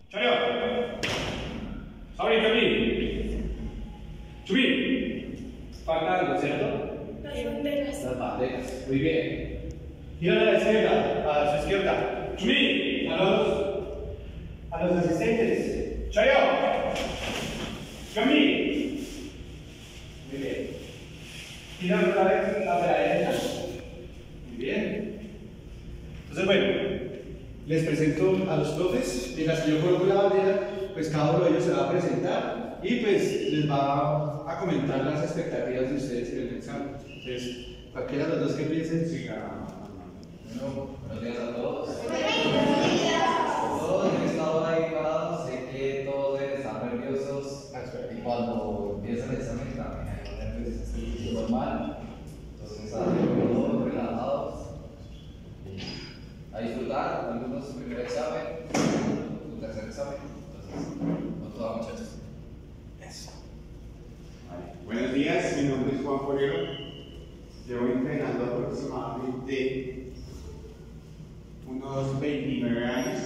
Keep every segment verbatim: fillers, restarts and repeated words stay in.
차렷! Sorry, Johnny. Subir. Falta algo, ¿cierto? Las banderas. Las banderas. Muy bien. Gira a la izquierda, a su izquierda. Subir. A los, a los asistentes. Chayo. Johnny. Muy bien. Gira otra vez hacia la derecha. Muy bien. Entonces, bueno, les presento a los profes. Mientras que yo coloco la bandera, pues cada uno de ellos se va a presentar y pues les va a comentar las expectativas de ustedes en el examen. Entonces, cualquiera de los dos que piensen, siga. Bueno, buenos días a todos. A todos que he estado ahí parados, sé que todos deben estar nerviosos y cuando empieza el examen también hay nervios, es normal. Entonces, a todos relajados, a disfrutar, algunos su primer examen, su tercer examen. Entonces, con todo, muchachos. Eso. Vale. Buenos días, mi nombre es Juan Forero. Llevo entrenando aproximadamente unos veintinueve años.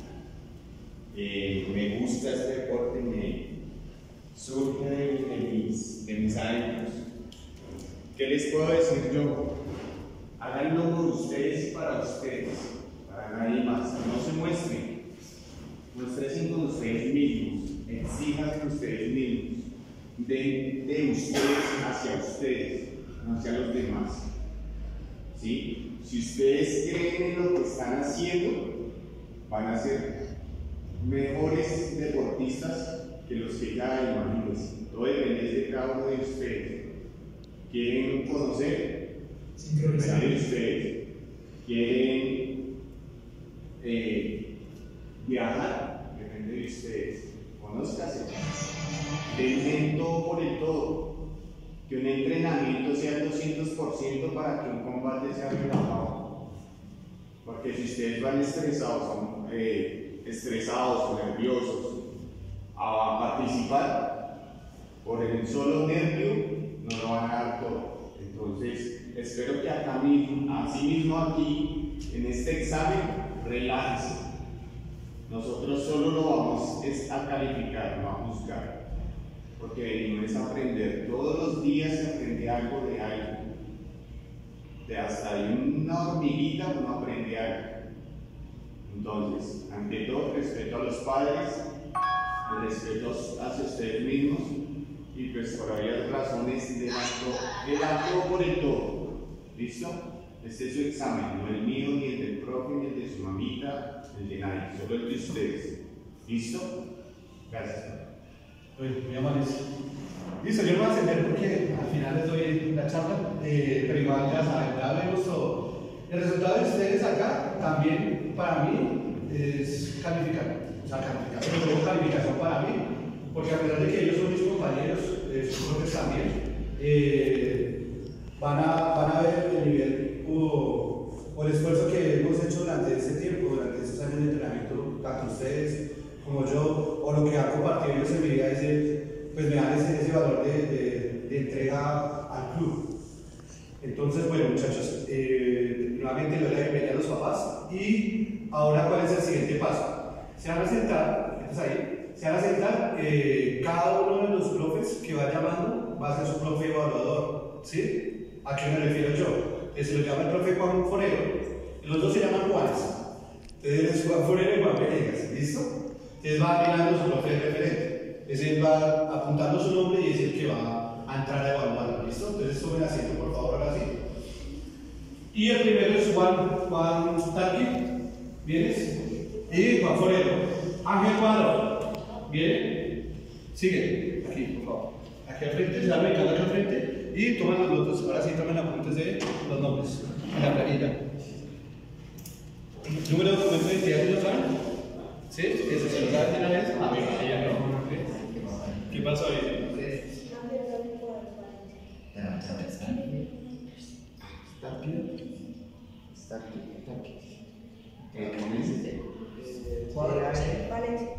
Eh, me gusta este deporte, me surge de, de, mis, de mis años. ¿Qué les puedo decir yo? Háganlo por ustedes y para ustedes, para nadie más. No se muestren, muéstrense con ustedes mismos, exijan ustedes mismos, de, de ustedes hacia ustedes, no hacia los demás. ¿Sí? Si ustedes creen en lo que están haciendo, van a ser mejores deportistas que los que ya hay, imagínense. Todo depende de cada uno de ustedes. ¿Quieren conocer? Depende de ustedes. ¿Quieren eh, viajar? Depende de ustedes. Conózcase. Denle todo por el todo. Que un entrenamiento sea el doscientos por ciento para que un combate sea relajado. Porque si ustedes van estresados, eh, estresados o nerviosos a participar, por el solo nervio no lo van a dar todo. Entonces, espero que acá mismo, así mismo aquí, en este examen, relájense. Nosotros solo lo vamos a calificar, no a juzgar. Porque venimos a aprender, todos los días se aprende algo de algo. De hasta de una hormiguita uno aprende algo. Entonces, ante todo, respeto a los padres, el respeto hacia ustedes mismos y pues por varias razones de dar todo por el todo. ¿Listo? Este es su examen, no el mío, ni el del profe, ni el de su mamita, el de nadie, solo el de ustedes. ¿Listo? Gracias. Oye, muy amables. Listo, yo no voy a extender porque al final les doy la charla, eh, pero igual ya saben, ya vemos todo. El resultado de ustedes acá también para mí es calificar, o sea, calificar, pero es calificación para mí, porque a pesar de que ellos son mis compañeros, eh, sus profes también, eh, van, a, van a ver el nivel o, o el esfuerzo que hemos hecho durante este tiempo, durante estos años de entrenamiento, tanto ustedes como yo, o lo que han compartido ellos en mi vida, ese, pues me dan ese, ese valor de, de, de entrega al club. Entonces, bueno, muchachos, eh, nuevamente le doy la bienvenida a los papás y ahora, ¿cuál es el siguiente paso? Se van a sentar, ¿estás ahí? Se van a sentar, eh, cada uno de los profes que va llamando va a ser su profe evaluador, ¿sí? ¿A qué me refiero yo? Eh, se lo llama el profe Juan Forero, los dos se llaman Juanes. Entonces, Juan Forero y Juan Venegas, ¿listo? Entonces va mirando su profe de referente, es él va apuntando su nombre y es el que va a entrar a evaluarlo, ¿listo? Entonces tomen asiento por favor, ahora sí. Y el primero es Juan, Juan Tarqui, ¿vienes? Y Juan Forero. Ángel Cuadro, ¿viene? Sigue, aquí por favor. Aquí al frente, se dan ubicando aquí al frente y toman los otros, ahora sí tomen apuntes de los nombres, en la planilla. Número de documento de identidad, ¿sí lo saben? ¿Sí? ¿Eso se lo sabe de una vez? A ver, ella no. ¿Qué pasó ahí? ¿Está aquí? ¿Está aquí? ¿Está aquí? Eh, ¿cómo dice? Valencia.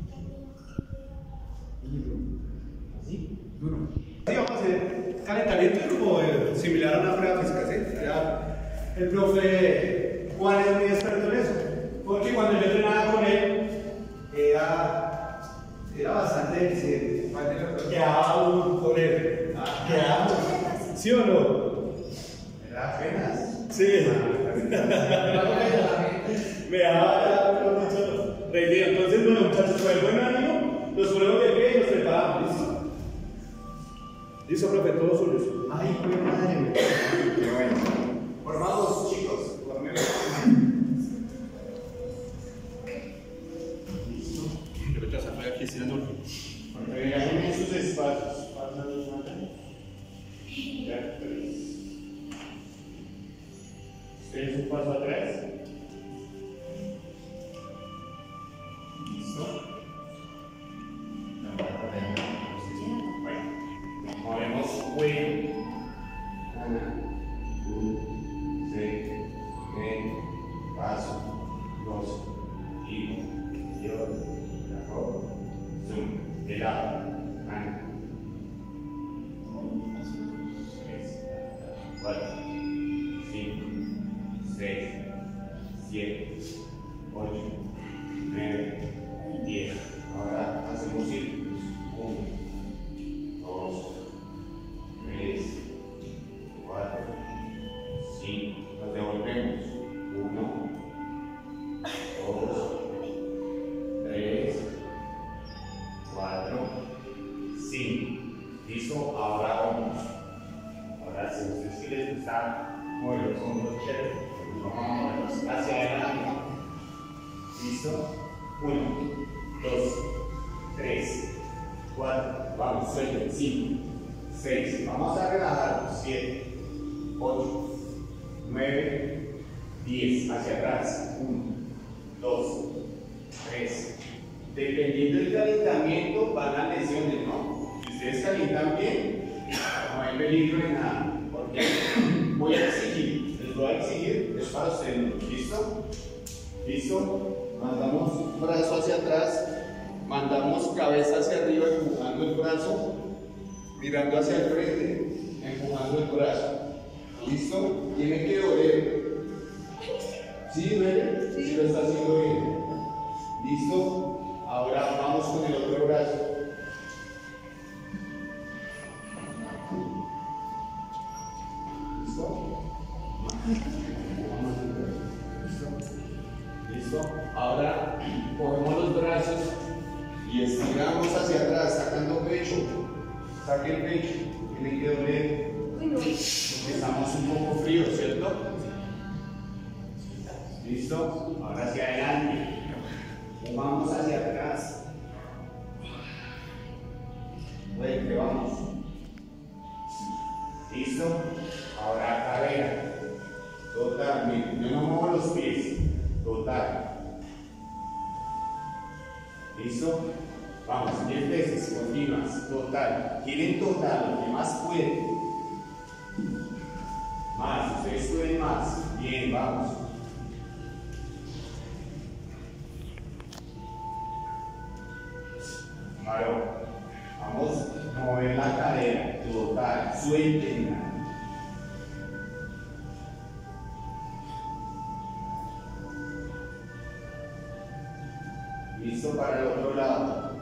¿Así? Duro. Sí, vamos a hacer calentamiento. entrenamiento es como eh, similar a una prueba física, ¿sí? Ya, el profe Juan es muy experto en eso, porque cuando yo entrenaba con él, era, era bastante eficiente. Quedaba uno con él. Quedaba, ¿sí o no? Era apenas. Sí. Me daba, mejor dicho, reír. Entonces, bueno, muchachos, con el buen ánimo, los ponemos de pie y nos preparamos. ¿Listo? Listo, profe, todos suyos. Ay, qué madre. Qué bueno. Formamos, chicos. Formemos. Listo. Yo ya saco aquí estirando el Cuando lleguen en sus espacios, pasan una. Ya, tres. Ustedes un paso atrás. Listo. Bueno, movemos cuello. Una, un, tres, ven, paso, dos, hijo, Dios, trabajo, zoom, de lado, ana. Tres, cuatro, cinco, seis, siete, ocho, nueve, diez. Ahora hacemos círculos. uno, dos, tres, cuatro, cinco. Nos devolvemos. uno, dos, tres, cuatro, cinco. ¿Listo? Ahora vamos. Ahora, si a ustedes sí les gusta mover los hombros chévere, pues vamos a moverlos hacia adelante. ¿Listo? uno, dos, tres, cuatro, vamos, suelten, cinco, seis, vamos a relajarnos, siete, ocho, nueve, diez, hacia atrás, uno, dos, tres. Dependiendo del calentamiento van las lesiones, ¿no? Si ustedes calientan bien, no hay peligro de nada, porque voy a exigir, les voy a exigir, es para ustedes, ¿listo? ¿Listo? Mandamos brazo hacia atrás, mandamos cabeza hacia arriba, empujando el brazo, mirando hacia el frente, empujando el brazo. ¿Listo? Tiene que doler. ¿Sí, duele? Sí, lo está haciendo bien. ¿Listo? Ahora vamos con el otro brazo. ¿Listo? ¿Listo? Ahora cogemos los brazos y estiramos hacia atrás, sacando pecho. Saque el pecho, tiene que doler. Estamos un poco fríos, ¿cierto? ¿Listo? Ahora hacia adelante. Vamos hacia atrás. Fuerte, vamos. ¿Listo? Ahora cadera. Totalmente. Yo no muevo los pies. Total. ¿Listo? Vamos, diez veces continuas. Total. Quieren total, lo que más pueden. Más, ustedes pueden más. Bien, vamos. Claro. Vamos a mover la cadera. Total. Suéltenla. Listo para el otro lado.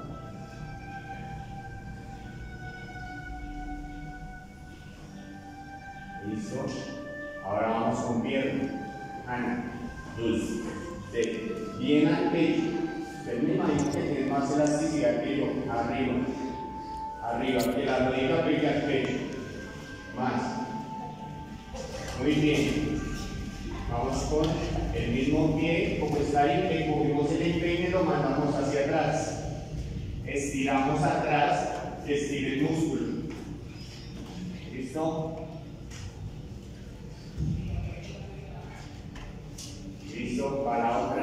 Listo. Ahora vamos con pierna. Ana. Dos. Tres. Bien al pecho. Ustedes me imagino que tienen más elasticidad que yo. Arriba. Arriba. Que la rodilla pegue al pecho. Más. Muy bien. Vamos con el mismo pie, como está ahí, que cogemos el empeine y lo mandamos hacia atrás. Estiramos atrás, que estire el músculo. ¿Listo? Listo, para otra.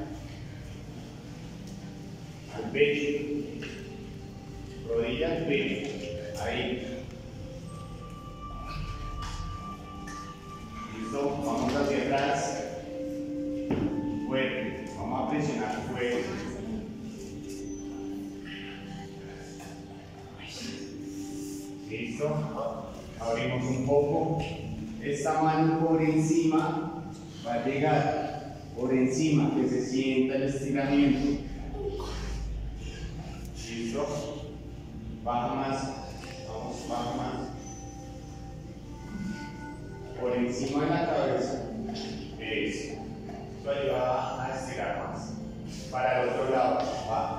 Al pecho. Rodilla al pecho. Ahí. Listo, vamos hacia atrás. Fuerte, vamos a presionar fuerte. Listo, abrimos un poco esta mano por encima, va a llegar por encima, que se sienta el estiramiento. ¿Listo? Baja más, vamos, baja más. Por encima de la cabeza. Eso. Esto ayuda a estirar más. Para el otro lado, va.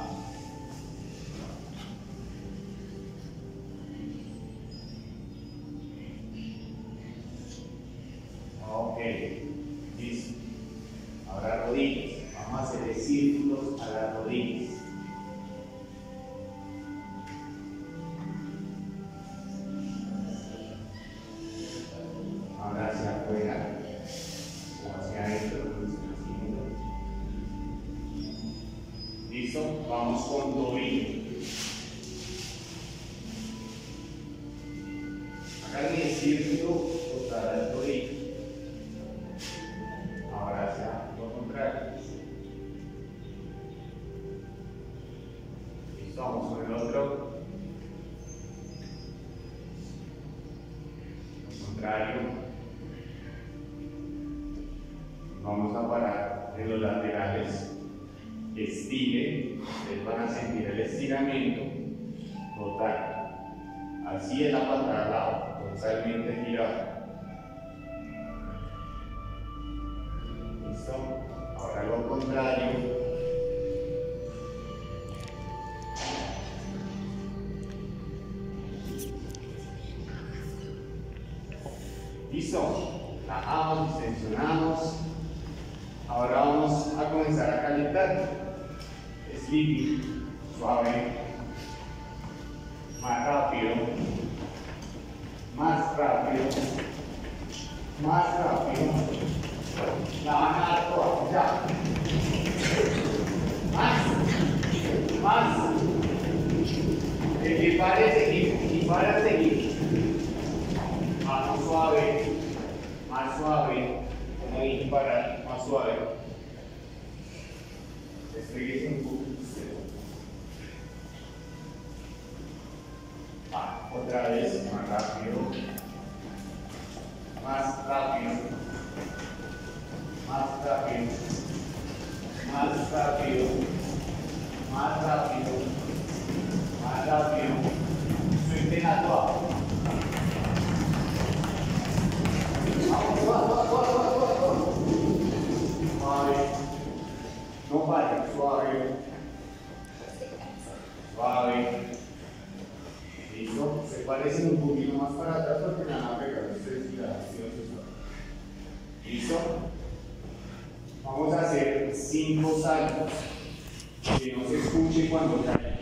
Ok, listo. Ahora rodillas. Vamos a hacer círculos a las rodillas. Ahora hacia afuera o hacia adentro. Listo. Vamos con tobillo. Hagan el círculo total al tobillo. Ahora hacia lo contrario. Listo, vamos con el otro. Lo contrario. Vamos a parar en los laterales. Estire. Ustedes van a sentir el estiramiento total. Así es la patada al lado, totalmente girada. Ahora lo contrario. Listo. Relajamos, extensionamos. Ahora vamos a comenzar a calentar. Sleeping, suave. Más rápido. Más rápido. Más rápido. La van a dar toda, ya. Más. Más. Equipar y seguir. Equipar y seguir. Más suave. Más suave. Como dije, parar. Más suave. Despegues un poco. Ah, otra vez. Más rápido. Más rápido. Más rápido, más rápido, más rápido, más rápido. Suelten a toa. Vamos, toa, toa, toa, toa, toa, toa. Suave. No pare, suave. Suave. Listo. Se parecen un poquito más para atrás porque me van a pegar ustedes y la ¿listo? Vamos a hacer cinco saltos. Que no se escuche cuando caen.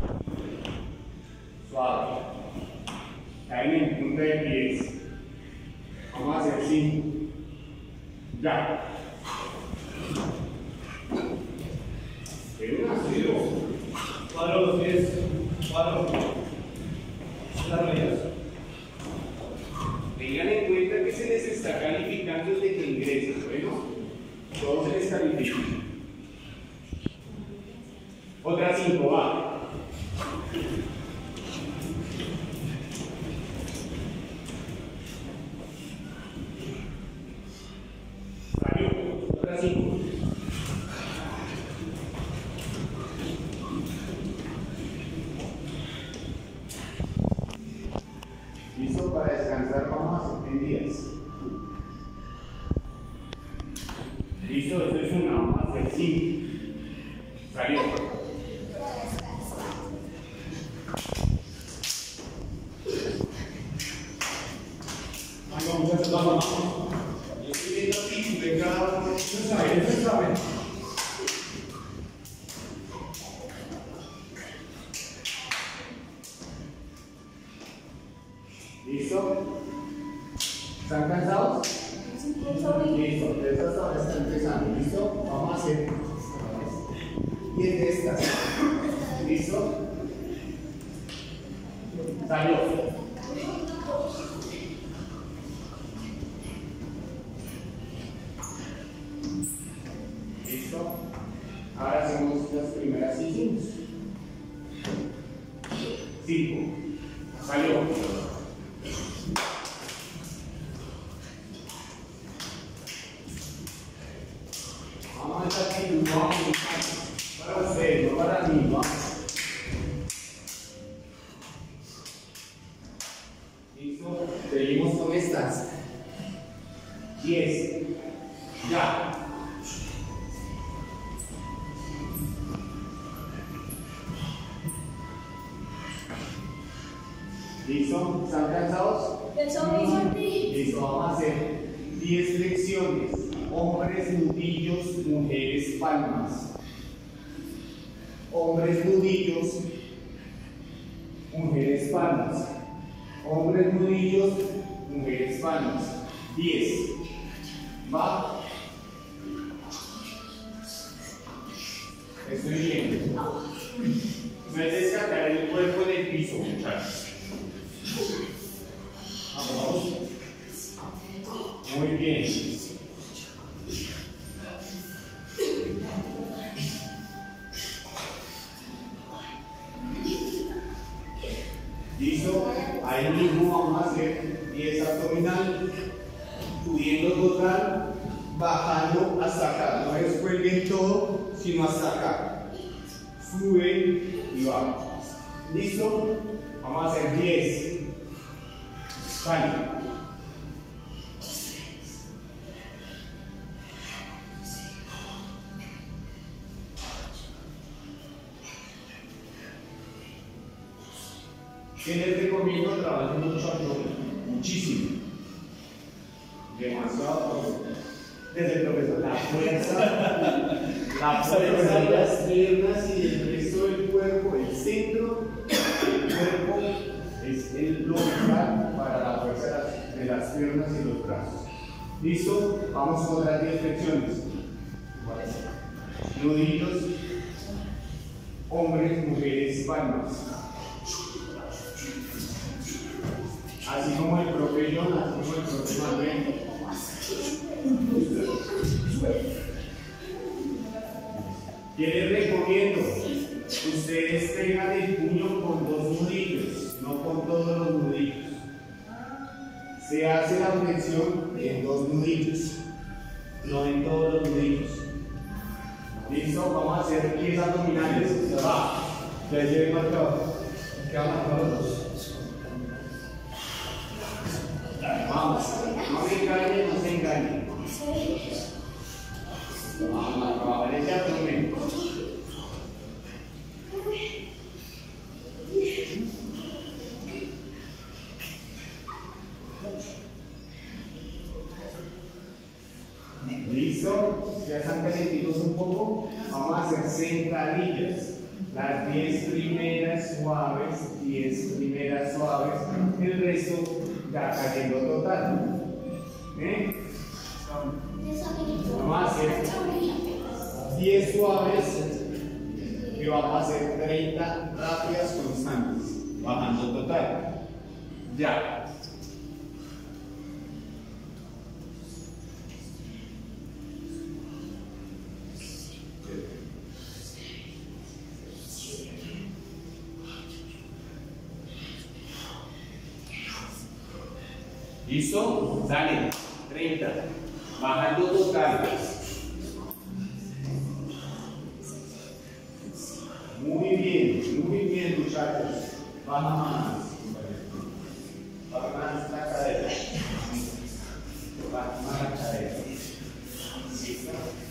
Suave. Caen en punta de pies. Vamos a hacer cinco. Ya. Pero una cero. Cuadro los pies. Cuadro. Las rodillas. Tengan en cuenta que se les está calificando desde que ingresen, bueno, todo se les califica. Otra cinco, va. Salió, otra cinco. Listo, para descansar vamos a hacer tendidas. Listo, esto es una, vamos a hacer cinco. Salió. Vamos, vamos, vamos. Yo estoy viendo aquí, venga, Eso sabe, eso sabe. ¿listo? ¿Están cansados? Listo, entonces hasta ahora está empezando, ¿listo? Vamos a hacer diez de estas. ¿Listo? Salió. ¿Listo? Ahora hacemos las primeras cinco. cinco. Salió. Seguimos con estas. diez. Ya. ¿Listo? ¿Están cansados? Listo, vamos a hacer diez flexiones. Hombres nudillos, mujeres palmas. Hombres nudillos, mujeres palmas. Hombres nudillos, mujeres palmas. diez. Va. Estoy bien. No es descargar el cuerpo en el piso, muchachos. Vamos. Muy bien. ¿Listo? Ahí mismo vamos a hacer diez abdominal, subiendo total, bajando hasta acá. No descuelguen todo, sino hasta acá. Sube y baja. ¿Listo? Vamos a hacer diez. Vale. ¿Qué les recomiendo? Trabajen mucho abdomen, muchísimo, demasiado. Desde el profesor, la fuerza, la fuerza de las piernas y del resto del cuerpo, el centro del cuerpo es el local para la fuerza de las, de las piernas y los brazos. ¿Listo? Vamos con las diez flexiones. Nudillos, hombres, mujeres, palmas. Así como el profe John, así como el profe Manuel. ¿Qué les recomiendo? Ustedes tengan el puño con dos nudillos, no con todos los nudillos. Se hace la flexión en dos nudillos, no en todos los nudillos. ¿Listo? Vamos a hacer diez abdominales. Va. Ya llegué marcado. ¿Qué vamos a hacer los dos? Vamos, no se engañen, no se engañen. Vamos a trabajar ese abdomen. ¿Listo? Ya están calentitos un poco. Vamos a hacer sentadillas. Las diez primeras suaves, diez primeras suaves, el resto ya cayendo total. ¿Eh? Vamos a hacer diez suaves y vamos a hacer treinta rápidas constantes, bajando total. Ya. ¿Listo? Dale, treinta. Bajando total. Muy bien, muy bien, muchachos. Baja más. Baja más la cadera. Baja más la cadera. ¿Listo?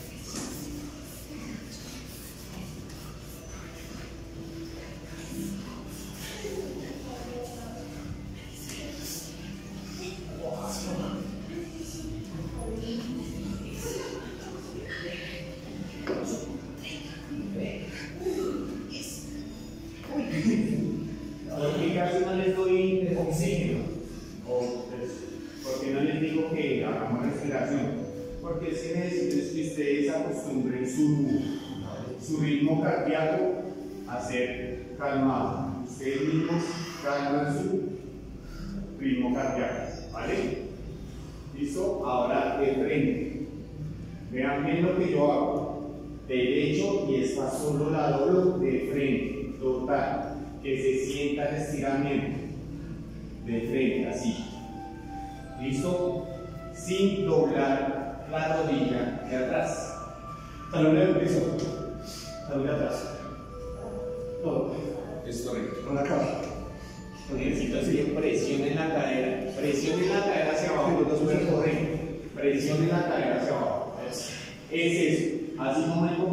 Porque casi no les doy oxígeno, o pues, porque no les digo que hagamos respiración, porque es que necesito que ustedes acostumbren su, su ritmo cardíaco a ser calmado. Ustedes mismos calman su ritmo cardíaco, ¿vale? ¿Listo? Ahora de frente. Vean bien lo que yo hago. Derecho y esta solo la doblo de frente, total. Que se sienta el estiramiento de frente, así. ¿Listo? Sin doblar la rodilla de atrás. Talón del piso. Talón de atrás. Todo. Es correcto. Con la cara. Necesito hacer presión en la cadera. Presión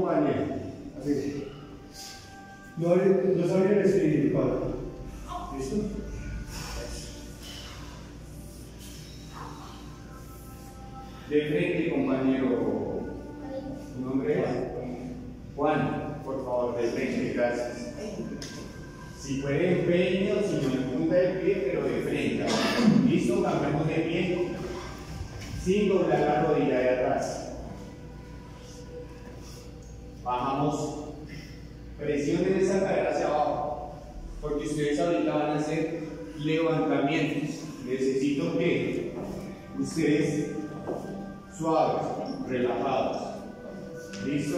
compañero. Así. No, no sabría escribir, Pablo. ¿Listo? De frente, compañero. ¿Tu nombre es? Juan, por favor, de frente, gracias. Si puede empeño, si no en punta del pie, pero de frente. ¿Listo? Cambiamos de pie. Sin doblar la rodilla de atrás. Bajamos. Presionen esa cadera hacia abajo. Porque ustedes ahorita van a hacer levantamientos. Necesito que ustedes suaves, relajados. ¿Listo?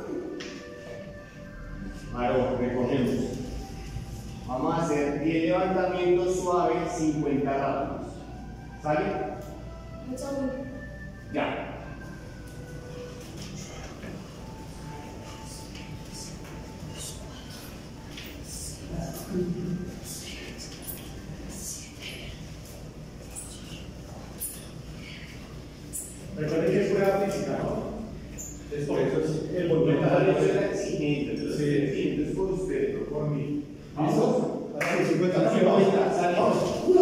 Ahora recogemos. Vamos a hacer diez levantamientos suaves, cincuenta rápidos. ¿Sale? Ya. Recuerden que es prueba física, ¿no? Es por eso es el volumen. Yo soy la exigente, entonces el exigente es por ustedes, no por mí. ¿Listo? Así, cincuenta. Vamos, salimos.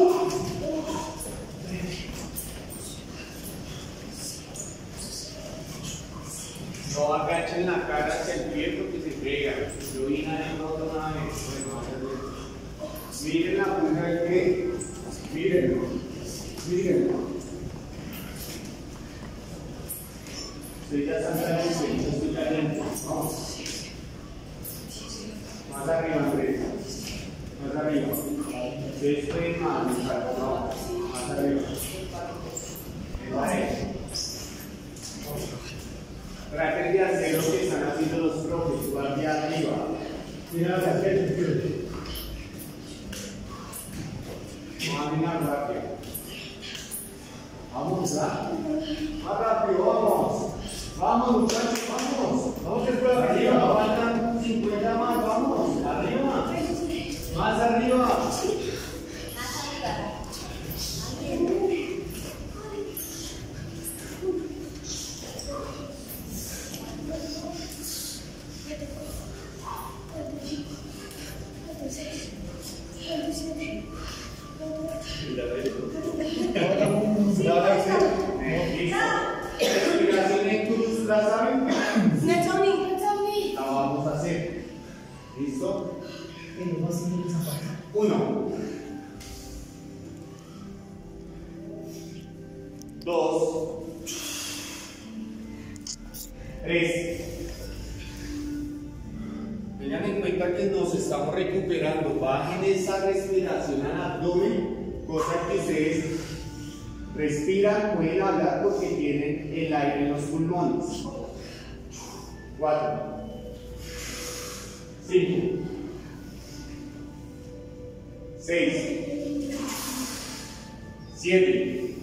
No agachen la cara hacia el pie porque se pega. Yo vine adentro otra vez. Miren la punta del pie. Mírenlo. Mírenlo. Ustedes ya están calientes, yo estoy caliente. Vamos. Más arriba, Andrés. Más arriba. Ustedes pueden más, muchachos. No. Más arriba. Vale. Traten de hacer lo que están haciendo los profes, guardia arriba. Mira hacia el izquierdo. Camina rápido. Vamos rápido. Más rápido, vamos. Vamos, muchachos, vamos. Vamos que es prueba arriba. Faltan cincuenta más, vamos. Arriba. Más arriba. Explicación en cruz, ¿la saben? La vamos a hacer. ¿Listo? Uno. Dos. Tres. Tengan en cuenta que nos estamos recuperando. Bajen esa respiración al abdomen, cosa que ustedes respiran, pueden hablar porque tienen el aire en los pulmones. Cuatro. Cinco. Seis. Siete.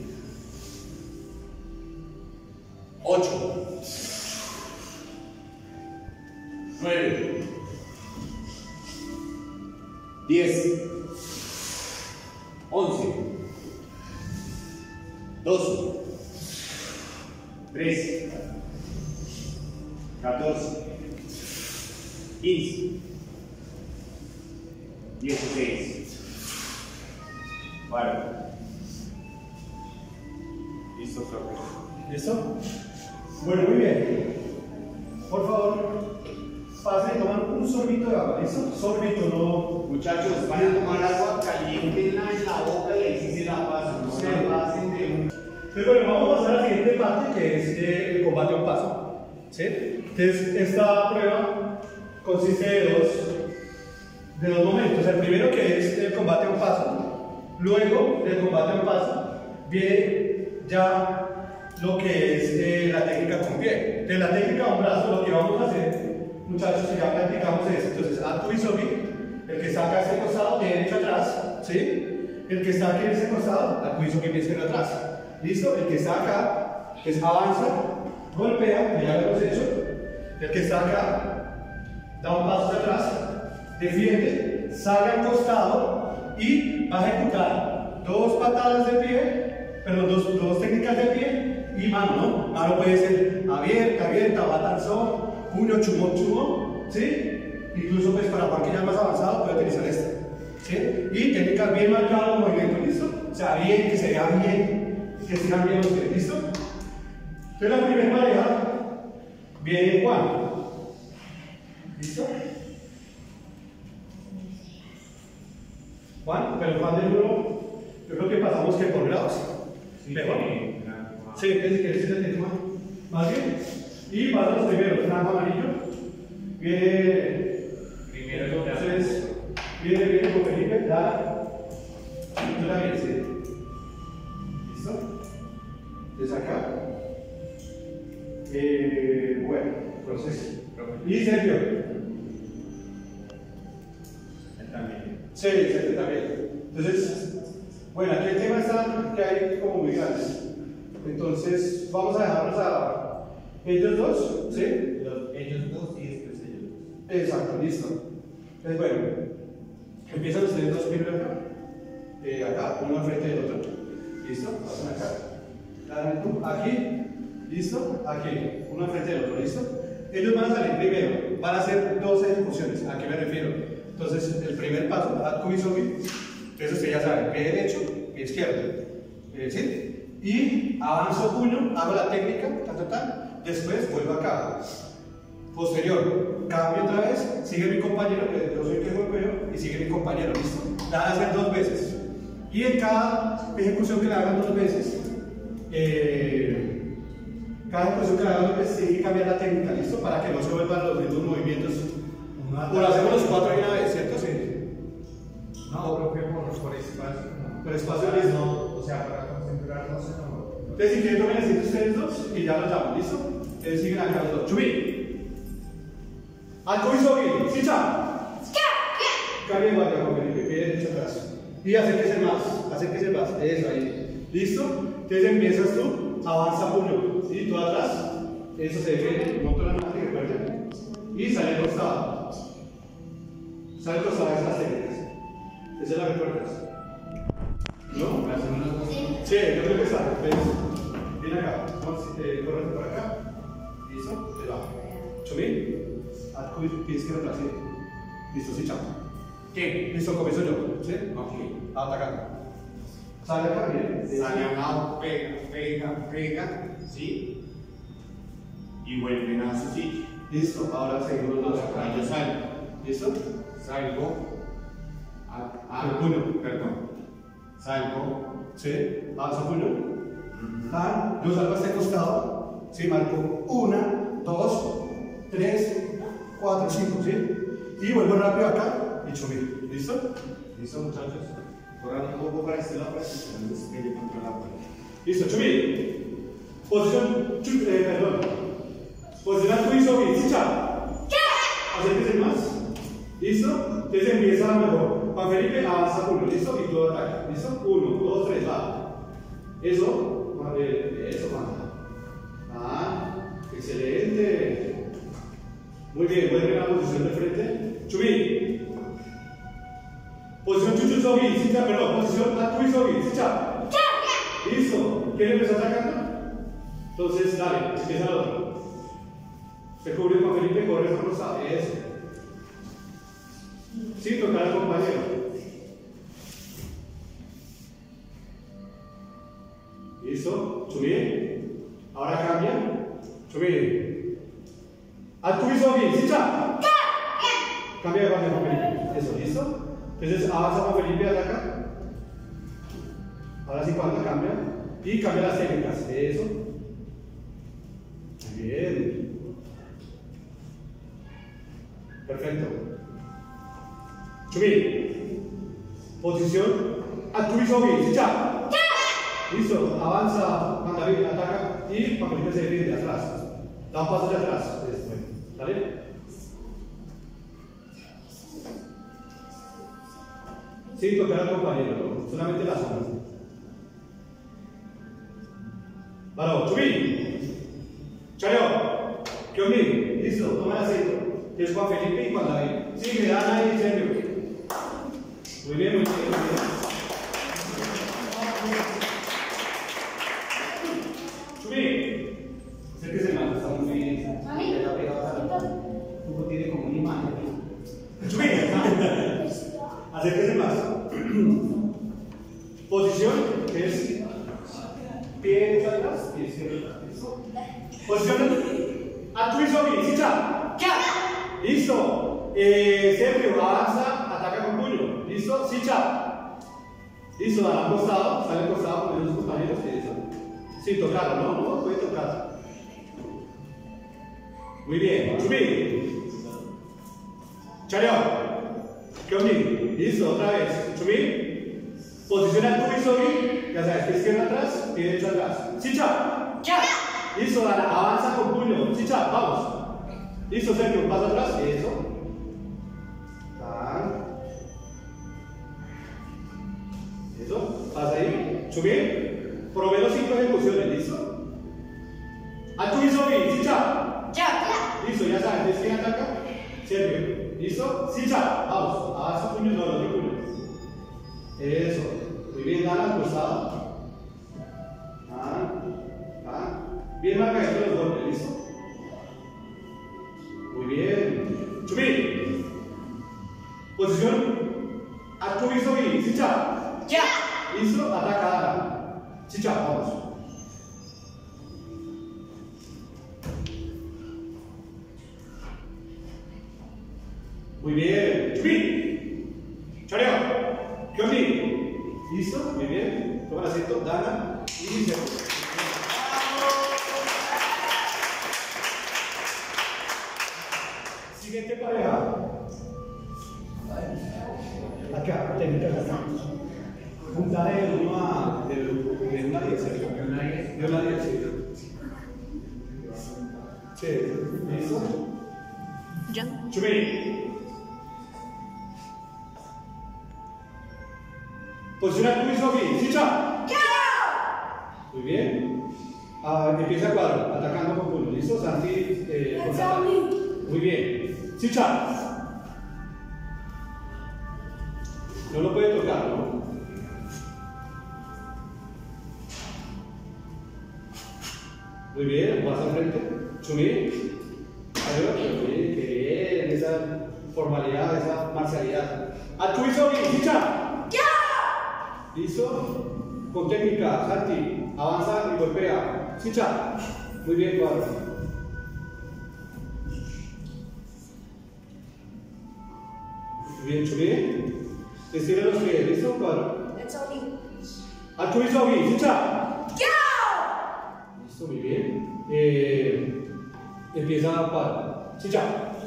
Ocho. Nueve. Diez. Once. doce, trece, catorce, quince, dieciséis. Vale. Listo, profe. ¿Listo? Bueno, muy bien. Por favor, pasen y toman un sorbito de agua. ¿Listo? Sorbito, no. Muchachos, van a tomar agua caliente en la boca y ahí sí se la pasan. No se la pasen de un. Pero bueno, vamos a pasar a la siguiente parte, que es eh, el combate a un paso. ¿Sí? Entonces, esta prueba consiste de dos, de dos momentos. El primero, que es el combate a un paso. Luego del combate a un paso, viene ya lo que es eh, la técnica con pie. De la técnica a un brazo, lo que vamos a hacer, muchachos, que ya practicamos es, entonces, Atu y Sobi, el que está acá a este costado, derecho atrás, ¿sí? El que está aquí en este costado, Atu y Sobi, izquierdo atrás. ¿Listo? El que está acá, es avanza, golpea, que ya lo hemos hecho. El que está acá, da un paso hacia atrás, defiende, sale al costado y va a ejecutar dos patadas de pie, perdón, dos, dos técnicas de pie y mano, ¿no? Mano puede ser abierta, abierta, batanzón, puño, chumo, chumo, ¿sí? Incluso pues para Juan que ya es más avanzado puede utilizar este, ¿sí? Y técnicas bien marcadas, movimiento, ¿listo? O sea, bien, que se vea bien, que sigan bien los pies, ¿listo? Entonces la primera pareja viene Juan, ¿listo? Juan, pero Juan del uno, yo creo que pasamos que por grados, Sí, mejor. sí. Sí, ¿qué quieres decir el tema? Más bien. Y para los primeros, naranja amarillo. Viene. Primero el Entonces, viene, viene con Felipe, da. Tú también, sí. ¿Listo? Desde acá. Eh, bueno, entonces. Y Sergio. Él también. Sí, Sergio también. Entonces, bueno, aquí el tema está que hay como muy grandes. Entonces, vamos a dejarlos a ellos dos, ¿sí? Los- ellos dos y después ellos dos. Exacto, listo. Entonces, bueno, empiezan ustedes dos primero acá, eh, acá, uno al frente del otro. ¿Listo? Pasan acá. Dan tú, aquí, ¿listo? Aquí, uno al frente del otro, ¿listo? Ellos van a salir primero, van a hacer dos ejecuciones. ¿A qué me refiero? Entonces, el primer paso, ad cubisobi, eso ustedes ya saben, pie derecho, pie izquierdo. Eh, ¿Sí? Y avanzo puño, hago la técnica, ta, ta, ta, después vuelvo acá. Posterior, cambio otra vez, sigue mi compañero, que yo soy el que golpeo, y sigue mi compañero, ¿listo? La van a hacer dos veces. Y en cada ejecución que la hagan dos veces, eh, cada ejecución que la hagan dos veces, tiene que cambiar la técnica, ¿listo? Para que no se vuelvan los mismos movimientos. O lo hacemos los cuatro de una vez, ¿cierto? Sí. No, creo que por, por espacio. No. Por espacio, Para listo. no, o sea, para concentrarnos en lo. Entonces, si quieren, tomen asiento ustedes dos y ya los llamo, ¿listo? Ustedes siguen acá los dos. Chubí. Alto y sobi. Sicha. Cambia igual, ya, con Felipe, pie derecho atrás. Y acérquese más, acérquese más. Eso ahí. ¿Listo? Entonces empiezas tú, avanza puño. ¿Sí? Tú atrás. Eso se ve, monto la mano y recuerden. Y sale al costado. Sale al costado de esas técnicas. ¿Esa la recuerdas? ¿No? La hacemos los dos. Sí, yo creo que está. ¿Ves? Viene acá. Vamos, eh, corre por acá. ¿Listo? Te va. Chumí. Haz pie izquierdo atrás, ¿sí? Listo, sí, chao. ¿Qué? Listo, comienzo yo. ¿Sí? Ok. Atacando. Sale acá, bien. Sale a un lado, pega, pega, pega, ¿sí? Y vuelven a su sitio. Listo, ahora seguimos los dos. Acá yo salgo. ¿Listo? Salgo. A, a, El puño. Perdón. Salgo. Sí. Avanza puño. Ah, yo salgo a este costado. Sí, marco. Una, dos, tres, cuatro, cinco, ¿sí? Y vuelvo rápido acá y chumí. ¿Listo? ¿Listo, muchachos? Corran un poco para este lado para que se nos despegue contra la pared. Listo, chumí. Posición, chu- eh, perdón. Posición al cuiso, ¿sí, acérquese más. ¿Listo? Entonces empieza mejor. Juan Felipe avanza uno, ¿listo? Y todo ataca. ¿Listo? Uno, dos, tres, va. Eso, Juan Felipe, eso, Juan. Ah, excelente. Muy bien, vuelve a la posición de frente. Chubí. Posición chuchu sobi, ¿sí, perdón, posición atui sobi, ¿sí, listo. ¿Quién empezó atacando? Entonces, dale, empieza el otro. Se cubre Juan Felipe, corre por los lados. Eso. Sí, tocar al compañero. Listo. Chubí. Ahora cambia. Chubí. Atui sobi, ¿sí, cambia de base Juan Felipe. Eso, ¿listo? Entonces avanza Juan Felipe, ataca. Ahora sí cuando cambia. Y cambia las técnicas. Eso. Muy bien. Perfecto. Chubí. Posición. Atui sobi, ¿sí, listo. Avanza Juan David, ataca. Y Juan Felipe se defiende de atrás. Da un paso de atrás. Después. ¿Vale? Sin tocar al compañero, solamente la zona. Vale, Chubí. Chayo. Kyomni. Listo, toma el asiento. Que es Juan Felipe y Juan David. Sí, me dan ahí, Sergio. Muy bien, muy bien, muy bien. Chubí. Acérquese más, está muy bien. Ya está pegado a la- pie derecho atrás, pie izquierdo atrás. ¿Listo? Posición Atwisobi, Sicha. Listo. Eh, Sergio, avanza, ataca con puño. ¿Listo? Sicha. Listo, da al costado, sale al costado con los compañeros. Listo. Sí, tocarlo, ¿no? No, puede tocar. Muy bien. Chumi. Chario. Kyomi. Listo, otra vez. Chumi. Posiciona Atwisobi. Ya sabes, pie izquierdo atrás, pie derecho atrás. Sicha. Listo, Dana, avanza con puño. Sicha, vamos. Listo, Sergio, paso atrás. Eso. Tan. Eso. Pasa ahí. Chumi. Probé los cinco ejecuciones. ¿Listo? Atwisobi. Sicha. Listo, ya sabes. ¿Quién ataca? Sergio. ¿Listo? Sicha. Vamos. Avanza puño, no, los puños. Eso. Muy bien, Dana, al costado. Tan. Tan. Bien marcadito los golpes, ¿listo? Muy bien. Chumi. Posición. Atwisobi. Sicha. ¿Listo? Ataca, Dana. Sicha, vamos. Muy bien. Chumi. Chario. Kyomi. ¿Listo? Muy bien. Toma el asiento. Dana. Y Sergio. Siguiente pareja. Acá, técnica acá. Punta de uno a de, de una a diez. De una a diez. De una a diez, sí. Sí. ¿Listo? Ya. Chumi. Posiciona Atwisobi. Sicha. Muy bien. Ah, empieza el cuadro, atacando con puño. ¿Listo? Santi. Eh, Muy bien. Sicha. No lo puede tocar, ¿no? Muy bien, vas al frente. Chumi. Arriba. Muy bien, qué bien. Esa formalidad, esa marcialidad. Atwisobi. Sicha. ¿Listo? Con técnica, Santi. Avanza y golpea. Sicha. Muy bien, cuadro. Muy bien, Chumi. Estira los pies. ¿Listo? Cuadro. Atwisobi. Sicha. Listo, muy bien. Eh, empieza a cuadro. Sicha.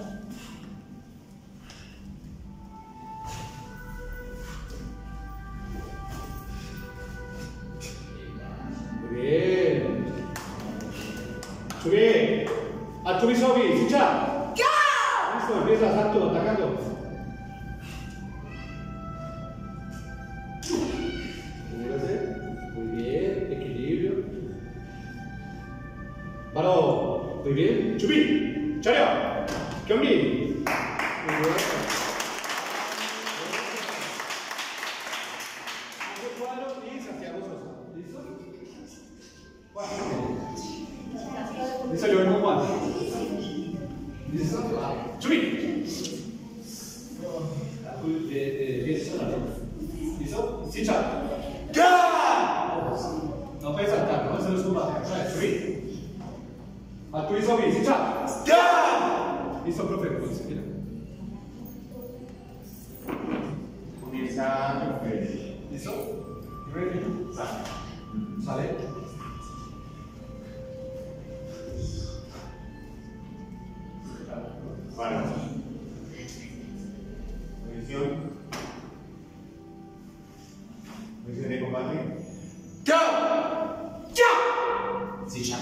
Bien. Chumi. Atwisobi. Sicha. Listo, empieza salto, atacando. Muy bien, equilibrio. Varo. Muy bien. Chumi. Chario. Kyomi. Muy bien. Cuadro y Santiago Sosa. ¿Listo? Listo, yo vengo Juan. ¿Listo? Chumi. ¿Listo? Sicha. No puedes saltar, no se los combate. Chumi. Atwisobi. Sicha. Listo, profe. Comienza profe. ¿Listo? ¿Sale? Para. Posición. Posición de combate. Sicha.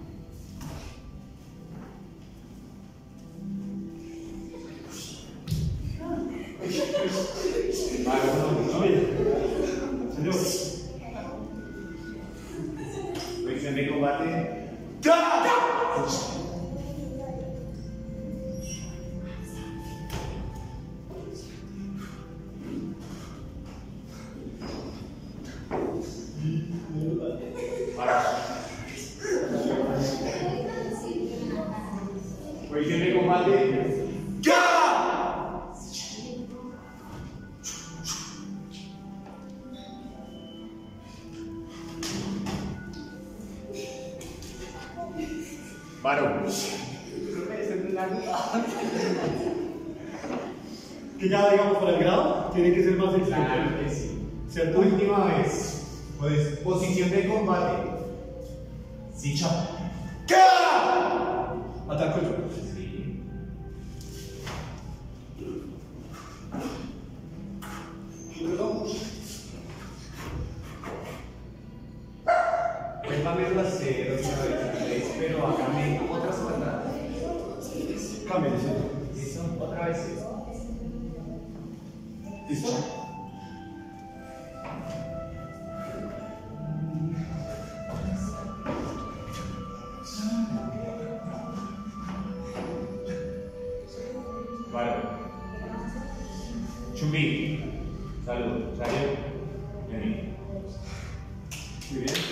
Posición de combate. Para. Posición de combate. Varón. Que ya digamos por el grado, tiene que ser más exigente. Claro que sí. ¿Cierto? Última vez. Pues, posición de combate. Sí, chao. ¿Qué? Ataco yo. Sí. Vuélvame a hacer otra vez, pero hágame otras patadas. Cambia, ¿sí? ¿Listo? Otra vez. ¿Listo? Varón. Chumbi. Salud. Salió. Vení. Muy bien.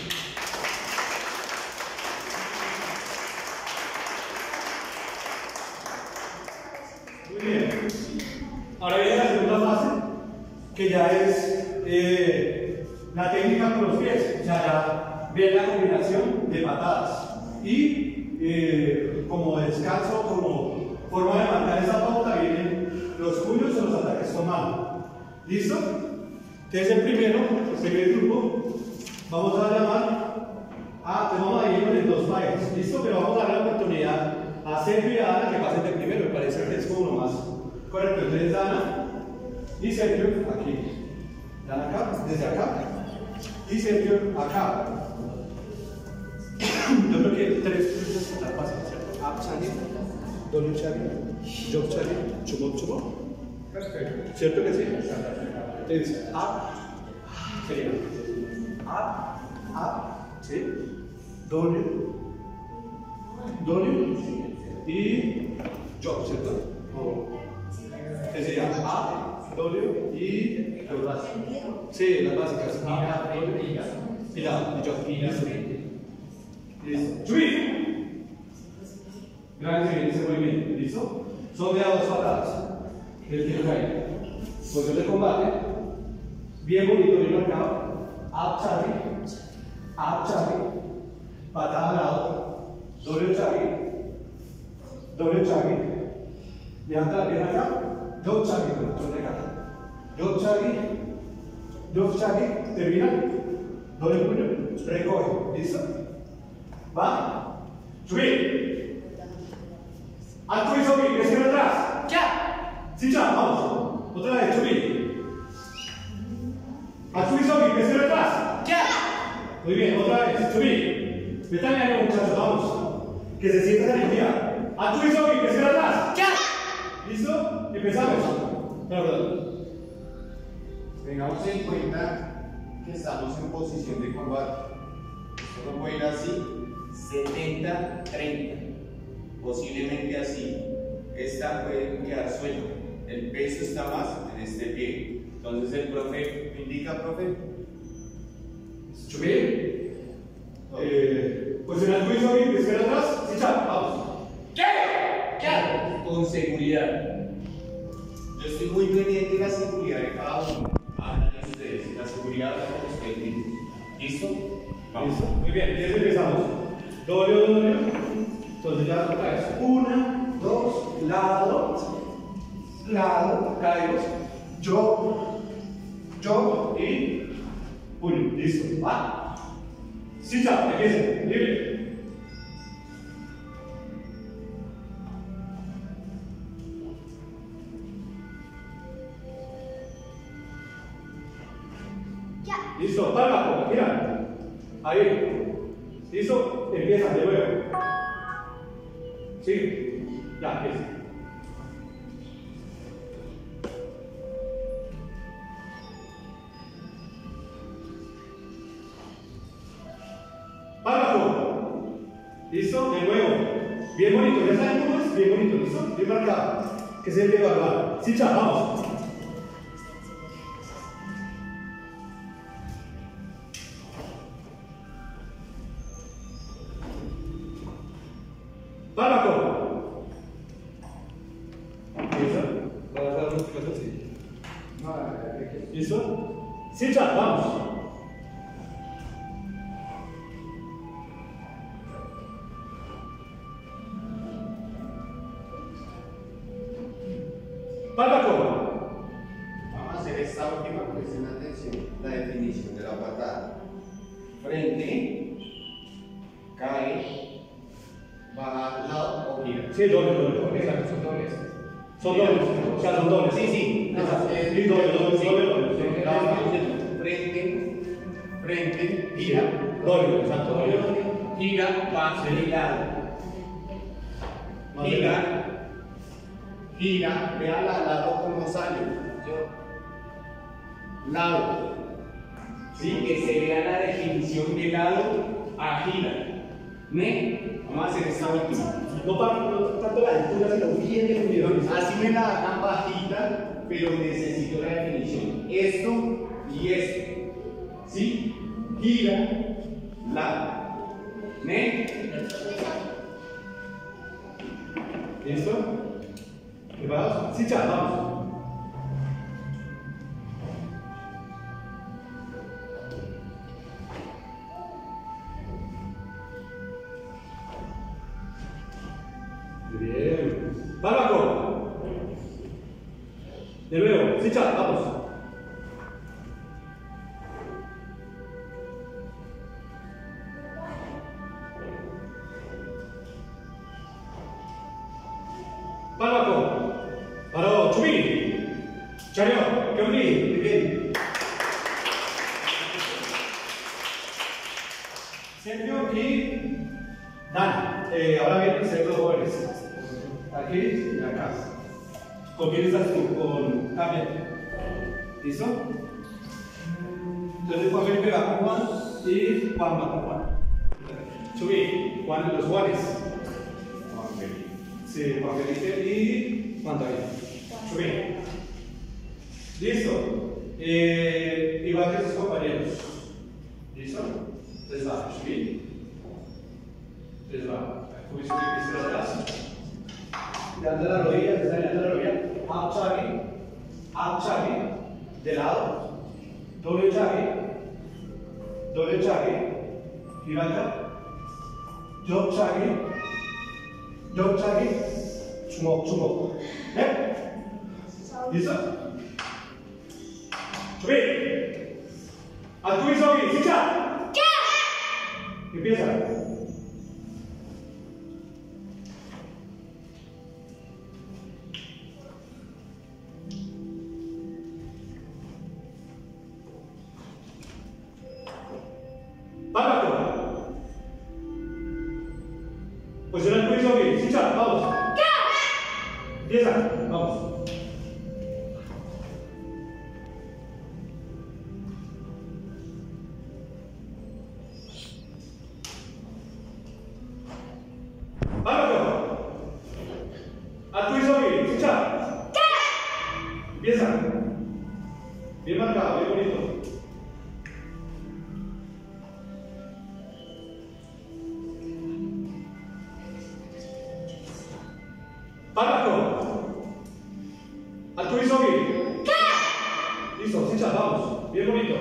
Muy bien. Ahora viene la segunda fase, que ya es eh, la técnica con los pies. O sea, ya viene la combinación de patadas. Y eh, como descanso, como forma de marcar esa pauta, vienen los puños o los ataques con mano. ¿Listo? Entonces el primero, el primer grupo, vamos a llamar a, te vamos a ir en dos países, ¿listo? Pero vamos a dar la oportunidad a Sergio y a Ana que pasen de primero, me parece que es como lo más correcto. Entonces Ana y Sergio aquí, Ana acá, desde acá, y Sergio acá. Yo creo que tres puntos están fáciles, ¿cierto? Up challenge, doble challenge, jump challenge, chumop chumop. Perfecto. ¿Cierto que sí? Entonces, up, sería up, up, ¿sí? Doble, doble y jump, ¿cierto? O, que sería up, doble y las básicas. Sí, las básicas. Up, doble y y la, y jump. Listo. Listo. ¡Subir! Gracias, bien ese movimiento. ¿Listo? Son de a dos patadas. El tiro cae. Posición de combate. Bien bonito, bien marcado. Up challenge. Up challenge. Patada al lado. Doble challenge. Doble challenge. Levanta bien acá. Dos challenge. Dos challenge. Dos challenge. Termina. Doble puño. Recoge. ¿Listo? Va. Subir. Alto y subir. Presión atrás. Ya. Sí, ya. Vamos. Otra vez. Subir. Alto y subir. Presión atrás. Ya. Muy bien. Otra vez. Subir. Métanle ahí, muchachos. Vamos. Que se sienta esa energía. Alto y subir. Presión atrás. Ya. ¿Listo? Empezamos. Perdón, perdón. Tengamos en cuenta que estamos en posición de combate. Esto no puede ir así, setenta treinta, posiblemente así. Esta puede quedar suelta. El peso está más en este pie. Entonces el profe, ¿me indica, profe? Subir. Eh, pues en alto y subir. Presión atrás. Sí, ya. Vamos. ¿Qué? ¿Qué? Con seguridad. Yo estoy muy pendiente de la seguridad de cada uno. Hablan ustedes, la seguridad de los técnicos. ¿Listo? Vamos. ¿Listo? Muy bien, entonces empezamos. Doble, doble. Entonces ya otra vez. Una, dos, lado, lado, caemos. Yo, yo y puño. Listo. Va. Sí, ya, empieza. Libre. Listo, palma, mira. Ahí. Listo, empieza de nuevo. Sí, ya, empieza. Palma, listo, de nuevo. Bien bonito, ya saben cómo es, bien bonito, listo, bien marcado. Que se debe evaluar. Sí, ya, vamos. Párrafo. ¿Listo? ¿Vas a dar música así? ¿Listo? Sí, ya, vamos. Barbacoa. Vamos a hacer esta última, presten atención, la definición de la patada. Frente, cae, baja al lado o gira. Sí, doble, doble. Exacto, son dobles. Son dobles, o sea, son dobles. Sí, sí. No, Exacto. es- sí, doble, doble, Sí. doble, doble. Frente, frente, gira, Doble, exacto, doble. gira, pasa de lado. Más de Gira, gira, vea al lado como sale. Lado. Sí, que se vea la definición de lado a gira. ¿Ne? Vamos a hacer esta última. No para, no tanto la altura, sino bien definido. Así me la hagan bajita, pero necesito la definición. Esto y esto. ¿Sí? Gira, lado. ¿Ne? ¿Listo? ¿Preparados? Sí, ya, vamos. Bien. Barbacoa. De nuevo, sí, ya, vamos. Barbacoa. Paró, Chubí. Chario, que uní. Bien. Sergio y Dan. Eh, ahora vienen ustedes dos jóvenes. Aquí y acá. ¿Con quién estás tú? Con Javier. ¿Listo? Entonces Juan Felipe va con Juan y Juan va con Juan. Chubí, Juan, los Juanes. Juan Felipe. Sí, Juan Felipe y Juan David. Chubí. Listo. Eh, igual que sus compañeros. ¿Listo? Entonces va, Chubí. Entonces va. Como hizo que hizo atrás. Dando la rodilla, desalineando la rodilla. Up chaggy. Up chaggy. De lado. Doble chaggy. Doble chaggy. Gira acá. Jog chaggy. Jog chaggy. Smoke, smoke. ¿Eh? ¿Listo? Chubí. A tu isogi, ¿sicha? ¿Qué? Empieza. Barbacoa. Posición al juicio aquí. Sicha, vamos. Empieza, vamos. Barbacoa. Al juicio aquí. Sicha. Empieza. Bien marcado, bien bonito. Barbacoa. Al tu isogi. Listo, Sicha, vamos. Bien bonito.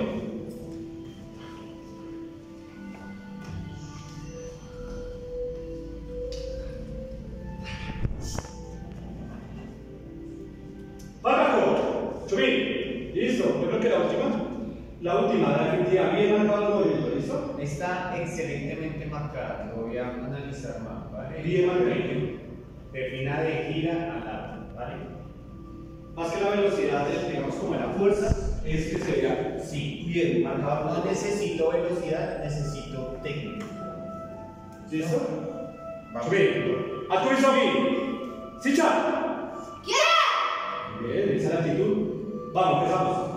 Barbacoa. Chubí. Listo. Yo creo que la última. La última, la definitiva. Bien marcado el movimiento. ¿Listo? Está excelentemente marcada, lo voy a analizar más, ¿vale? Bien marcado. Defina de gira a lado, ¿vale? Más que la velocidad, digamos como la fuerza, es que se vea Sí. bien marcado. No necesito velocidad, necesito técnica. ¿Listo? Vamos. Chubí. Al tu isogi. Sicha. Bien, esa es la actitud. Vamos, empezamos.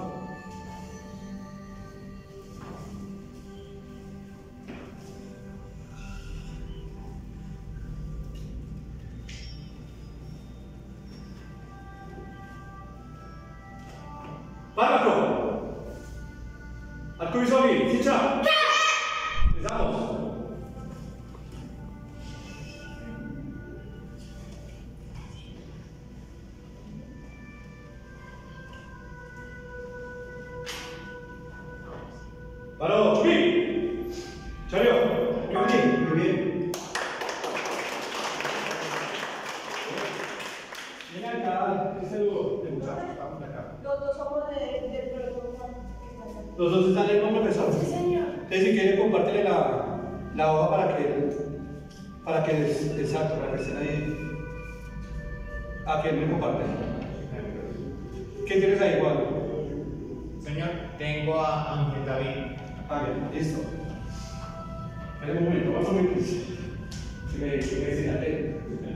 Barbacoa. Al tu isogi. Sicha. Empezamos. Paró, Chubí. Chario, Camille, muy bien. Ven acá, este es el dos somos de, del programa. Los dos están en el mismo profesor. Sí, señor. Entonces, si quiere, compártele la, la hoja para que, para que, exacto, para que estén ahí. ¿A quién me comparte? ¿Qué tienes ahí, Juan? Señor, tengo a Ángel David. Ah, bien, listo. Espera un momento, vamos a ver. Si me, si me enseñaré.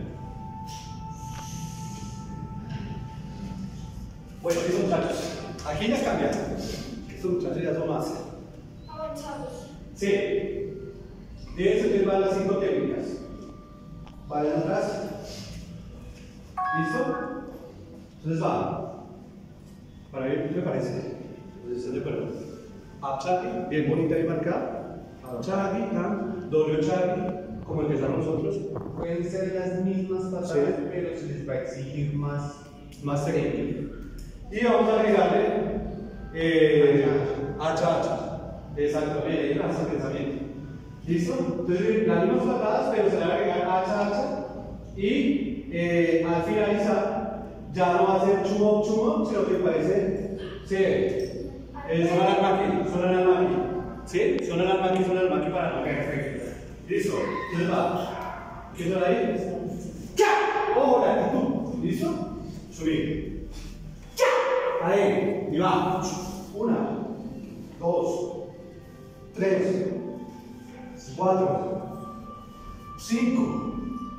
Bueno, estos muchachos, aquí ya cambiaron. Estos muchachos ya son más Avanzados. Sí. Deben firmar las cinco técnicas. Vayan atrás. ¿Listo? Entonces va. Para ver qué me parece. Posición de acuerdo. Up Charlie, bien bonita y marcada. Up Charlie, down, doble Charlie, como empezamos nosotros. Pueden ser las mismas patadas, Sí. pero se les va a exigir más. Más técnica. Y vamos a agregarle eh, hacha, hacha. Exacto, bien, ahí lanza el pensamiento. ¿Listo? Entonces, las mismas patadas, pero se le va a agregar hacha, hacha. Y eh, al finalizar, ya no va a ser chumo, chumo, sino que parece. Sí, eh, suena el maqui, suena el maqui. ¿Sí? Suena el maqui, suena el maqui para no. Perfecto. ¿Listo? Entonces va. ¿Qué suena ahí? ¡Ya! ¡Ojo, la actitud! ¿Listo? Subir. ¡Ya! Ahí. Y va. Una, dos, tres, cuatro, cinco,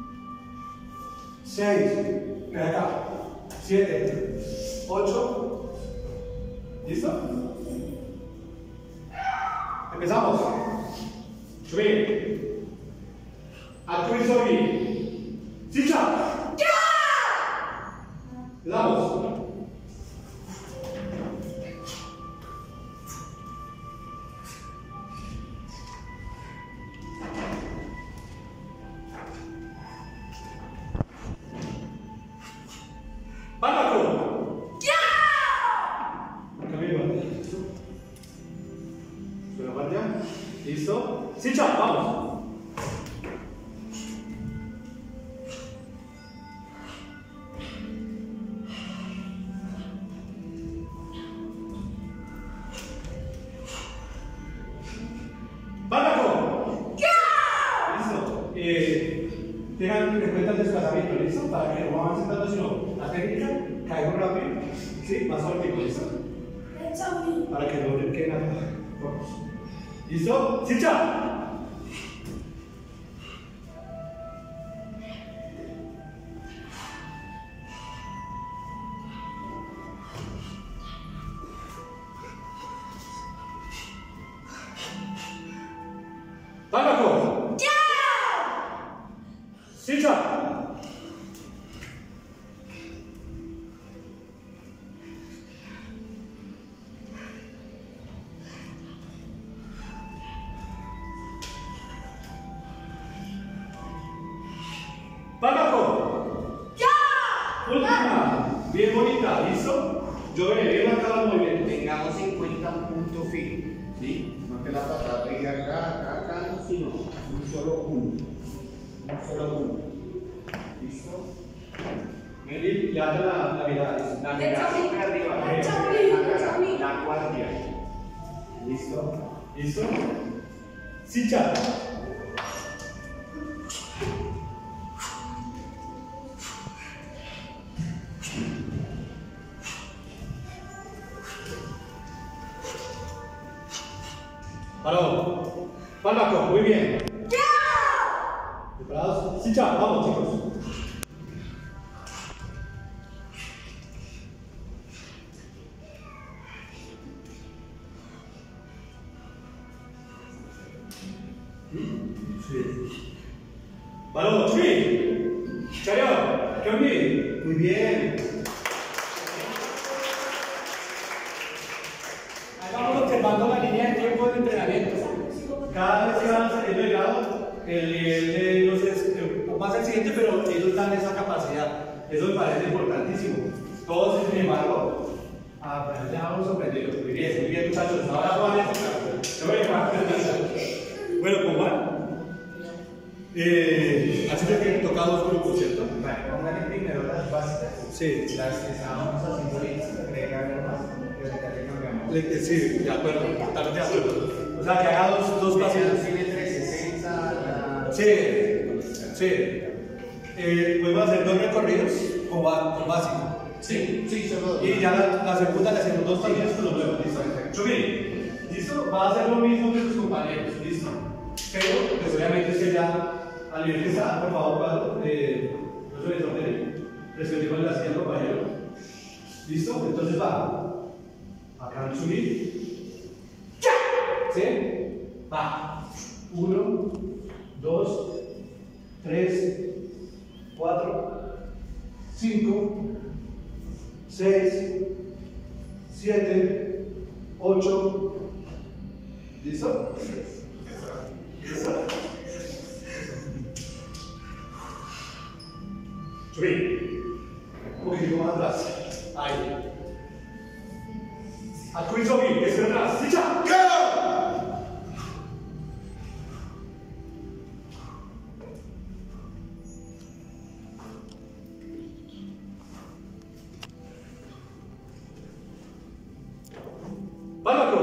seis, ven acá, siete, ocho. ¿Listo? Empezamos. Subir. Actúe subir. ¡Sicha! ¡Ya! Empezamos. ¡Pánico! ¡Ya! Camilo. Suena guardia. ¿Listo? ¡Sicha! ¡Vamos! ¡Pánico! ¡Ya! Listo. Eh, tengan en cuenta el desplazamiento, ¿listo? Para que no avancen tanto, sino la técnica, caigo rápido, ¿sí? Más óptimo, ¿listo? Para que no le queden acá. Vamos. ¿Listo? ¡Sicha! ¡Pánico! ¡Ya! ¡Sicha! ¡Pánico! ¡Ya! Última. Bien bonita, ¿listo? Yo veré bien marcado el movimiento. Tengamos en cuenta un punto fijo, ¿sí? No que la patada pegue acá, acá, acá, no, sino un solo punto. Un solo punto. ¿Listo? Meli, levanta la, la mirada. La mirada siempre arriba, La la, chauli, la la, chauli. la guardia. ¿Listo? ¿Listo? ¡Sicha! Paró. Pánico, muy bien. ¡Ya! ¿Preparados? ¡Sicha! Vamos, chicos. Paró, subí. Chario, cambie. Muy bien. Ahí vamos observando la línea de tiempo de entrenamiento. Cada vez que van saliendo de grado, el nivel de ellos es eh, más exigente, pero ellos dan esa capacidad. Eso me parece importantísimo. Todos, sin embargo, ah, pues ya vamos sorprendidos. Muy bien, muy bien, muchachos. Ahora Juan es. Bueno, con Juan. Eh, Así que toca dos grupos, ¿cierto? Vale, pónganle primero las básicas. Sí. Las que estábamos haciendo ahorita, agregar algo más. Y ahorita le cambiamos. Le- Sí, de acuerdo, totalmente de acuerdo. O sea, que haga dos, dos pasos. Tiene trescientos sesenta. la- Sí, sí. Eh, podemos hacer dos recorridos con, ba- con básico. Sí, sí, solo dos. Y ya la, la segunda le hacemos dos partidos con los nuevos. ¿Listo? Chumi, ¿listo? Va a hacer lo mismo que sus compañeros. ¿Listo? Pero, pues obviamente es que ya, al nivel que está, por favor, Pablo, eh, no se les ordene. Respondimos la silla al compañero. ¿Listo? Entonces va. Acá en Chumi. ¿Sí? Va. Uno, dos, tres, cuatro, cinco, seis, siete, ocho. ¿Listo? ¿Listo? Subí. Un poquito más atrás. Ahí. Al subí, que es atrás. ¡Sicha! ¡Bárbaro!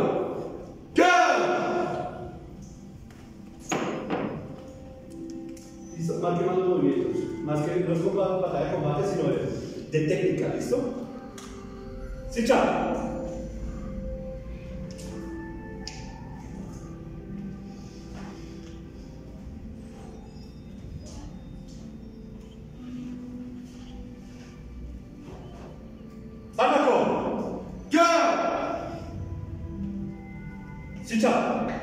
Listo, más que más los movimientos, más que no es como batalla de combate, sino de, de técnica, ¿listo? ¡Sicha! ¡Bárbaro! ¡Sicha!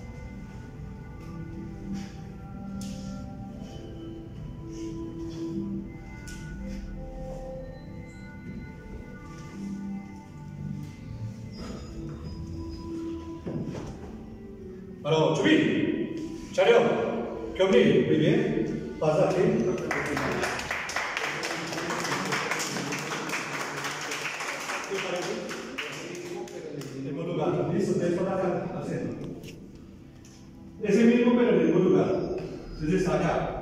Bueno, Chubí, Chario, ¿qué onda? Muy bien, pasa aquí. En el mismo lugar, listo, ustedes van acá haciendo. Es el mismo, pero en el mismo lugar. Entonces está acá.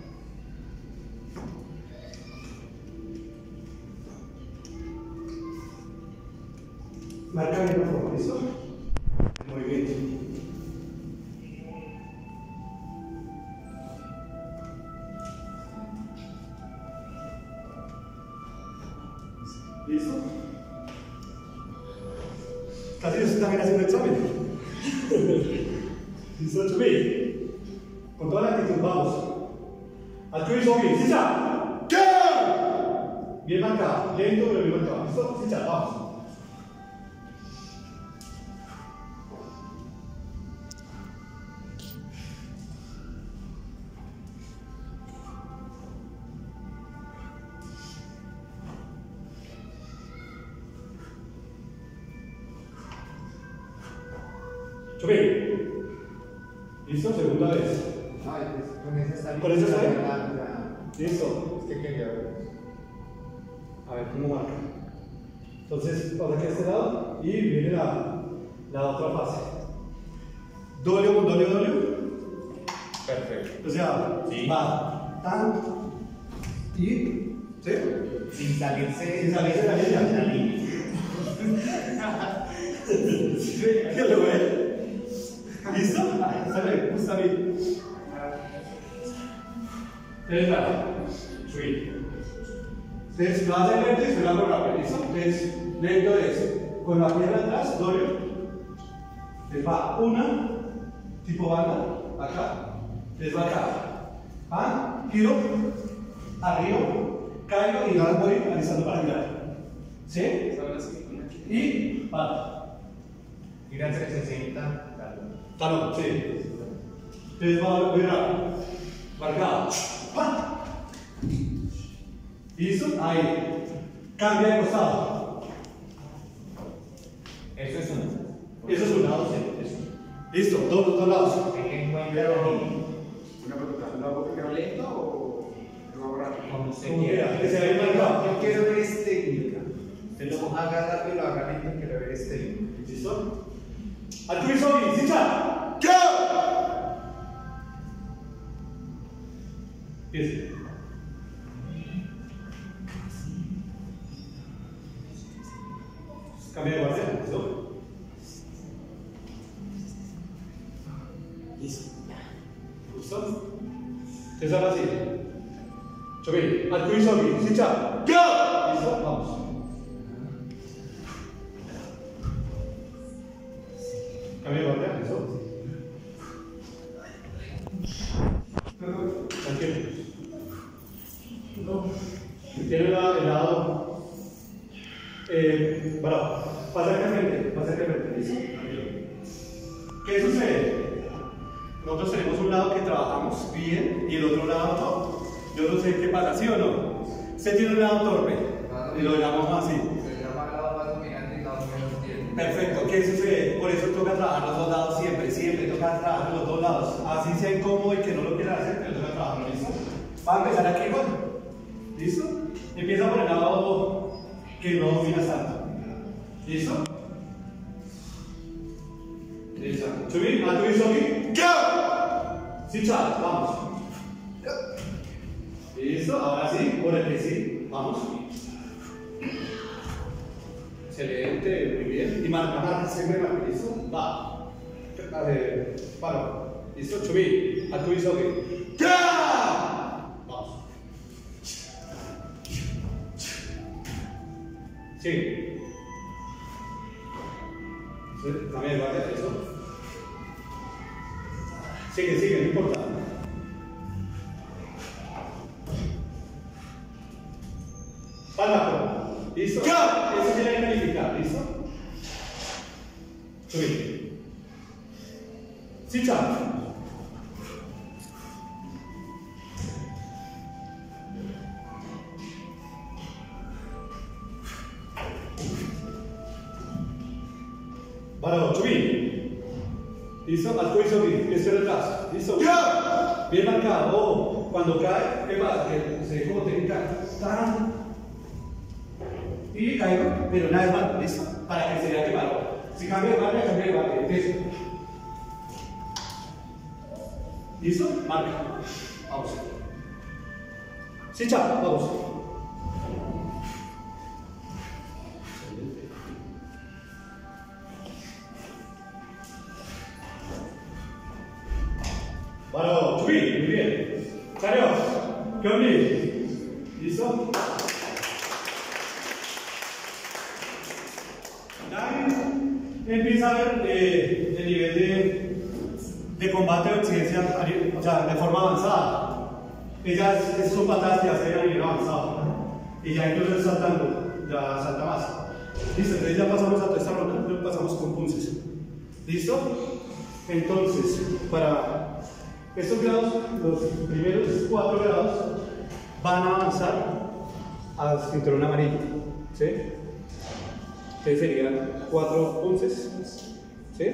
Marca bien la forma, ¿listo? Muy bien. ¿Listo? Casi yo estoy también haciendo examen. ¿Listo, Chubí? Con toda la actitud, vamos. Al Chubí, Chubí, ¡sicha! Bien marcado, lento pero bien marcado. ¿Listo? ¡Sicha! Vamos. Chubí. ¿Listo? Segunda vez. Ay, pues con esa está bien. ¿Con esa está bien? Ya, ya. ¿Listo? Es que quería ver. A ver cómo marca. Entonces, pasa aquí a este lado y viene la, la otra fase. Doble con doble, doble. Perfecto. O sea, Sí. va tan y. ¿Sí? Sin salirse. Sin salirse de la línea. de la línea. ¿Qué lo ve? ¿Listo? Sale, gusta bien. Entonces, nada. Sweet. Entonces, lo hace lento y suena muy rápido. ¿Listo? Entonces, lento es con la pierna atrás, doble. Entonces va una, tipo banda, acá. Entonces va acá. Pan, giro, arriba, caigo y ahora voy alisando para girar. ¿Sí? Y banda. Gira trescientos sesenta. Talón, sí. Entonces va a ver marcado. ¡Pam! ¿Listo? Ahí. Cambia de costado. Eso es uno. Eso es un lado, sí. Eso. Listo, dos, dos lados. Ten en cuenta la línea. Una pregunta, ¿lo hago primero lento o lo hago rápido? Como usted Como quiera. quiera, que se vea marcado. Yo quiero ver es técnica. Usted lo haga rápido y lo haga lento, quiero ver es técnica. ¿Listo? Al tu Sobi, ¿sicha? Empiece. Cambia de guardia, ¿listo? Listo. ¿Listo? Entonces ahora sí. Chobi, al tuyo Sobi, Sicha. ¡Go! ¿Listo? Vamos. Cambia de guardia, ¿listo? Tranquilo. Tiene el lado. Eh, bueno, pasa acá al frente, pasa acá al frente, ¿listo? Tranquilo. ¿Qué sucede? Nosotros tenemos un lado que trabajamos bien y el otro lado no. Yo no sé qué pasa, ¿sí o no? Usted tiene un lado torpe y lo llamamos así. Se llama lado más dominante y lado menos tiempo. Perfecto, ¿qué sucede? Por eso toca trabajar los dos lados siempre, siempre toca trabajar los dos lados. Así sea incómodo y que no lo quiera hacer, pero toca trabajarlo, ¿listo? Va a empezar aquí igual. ¿Listo? Empieza por el lado que no dominas tanto. ¿Listo? Listo. Subir, a tu Sobi. ¡Go! Sí, chao, vamos. Listo, ahora sí, por el que sí, vamos. Excelente, muy bien. Y marca, marca, siempre marca, ¿listo? Va. A ver, paro. ¿Listo? Chubí, a tu Sobi. ¡Ya! Vamos. Sí. También guardia eso. Sigue, sigue, no importa. Palma. ¿Listo? ¡Ya! Eso tiene que calificar, ¿listo? Subir. Sí, chao. Vale, subir. ¿Listo? Al cuello subir. Esto es atrás. ¿Listo? ¡Ya! Bien marcado. Oh, cuando cae, ¿qué pasa? Que se ve como te cae. ¡Tan! Y caigo, pero nada es malo. ¿Listo? Para que se vea que malo. Si cambia de marca, cambia de marca. Empiezo. ¿Listo? Marca. Vamos. Sí, chao. Vamos. Vale, subí, muy bien. Salió. ¿Qué onda? ¿Listo? Ya empieza a ver eh, el nivel de, de combate de exigencia, o sea, de forma avanzada. Ellas son patadas que hacen a nivel avanzado. Y ya incluso saltando, ya salta más. Listo, entonces ya pasamos a toda esta ronda, ya pasamos con punces. ¿Listo? Entonces, para estos grados, los primeros cuatro grados van a avanzar al cinturón amarillo. ¿Sí? Entonces serían cuatro punces. ¿Sí?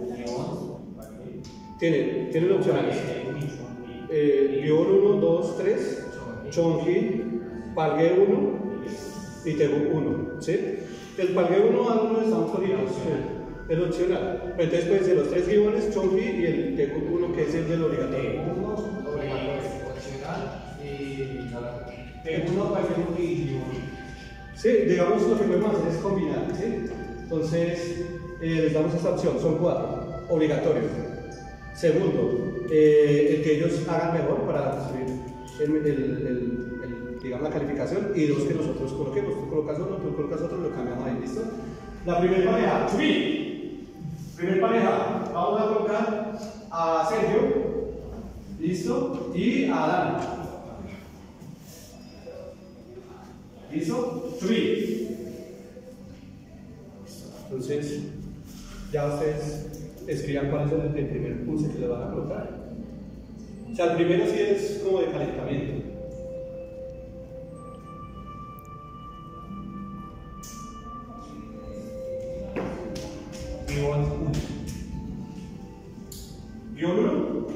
Tienen, tienen opcionales. Eh, León uno, dos, tres, Chonji, Palgue uno y Tegu uno. ¿Sí? El Palgue uno algunos están solitos. Es opcional. Entonces pueden ser los tres guiones, Chonji y el Tegu uno que es el del obligatorio. Opcional y nada. Uno para el segundo y Sí, digamos lo que podemos hacer es combinar, ¿sí? Entonces, eh, les damos esta opción, son cuatro, obligatorios. Segundo, eh, el que ellos hagan mejor para subir el, el, el, el, digamos, la calificación, y dos que nosotros coloquemos. Tú colocas uno, tú colocas otro, lo cambiamos ahí, ¿listo? La primera pareja, subí. Primer pareja, vamos a colocar a Sergio, ¿listo? Y a Adán. ¿Listo? Subí. Entonces, ya ustedes escriban cuál es el, el primer pulse que le van a colocar. O sea, el primero sí es como de calentamiento. Guión uno. Guión uno.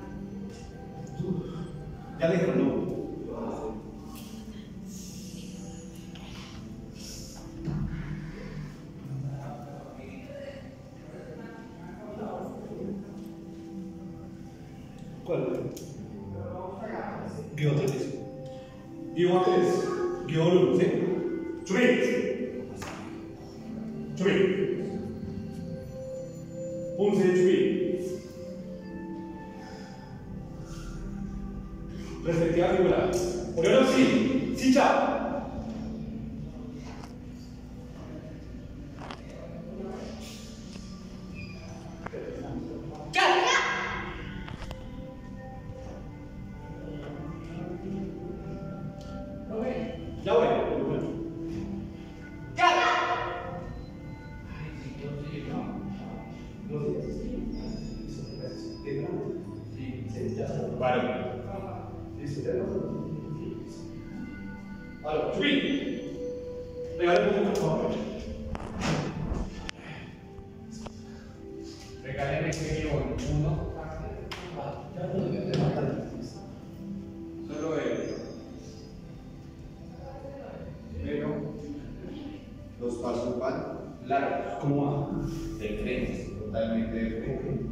Ya le dijeron no. ¿Cuál? Guión tres, listo. Guión tres. Guión uno, ¿sí? Chubí. Chubí. Punce, chubí. Respectiva figura. Orión, sí. Chicha. Ya voy. Paro. Ahora, subí. Regálame un poco, por favor. Regáleme que guión uno. Solo él. Pero Los pasos van largos. ¿Cómo va? De frente. Totalmente de frente.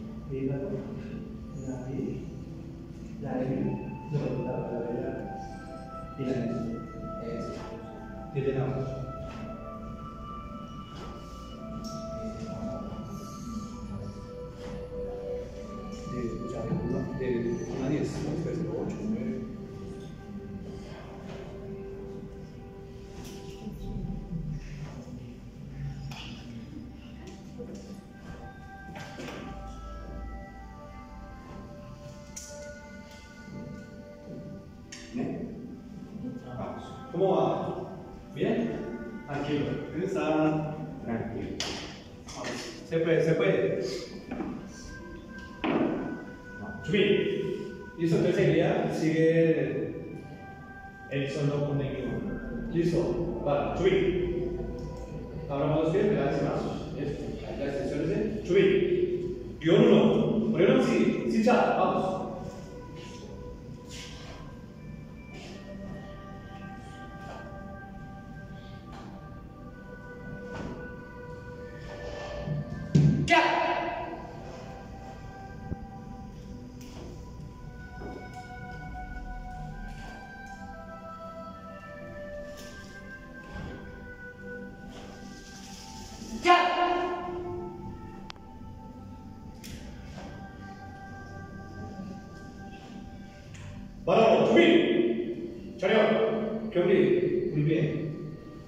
Tiene la voz. De escuchar una, de una diez, después de ocho, nueve. ¿Cómo va? ¿Bien? Tranquilo. Está tranquilo. Se puede, se puede. Subí. Listo, entonces seguiría, sigue el solo con el guión. Listo, vale, subí. Abramos los pies, pegadas y brazos. Listo, ahí las extensiones. Subí. Guión uno. Guión sí, sí, ya, vamos. Parado, subí. Choreo. ¿Qué hombre? Muy bien.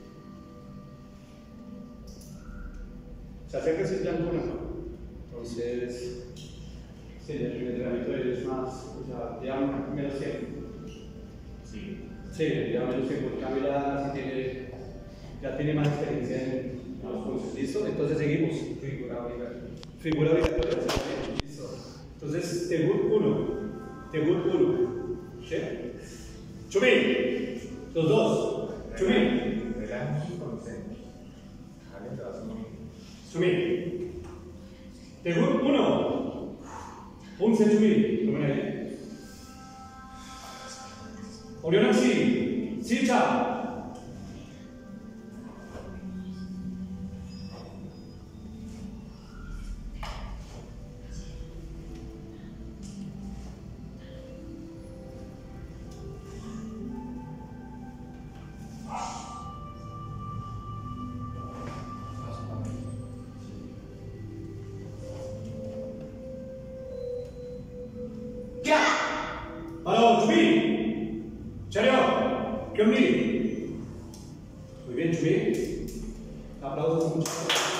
Se acerca ese blanco, ¿no? Entonces, sí, el primer entrenamiento es más, o sea, ya menos tiempo. Sí. Sí, ya menos tiempo. En cambio, ya, sí tiene, ya tiene más experiencia en los cursos. ¿Listo? Entonces, seguimos. Figura obligatoria. Figura obligatoria. Listo. Entonces, Tegur uno. Tegur uno. ¿Sí? Chubí. Los dos. Chubí. Relajamos y concentramos. Dale, te vas a morir. Chubí. Tegur uno. Punce chubí. Lo ven ahí. Orión así. Sicha. Parado, Chubí. Chareo. ¿Qué hombre? Muy bien, Chubí. Aplausos mucho.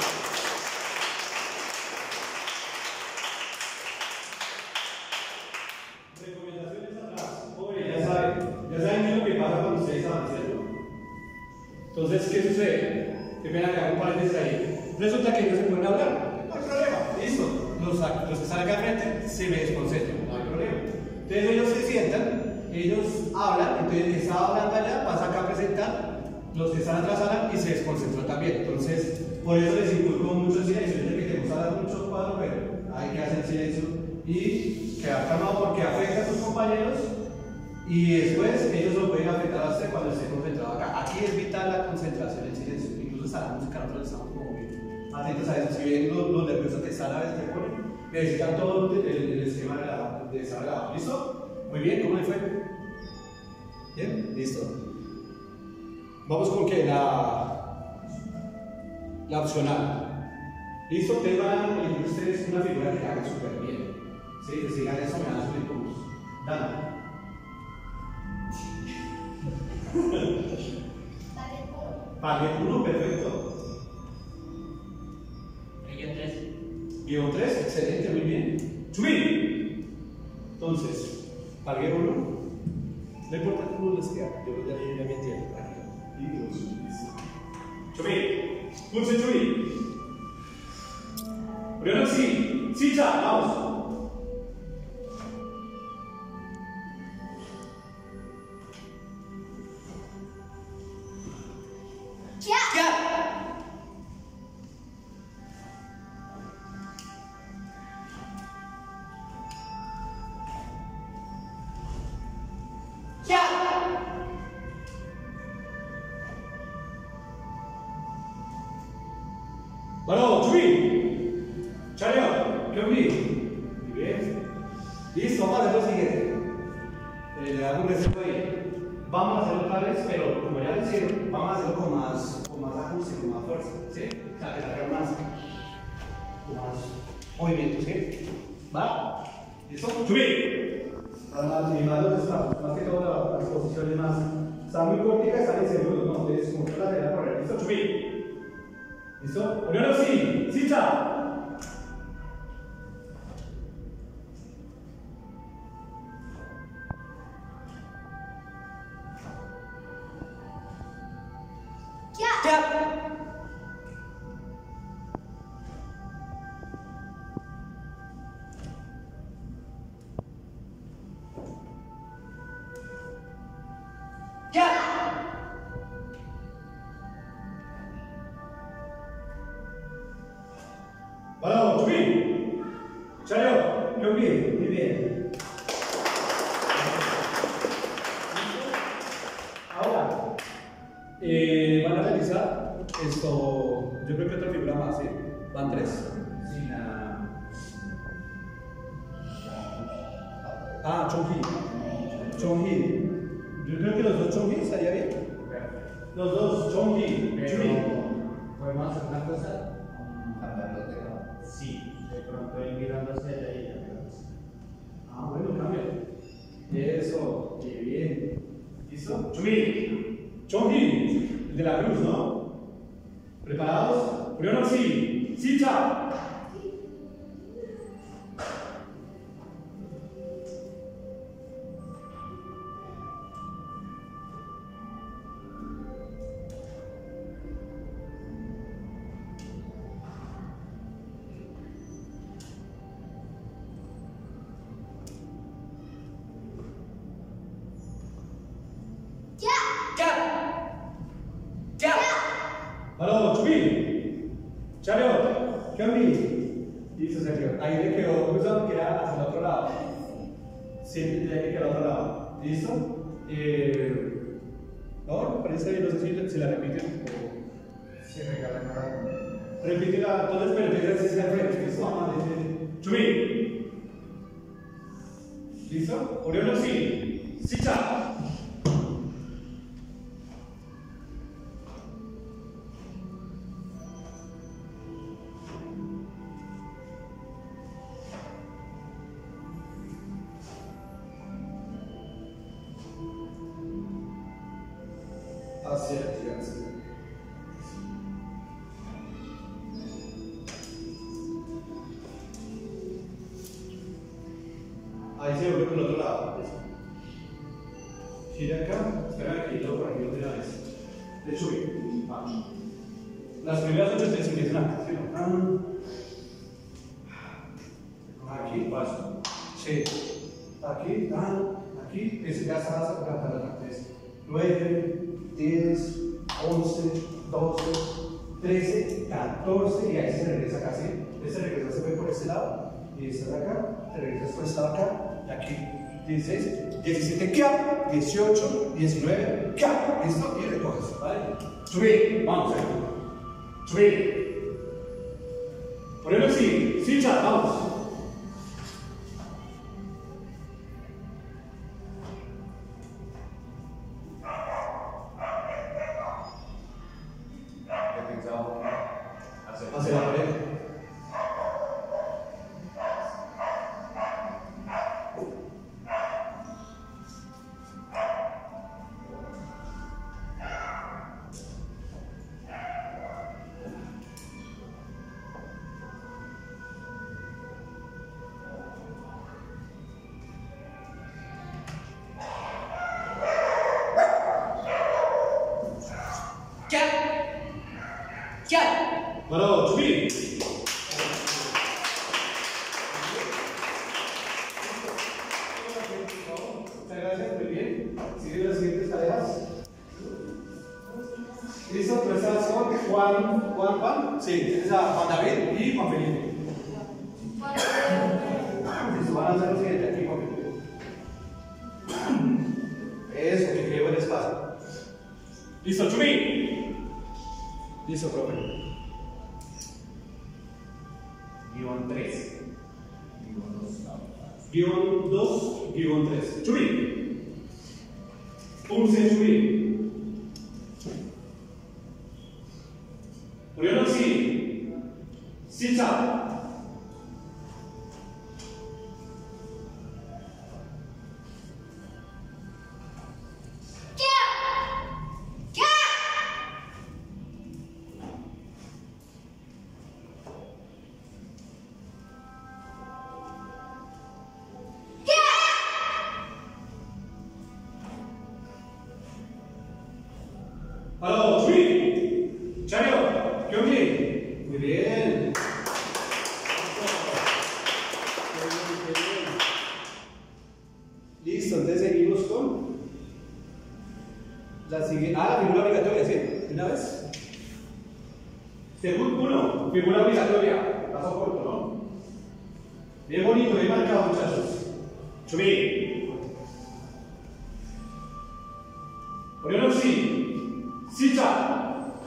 Recomendaciones atrás. Oye, ya saben. Ya saben qué es lo que pasa cuando ustedes avanzan, ¿cierto? Entonces, ¿qué sucede? Qué pena que hago un paréntesis ahí. Resulta que ellos se pueden hablar. No hay problema. Listo. Los, los que están acá al frente se me desconcentran. No hay problema. Entonces ellos se sientan, ellos hablan, entonces el que estaba hablando allá pasa acá a presentar, los que están atrás hablan y se desconcentran también. Entonces, por eso les inculco mucho silencio. Yo sé que queremos hablar mucho cuadro, pero hay que hacer silencio y quedar calmado porque afecta a tus compañeros y después ellos lo pueden afectar a usted cuando esté concentrado acá. Aquí es vital la concentración, el silencio. Incluso está la música, nosotros estamos como bien atentos a eso. Si ven los, los nerviosos que están a veces que ponen, necesitan todo el, el esquema de, la, de esa grabada. ¿Listo? Muy bien, ¿cómo le fue? Bien, listo. Vamos con que la, la opcional. Listo, ustedes van a elegir ustedes una figura que haga súper bien. ¿Sí? Que sigan eso, me van a subir puntos. Dale. Pagué uno, perfecto. Guión tres. Guión tres, excelente, muy bien. Chubí. Entonces, pagué uno. No importa cómo les queda, yo ya ya me entiendo. Y dos. Chubí. Pulse Chubí. Primero sí. Sí, ya, vamos. Bueno, Chubí. Chario, ¿qué vi? Muy bien. Listo, vamos a hacer lo siguiente. Eh, le hago un reset ahí. Vamos a hacerlo otra vez, pero como ya lo hicieron, vamos a hacerlo con más, con más ajuste, con más fuerza. ¿Sí? O sea, que sacar más, con más movimiento, ¿sí? ¿Va? ¿Listo? Chubí. Además, y más los espacios, más que todo las posiciones más. Están muy corticas, están inseguros, ¿no? Entonces, como que la dejan correr. ¿Listo? Chubí. ¿Listo? Primero sí. Sí, ya. Bueno, Chubí. Chario, ¿qué vi? Muy bien. Ahora, eh, van a realizar esto. Yo creo que otra figura más, ¿sí? Van tres. Sí, nada. Ah, Chongi. Chongi. Yo creo que los dos Chongi estaría bien. Los dos Chongi. Chubí. ¿Podemos hacer una cosa? Cambiar los dedos. Sí, de pronto ir mirando hacia allá y ya. Ah, bueno, cambia. Eso, qué bien. ¿Listo? Chubí. Chongi, el de la cruz, ¿no? ¿Preparados? Primero sí. Sí, ya. Aló, Chubí. Chario, ¿qué vi? Listo, Sergio. Ahí le quedó cruzado, queda hacia el otro lado. Siempre tiene que quedar al otro lado. ¿Listo? Eh, no, me parece bien, no sé si se la repiten o. Se regala cada uno. Repítela, entonces, pero empieza así hacia el frente. ¿Listo? Vamos a decir. Chubí. ¿Listo? Primero sí. Sí, ya. Hacia atrás. Ahí se vuelve por el otro lado. Gira acá, espera aquí, lo por aquí de una vez. De Chubí. Vamos. Las primeras ocho se empiezan acá, ¿sí? Aquí, paso. Sí. Aquí, ah, aquí, ese ya está sacando la nueve, diez, once, doce, trece, catorce, y ahí se regresa acá, ¿sí? Este regresa, se ve por este lado, y este de acá, te regresas por este lado acá, y aquí, dieciséis, diecisiete, cap, dieciocho, diecinueve, cap, listo, y recoges, ¿vale? Chubí. Vamos, eh. Chubí. Primero sí. Sí, ya, vamos. gracias, muy bien. Sigue las siguientes tareas. ¿Listo? ¿Tú estás con Juan, Juan, Juan? Sí, tienes a Juan David y Juan Felipe. Listo, van a hacer lo siguiente aquí, Juan Felipe. Eso, que quede buen espacio. ¿Listo, Chumi? Listo, profe. Guión tres. Guión dos, guión tres. Chumi. Pulse, Chumi. Orionoxi. Sicha. Hello, Chumi. Chario, Kyungji. Muy bien. Listo, entonces seguimos con la siguiente. Ah, la figura obligatoria, sí. ¿De una vez? Segundo uno, figura obligatoria. Paso corto, ¿no? Bien bonito, bien marcado, muchachos. Chumi. Orionoxi. Sicha.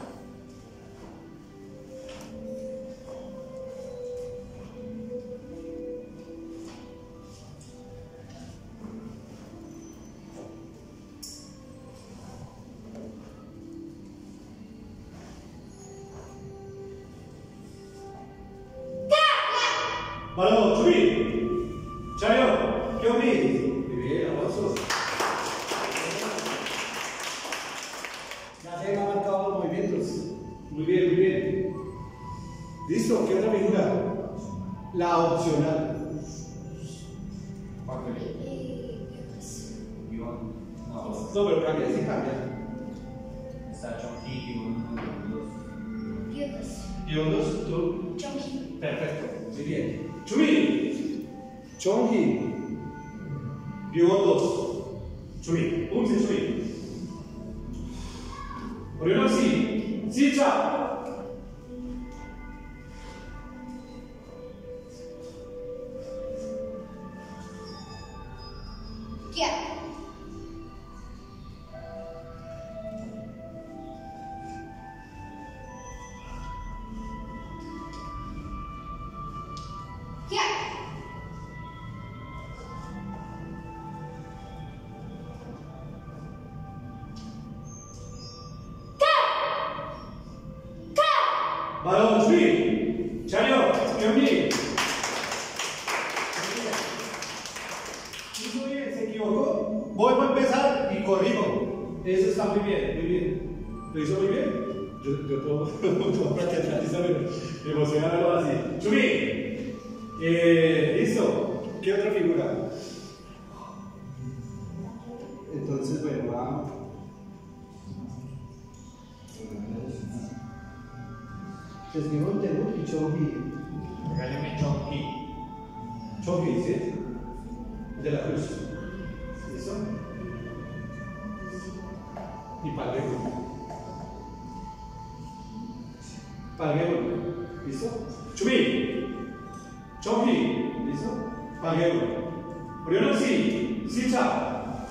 Vale, Chumi. Chario, Kyungji. Muy bien, aplausos. Ya se han marcado los movimientos. Muy bien, muy bien. Listo, ¿qué otra figura? La opcional. Juan Felipe. Guión. No, No, pero cambia, sí cambia. está Chonqui, guión uno, guión dos. Guión dos, tú. Chonqui. Perfecto, muy bien. Chumi. Chongi. Guión dos. Chumi. Pumse, Chumi. Orionoxi. Sicha. Balón, Chumi. Chario, Kyungji. Muy bien, se equivocó. Vuelvo a empezar y corrijo. Eso está muy bien, muy bien. ¿Lo hizo muy bien? Yo, yo todo, todo para que atrás, me emociona verlo así. Chumi. Eh, listo. ¿Qué otra figura? Entonces, bueno, va. Pues digo Teru y Chongi. Regáleme Chonqui. Chongi, ¿sí? De la cruz. ¿Listo? Y Palguero. Palguero. ¿Listo? Chumi. Chongi. ¿Listo? Palguero. Orionoxi. Sicha.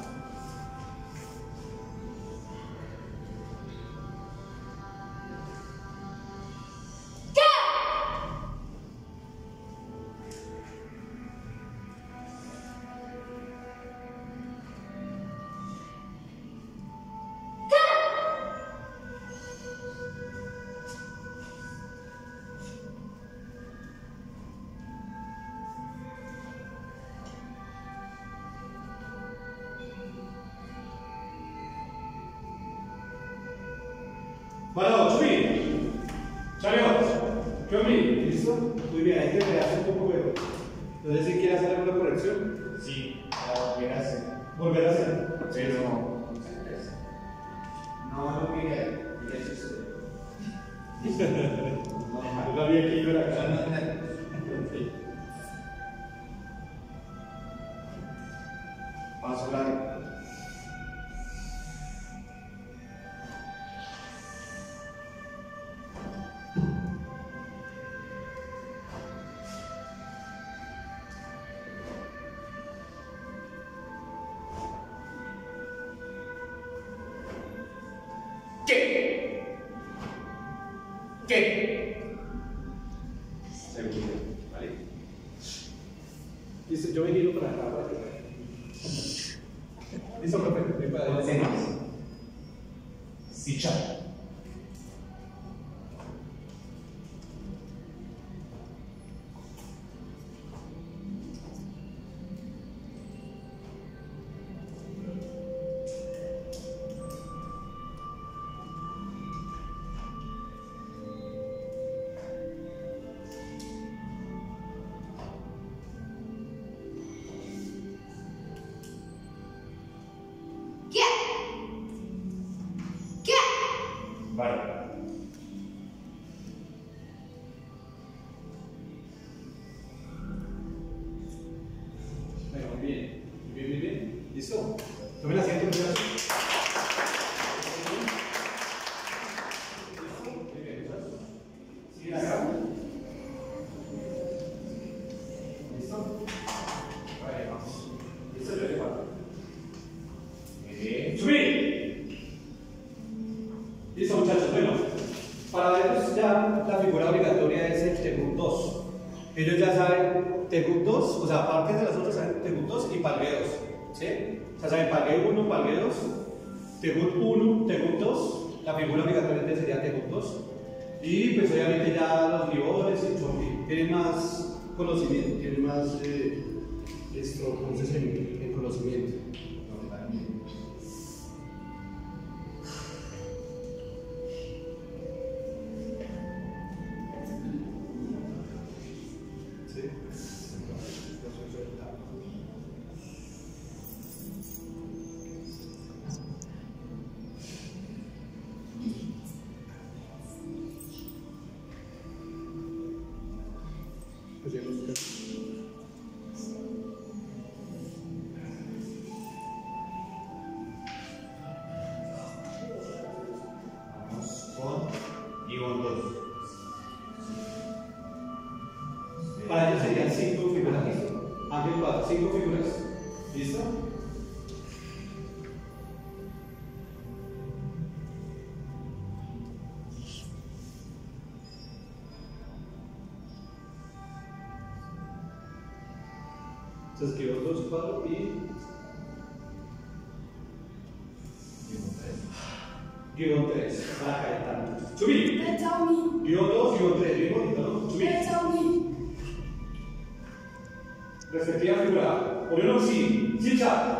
Bueno, Chumi. Chario. Kyungji. ¿Listo? Muy bien, hay que crearse un poco, pero. Entonces, si quiere hacer alguna corrección, Sí, la volver a hacer. volver a hacer. Pero no. No, no, mire, mire eso. Yo sabía que iba a acá. Paso largo. ¿Qué? Seguro, ¿vale? Listo, yo me giro para acá para que vean. Listo, perfecto. Ven para allá. Sicha. Vale. Bueno, muy bien. Muy bien, muy bien. ¿Listo? Tomen asiento, tomen asiento. Muy bien, siguen acá. ¿Listo? Vale, vamos. ¿Listo? Yo le guardo. Muy bien. ¡Subir! Listo, muchachos. Bueno, para ellos ya la figura obligatoria es el Tegut dos. Ellos ya saben Tegut dos, o sea, aparte de las otras saben Tegut dos y Palgue dos. ¿Sí? O sea, saben Palgue uno, Palgue dos, Tegut uno, Tegut dos. La figura obligatoria sería Tegut dos. Y pues obviamente ya los ribores y Chompi tienen más conocimiento, tienen más eh, esto, entonces en, en conocimiento. Vamos con Ivonne dos. Para ellos serían cinco figuras, ¿listo? Ángel cuatro, cinco figuras. ¿Listo? Entonces escribo dos, cuatro y... Guión tres, para calentar. Subí. Guión dos, guión tres, bien bonito, ¿no? Subí. Respectiva figura. Orión sí. Chicha.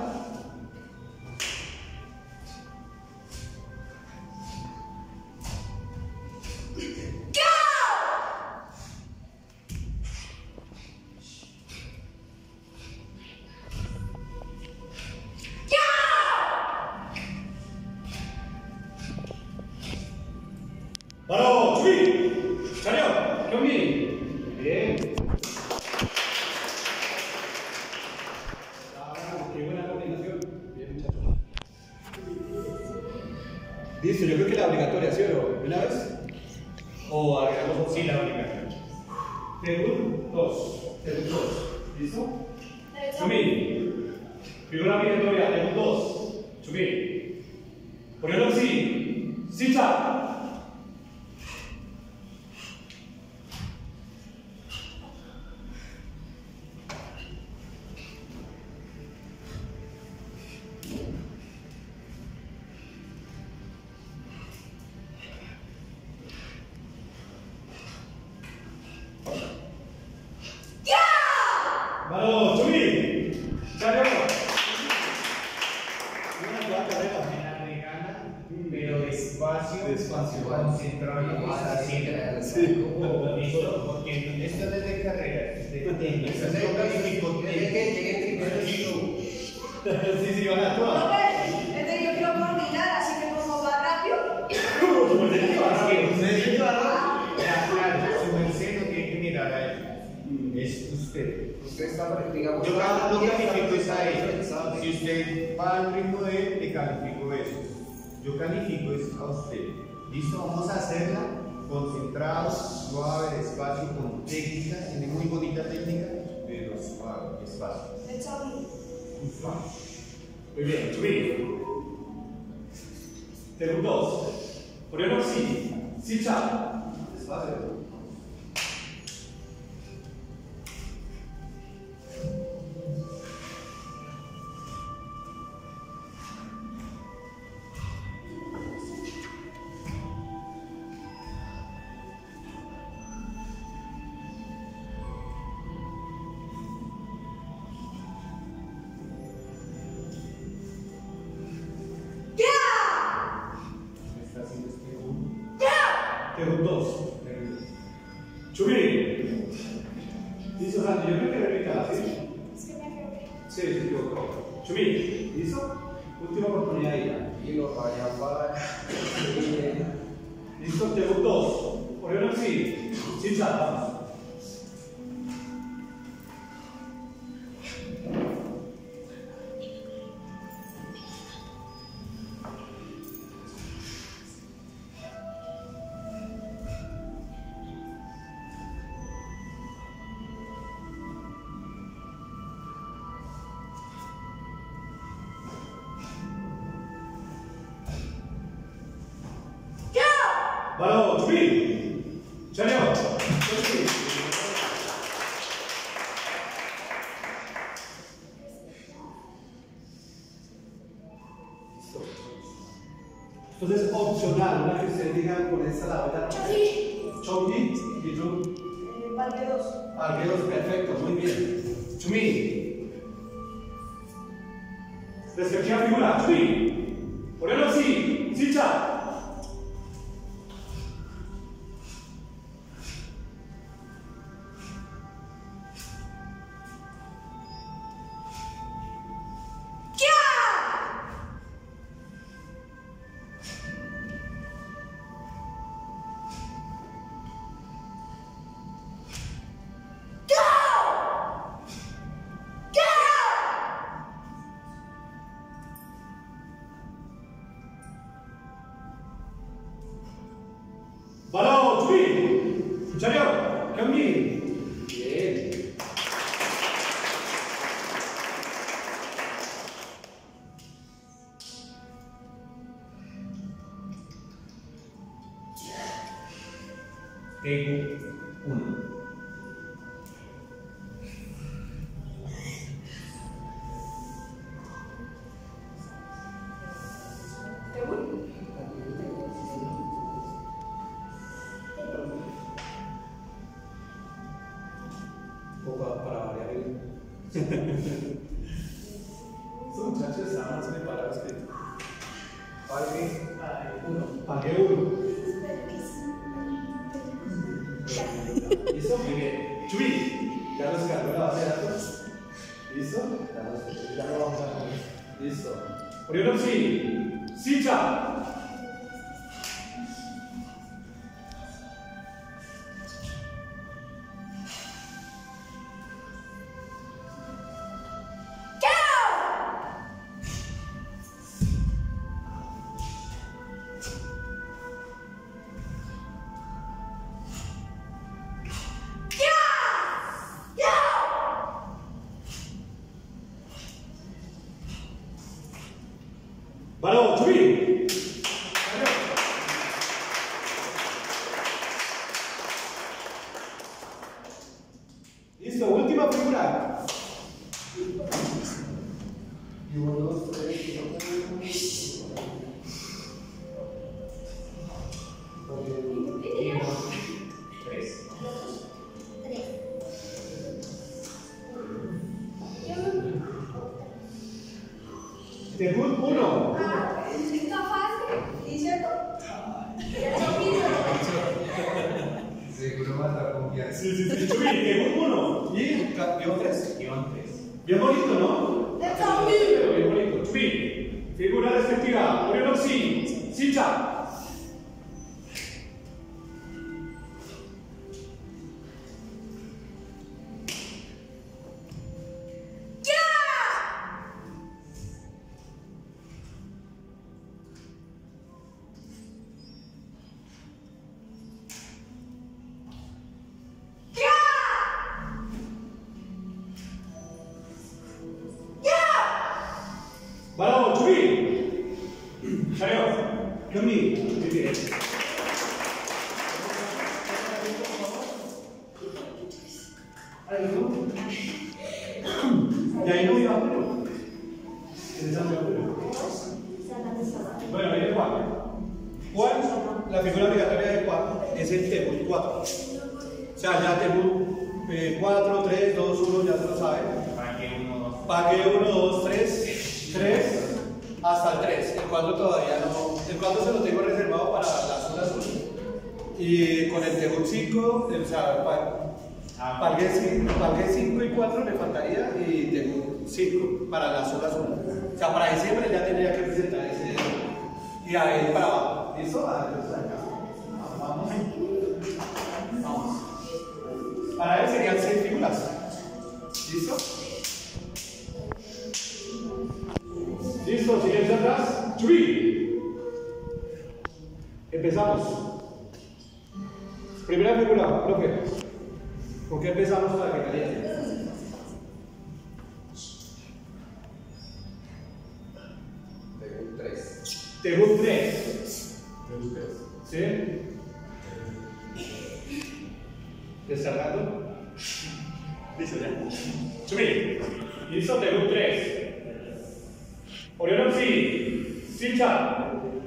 ¡Vamos! ¡Subí! ¡Salió! ¡Qué bien! Bien. ¡Qué buena coordinación! Bien, muchachos. Listo, yo creo que la obligatoria, ¿sí o no? ¿Una vez? ¿O agregamos otra? Sí, la obligatoria. Tegut dos. Tegut dos. ¿Listo? Chumí. Figura obligatoria, Tegut dos. Chumí. Ponelo sí. Sicha. ¡Vamos, Chumí! ¡Salió! Una toda carrera. Me la regala, pero despacio, Despacio. concentrado y haciendo. Sí. Listo, porque esto no es de carrera, es de tenis. Esto es de califico tenis. Sí, sí, van a todas. Entonces yo quiero coordinar, así que como va rápido. Claro, su merced lo que hay que mirar a él es usted. Usted está, digamos, Yo cada lo califico es a él. Si usted va al ritmo de él, le califico eso. Yo califico es a usted. ¿Listo? Vamos a hacerla concentrados, suave, despacio, con técnica. Tiene muy bonita técnica, pero suave, despacio. Suave. Muy bien, Chumí. Tegut dos. Ponelo sí. Sicha. Despacio. Tengo dos. Chubí. ¿Listo, Santi? Yo creo que repita, ¿sí? Sí, se equivocó. Chubí. ¿Listo? Última oportunidad ahí. Y lo vaya para. ¿Listo? Tengo dos. Por ejemplo, sí. Sí, vamos. Bravo, Chubí. Chario. Entonces es opcional, una que ustedes digan con esta la verdad. Chongi. ¿Y tú? Parque dos. Parque dos, perfecto, muy bien. Chumi. Respectiva figura, Chumi. Ponelo así, Sicha. Bravo, Chumi. Chario, Camille. Bien. Tengo uno. Para variar el. Estos muchachos están más preparados que tú. Pague uno. Pague uno. ¿Listo? Muy bien. Chubí. Ya los cargó la base de datos. ¿Listo? Ya los ya lo vamos a hacer. Listo. Por ejemplo, sí. Sicha. Bravo, Chubí. Listo, última figura. Y uno, dos, tres, Tres. Debut uno. Ah, está fácil, ¿cierto? Ya lo hizo. Seguro más la confianza. Sí, sí, sí. Chubí, debut uno. ¿Y guión tres? Guión tres. Bien bonito, ¿no? Está bien. Bien bonito. Chubí, figura respectiva. Por ejemplo, sí. Sicha. Bravo, Chubí. Chario, Camille. Muy bien. Bueno, viene Juan. Juan, la figura obligatoria de Juan es el Tebut cuatro. O sea, ya Tebut eh, cuatro, tres, dos, uno, ya se lo saben. Pague uno, dos. Pague uno, dos, tres, tres, hasta el tres. El cuatro todavía no. El cuatro se lo tengo reservado para la zona azul. Y con el Tebut cinco, o sea, pagué cinco y cuatro le faltaría y Tebut cinco para la zona azul. O sea, para diciembre ya tendría que presentar ese. Y a él para abajo. ¿Listo? Vamos. Vamos. Para él serían seis figuras. ¿Listo? ¿Listo? Siguiente atrás. Chubí. Empezamos. Primera figura, profe. ¿Con qué empezamos para que caliente? Tebut tres. Tebut tres. Tebut tres. ¿Sí? Descargando. Listo ya. Chubí. Listo, Tebut tres. Orión sí. Sincha.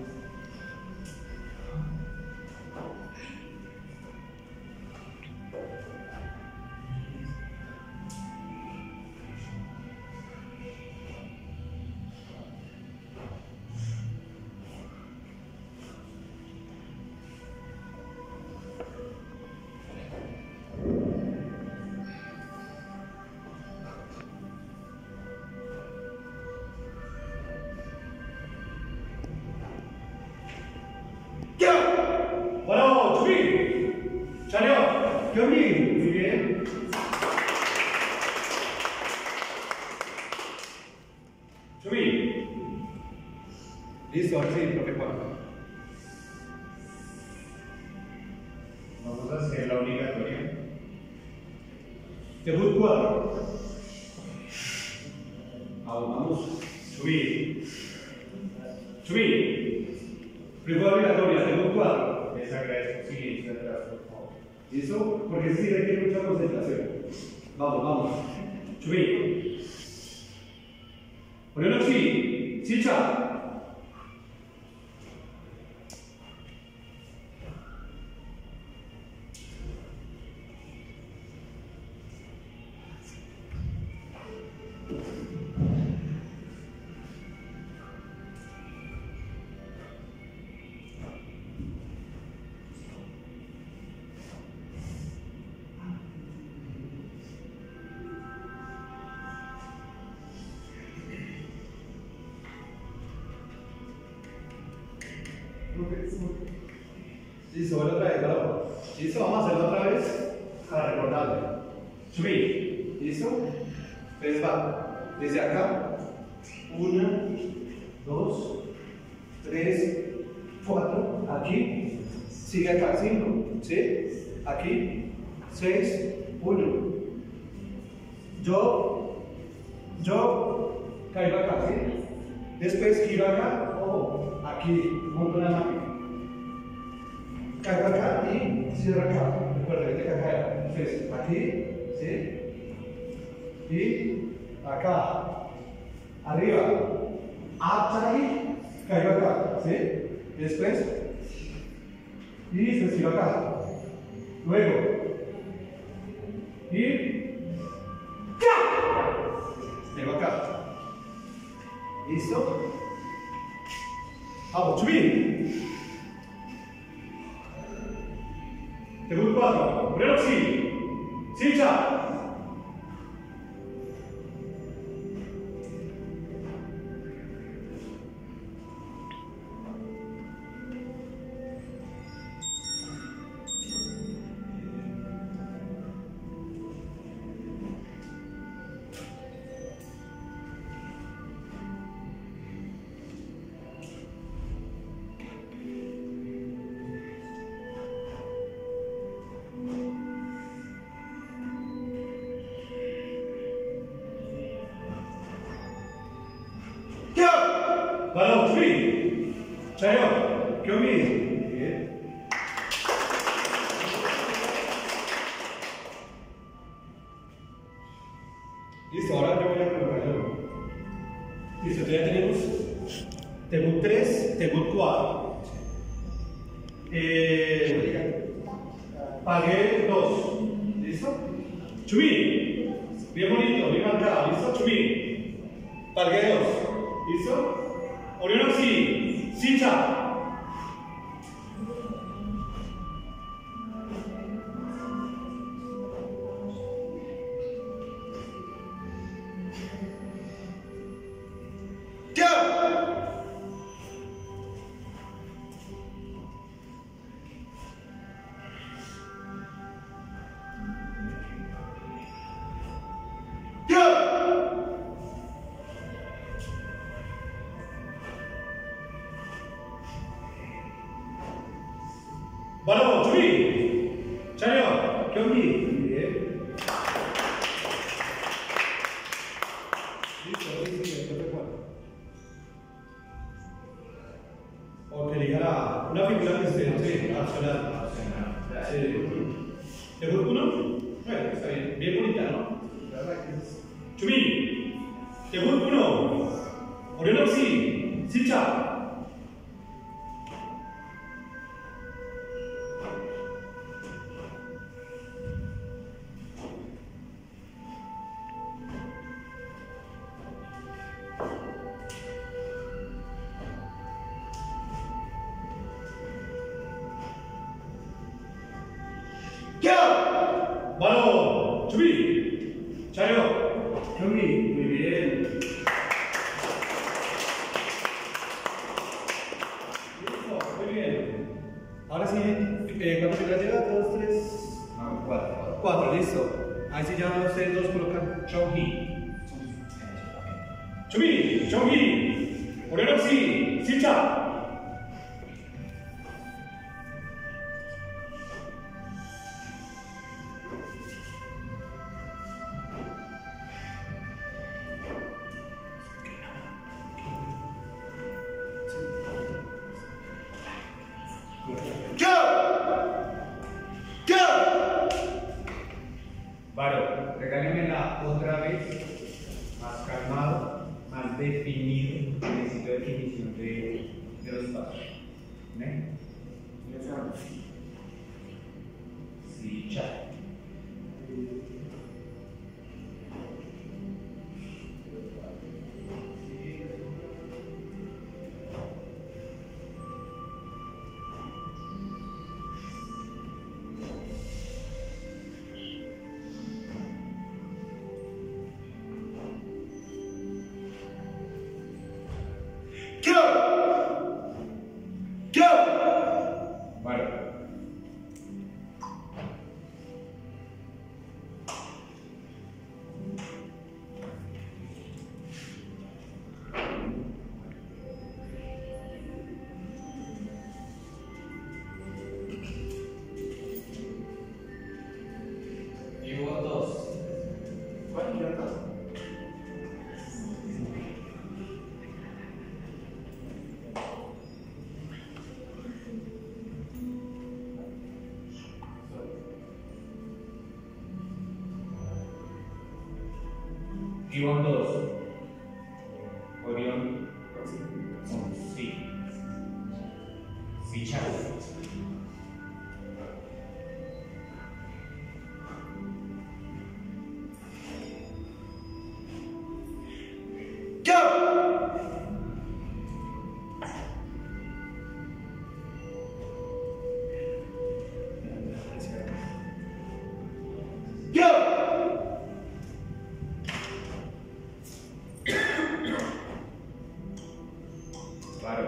Bueno, Chubí. Chaneo. Chubí. Muy bien. Chubí. Listo, ahora sí, profe Juan. Vamos a hacer la obligatoria. Tebut cuatro. Vamos. Chubí. Chubí. Figura obligatoria, Tebut cuatro. Les agradezco. Sí, atrás, por favor. ¿Listo? Porque sí requiere mucha concentración. Vamos, vamos. Chubí. Orión sí. Sincha. Listo, vuelve otra vez, bravo. Listo, vamos a hacerlo otra vez para recordarle. Subir. ¿Listo? Entonces va desde acá. Una, dos, tres, cuatro. Aquí. Sigue acá. Cinco. ¿Sí? Aquí. Seis. Uno. Yo. Yo. Caigo acá. ¿Sí? Después giro acá. Ojo. Aquí. Monto la máquina. Caigo acá y cierro acá. Recuerda que te cae. Entonces, aquí, ¿sí? Y acá. Arriba. Hasta ahí. Caigo acá, ¿sí? Después. Y se giro acá. Luego. Y. ¡Ya! Vengo acá. ¿Listo? Vamos, subir. Tebut cuatro. Orión sí. Sincha. Balão, subir. Chayo, que eu me. Listo, ahora yo voy a colocarlo. Listo, ya tenemos Tegut tres, Tegut cuatro. Eh, Pagué dos. ¿Listo? Chubí. Bien bonito, bien marcado. ¿Listo? Chubí. Pagué dos. ¿Listo? Orión sí. Sicha. 바로 준비! 차려! 경기! 예. Listo, listo, perfecto. O que dijera una figura que esté entre Arsenal. Sí. ¿Te gusta uno? Bueno, está bien. Bien bonita, ¿no? 준비! te gusta uno? 어려운 없이 진짜! 바로 준비 자료 경기 muy bien listo muy bien ahora sí eh, ¿cuánto figuras lleva? dos, tres No, cuatro. cuatro listo ahí sí ya ustedes dos colocan 경기 준비 경기 어려운 없이 시작 Vale, regálenmela otra vez, más calmado, más definido. Necesito definición de, de los pasos. ¿Ne? Sí, ya. Vale. Y hubo dos. ¿cuál? ¿Ya está? Iván dos. Orión. Sí. Sí, chao. Claro.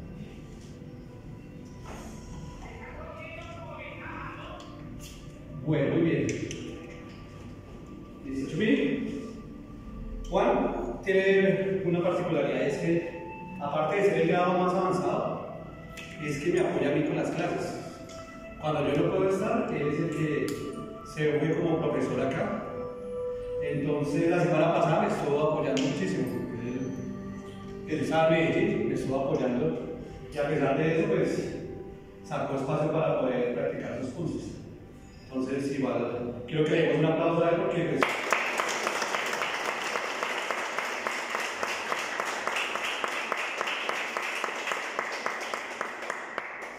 Bueno, muy bien. dieciocho mil. Juan tiene una particularidad, es que aparte de ser el grado más avanzado, es que me apoya a mí con las clases. Cuando yo no puedo estar, él es el que se une como profesor acá. Entonces la semana pasada me estuvo apoyando muchísimo. Él, él sabe Medellín, me estuvo apoyando y a pesar de eso, pues sacó espacio para poder practicar sus cursos. Entonces, igual, quiero que le demos un aplauso a él porque pues,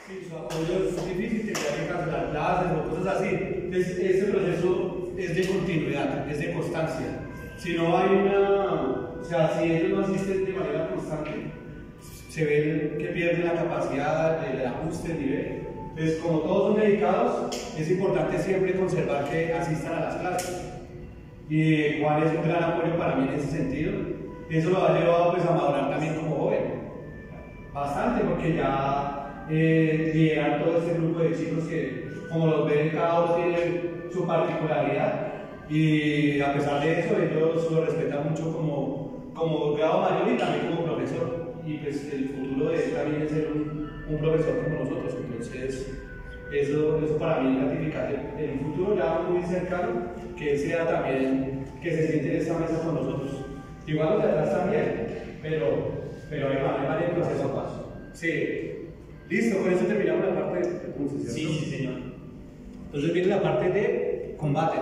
Sí, su apoyo es difícil, tendría que cancelar clases o cosas así. Entonces, ese proceso es de continuidad, es de constancia. Si no hay una, o sea, si ellos no asisten de manera constante, se ve que pierden la capacidad del ajuste del nivel. Entonces, como todos son dedicados, es importante siempre conservar que asistan a las clases. Y Juan es un gran apoyo para mí en ese sentido. Eso lo ha llevado pues, a madurar también como joven. Bastante, porque ya eh, lideran todo este grupo de chicos que, como los ven, cada uno tiene su particularidad. Y a pesar de eso, ellos lo respetan mucho como, como grado mayor y también como profesor. Y pues el futuro de él también es ser un, un profesor como nosotros. Entonces, eso, eso para mí es gratificante. En un futuro ya muy cercano, que él sea también, que se siente en esta mesa con nosotros. Igual los de atrás también, pero, pero ahí va, ahí va el proceso a paso. Sí. Listo, con eso terminamos la parte de pulso, Sí, sí, señor. Entonces viene la parte de combate.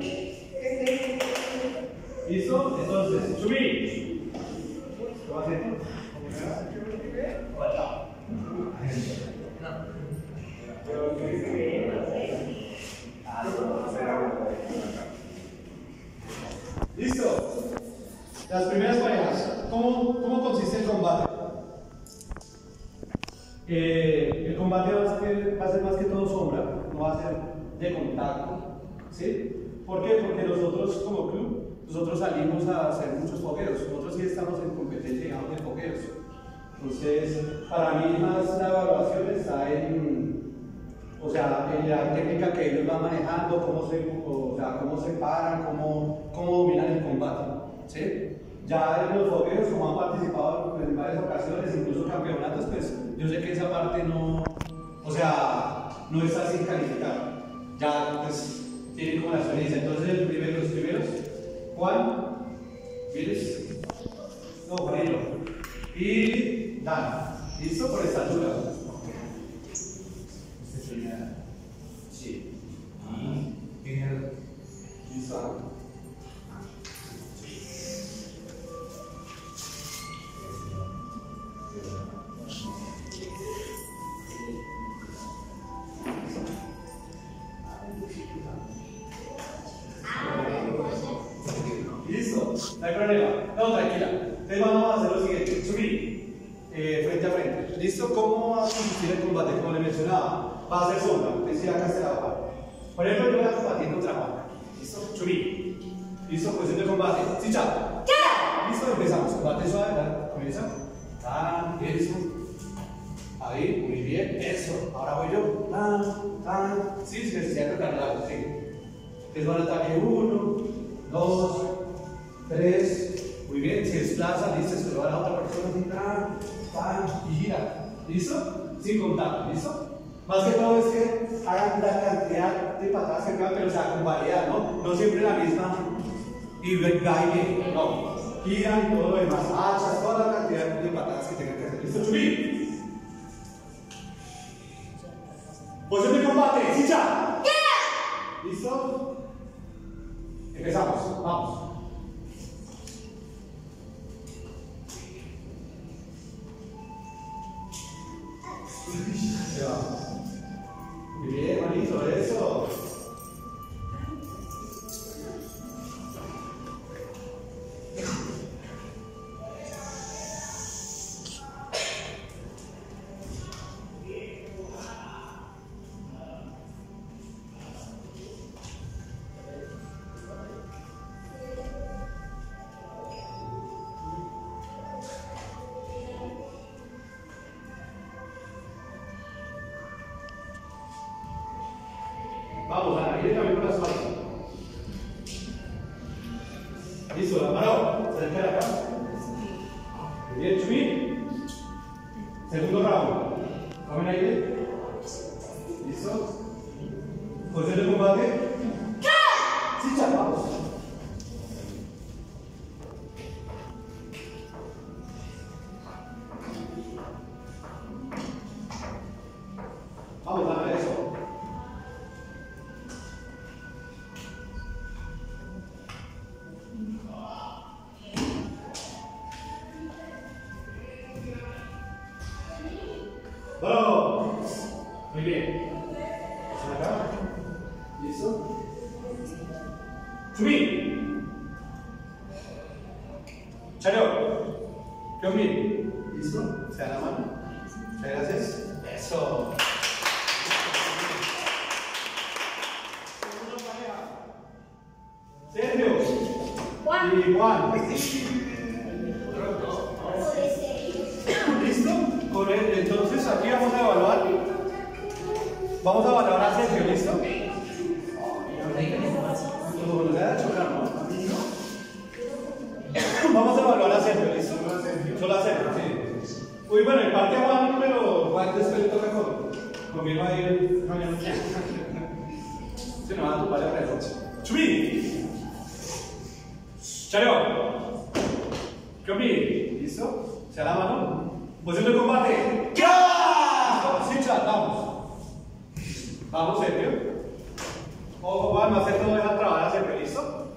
¿Listo? Entonces, subí. ¿Qué va a hacer? ¿Listo? Las primeras parejas. ¿Cómo, cómo consiste el combate? Eh, el combate va a, ser, va a ser más que todo sombra, no va a ser de contacto. ¿Sí? ¿Por qué? Porque nosotros como club, nosotros salimos a hacer muchos fogueos. Nosotros sí estamos en competencia, digamos, de fogueos. Entonces, para mí más la evaluación está en, o sea, en la técnica que ellos van manejando, cómo se, o sea, cómo se paran, cómo, cómo dominan el combate. ¿Sí? Ya en los fogueos, como han participado en varias ocasiones, incluso campeonatos, pues yo sé que esa parte no, o sea, no está sin calificar. Ya, pues, tienen como la experiencia. Entonces, el primero, los primeros, Juan, ¿vienes? No, Juanilo. Y Dan. ¿Listo? Por estatura. Sí. Listo. Listo, no hay problema. No, tranquila. Entonces vamos a hacer lo siguiente. Subir eh, frente a frente. ¿Listo? ¿Cómo va a consistir el combate? Como le mencionaba, va a ser sombra. Es decir, acá se la va. Por ejemplo, yo voy a combatir contra Juan. ¿Listo? Subir. ¿Listo? Posición de combate. ¿Sí, chao? ¡Ya! ¿Listo? Empezamos. Combate suave, ¿verdad? Comienza. Tan, eso. Ahí, muy bien. Eso. Ahora voy yo. Tan, tan. Sí, sin necesidad de tocar nada. Sí. Entonces van al ataque uno, dos, tres, muy bien, se desplaza, listo, se lo va a la otra persona, tan, tan, y gira, ¿listo? Sin contacto, ¿listo? Más que todo es que hagan la cantidad de patadas que puedan, pero o sea, con variedad, ¿no? No siempre la misma, y venga y bien, no, giran y todo lo demás, hachas, toda la cantidad de patadas que tengan que hacer, ¿listo? Chubí. Posición de combate, ¿sí ya? ¿Listo? Empezamos, vamos. Ya. Muy bien, manito, eso. Vamos, Ana, viene también con las manos. Listo, la mano. Se deja acá. Muy bien, Chumi. Segundo round. ¿Tomen aire? ¿Listo? Posición de combate. Sí, ya, vamos. Vamos, Ana, eso. Bravo. Muy bien. ¿Están acá? ¿Listo? Subí. Chayo. ¿Qué bien? ¿Listo? ¿Se da la mano? Muchas gracias. Eso. Segunda pareja. Sergio. Juan. Y Juan. ¿Listo? Con él, entonces aquí vamos a evaluar. Vamos a evaluar a Sergio, ¿listo? Como nos da a chocar, ¿no? Vamos a evaluar a Sergio, ¿listo? Solo a Sergio, sí. Uy, bueno, el parte a Juan, pero Juan después le toca con, conmigo ahí mañana. Se nos va a tu padre para eso. ¡Chubí! ¡Chayo! ¿Qué opina? ¿Listo? ¿Se da la mano? Posición de combate. ¡Ya! Sí, chat, vamos. Vamos, Sergio. Ojo, Juan, no hacer todo, dejar trabajar a Sergio, ¿listo?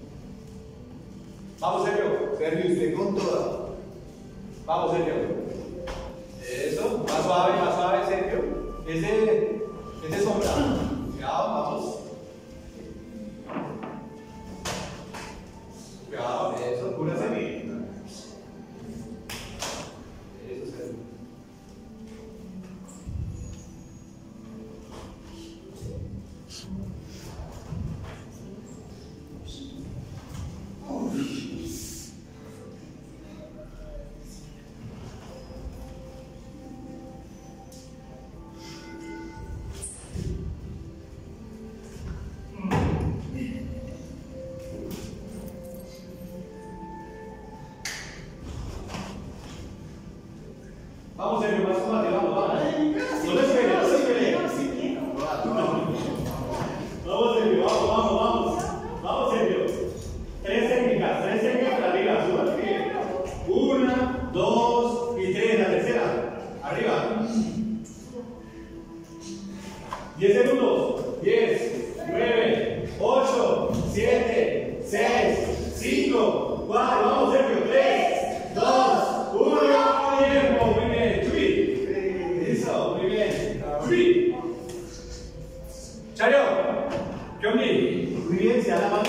Vamos, Sergio. Sergio, usted con toda. Vamos, Sergio. Eso, más suave, más suave, Sergio. Es de, es de sombra. Cuidado, vamos. Cuidado, eso, cúrase bien. Eso, Sergio. Vamos, Sergio, más combate, vamos, vamos. No le espere, no le espere. Vamos, Sergio, vamos, vamos, vamos. Vamos, Sergio. Tres técnicas, tres técnicas para arriba, suba. Bien. Una, dos y tres, la tercera. Arriba. Diez segundos. Diez, nueve, ocho, siete, seis, cinco, cuatro. Vamos, Sergio. Tres, dos, uno. Tiempo, muy bien. Chuy. Listo, muy bien. Chuy. Chayo. ¿Qué onda? Muy bien, se da la mano.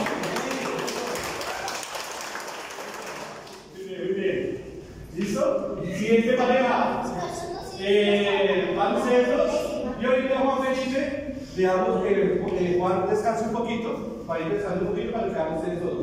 Muy bien, muy bien. ¿Listo? Siguiente pareja. Eh, van ustedes dos. Y ahorita Juan Felipe, dejamos que eh, Juan descanse un poquito, para ir descansando un poquito para que hagan ustedes dos.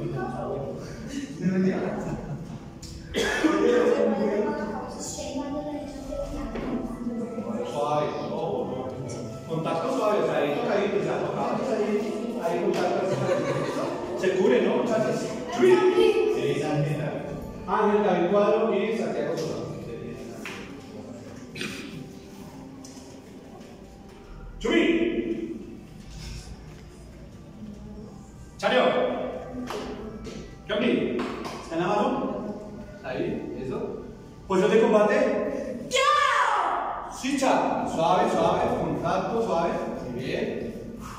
Suave, oh, contacto suave, o sea, ahí tocaditos, o sea, tocados ahí, ahí contactos. Se cubre, ¿no, muchachos? ¡Chuy! Sí, Ángel, David Cuadro y Santiago Sosa. ¡Chuy! ¡Chario! ¿Qué onda? ¿Está en la mano? Ahí, eso. Posición de combate. ¡Ya! Sí, cha. Suave, suave, contacto, suave. Muy bien.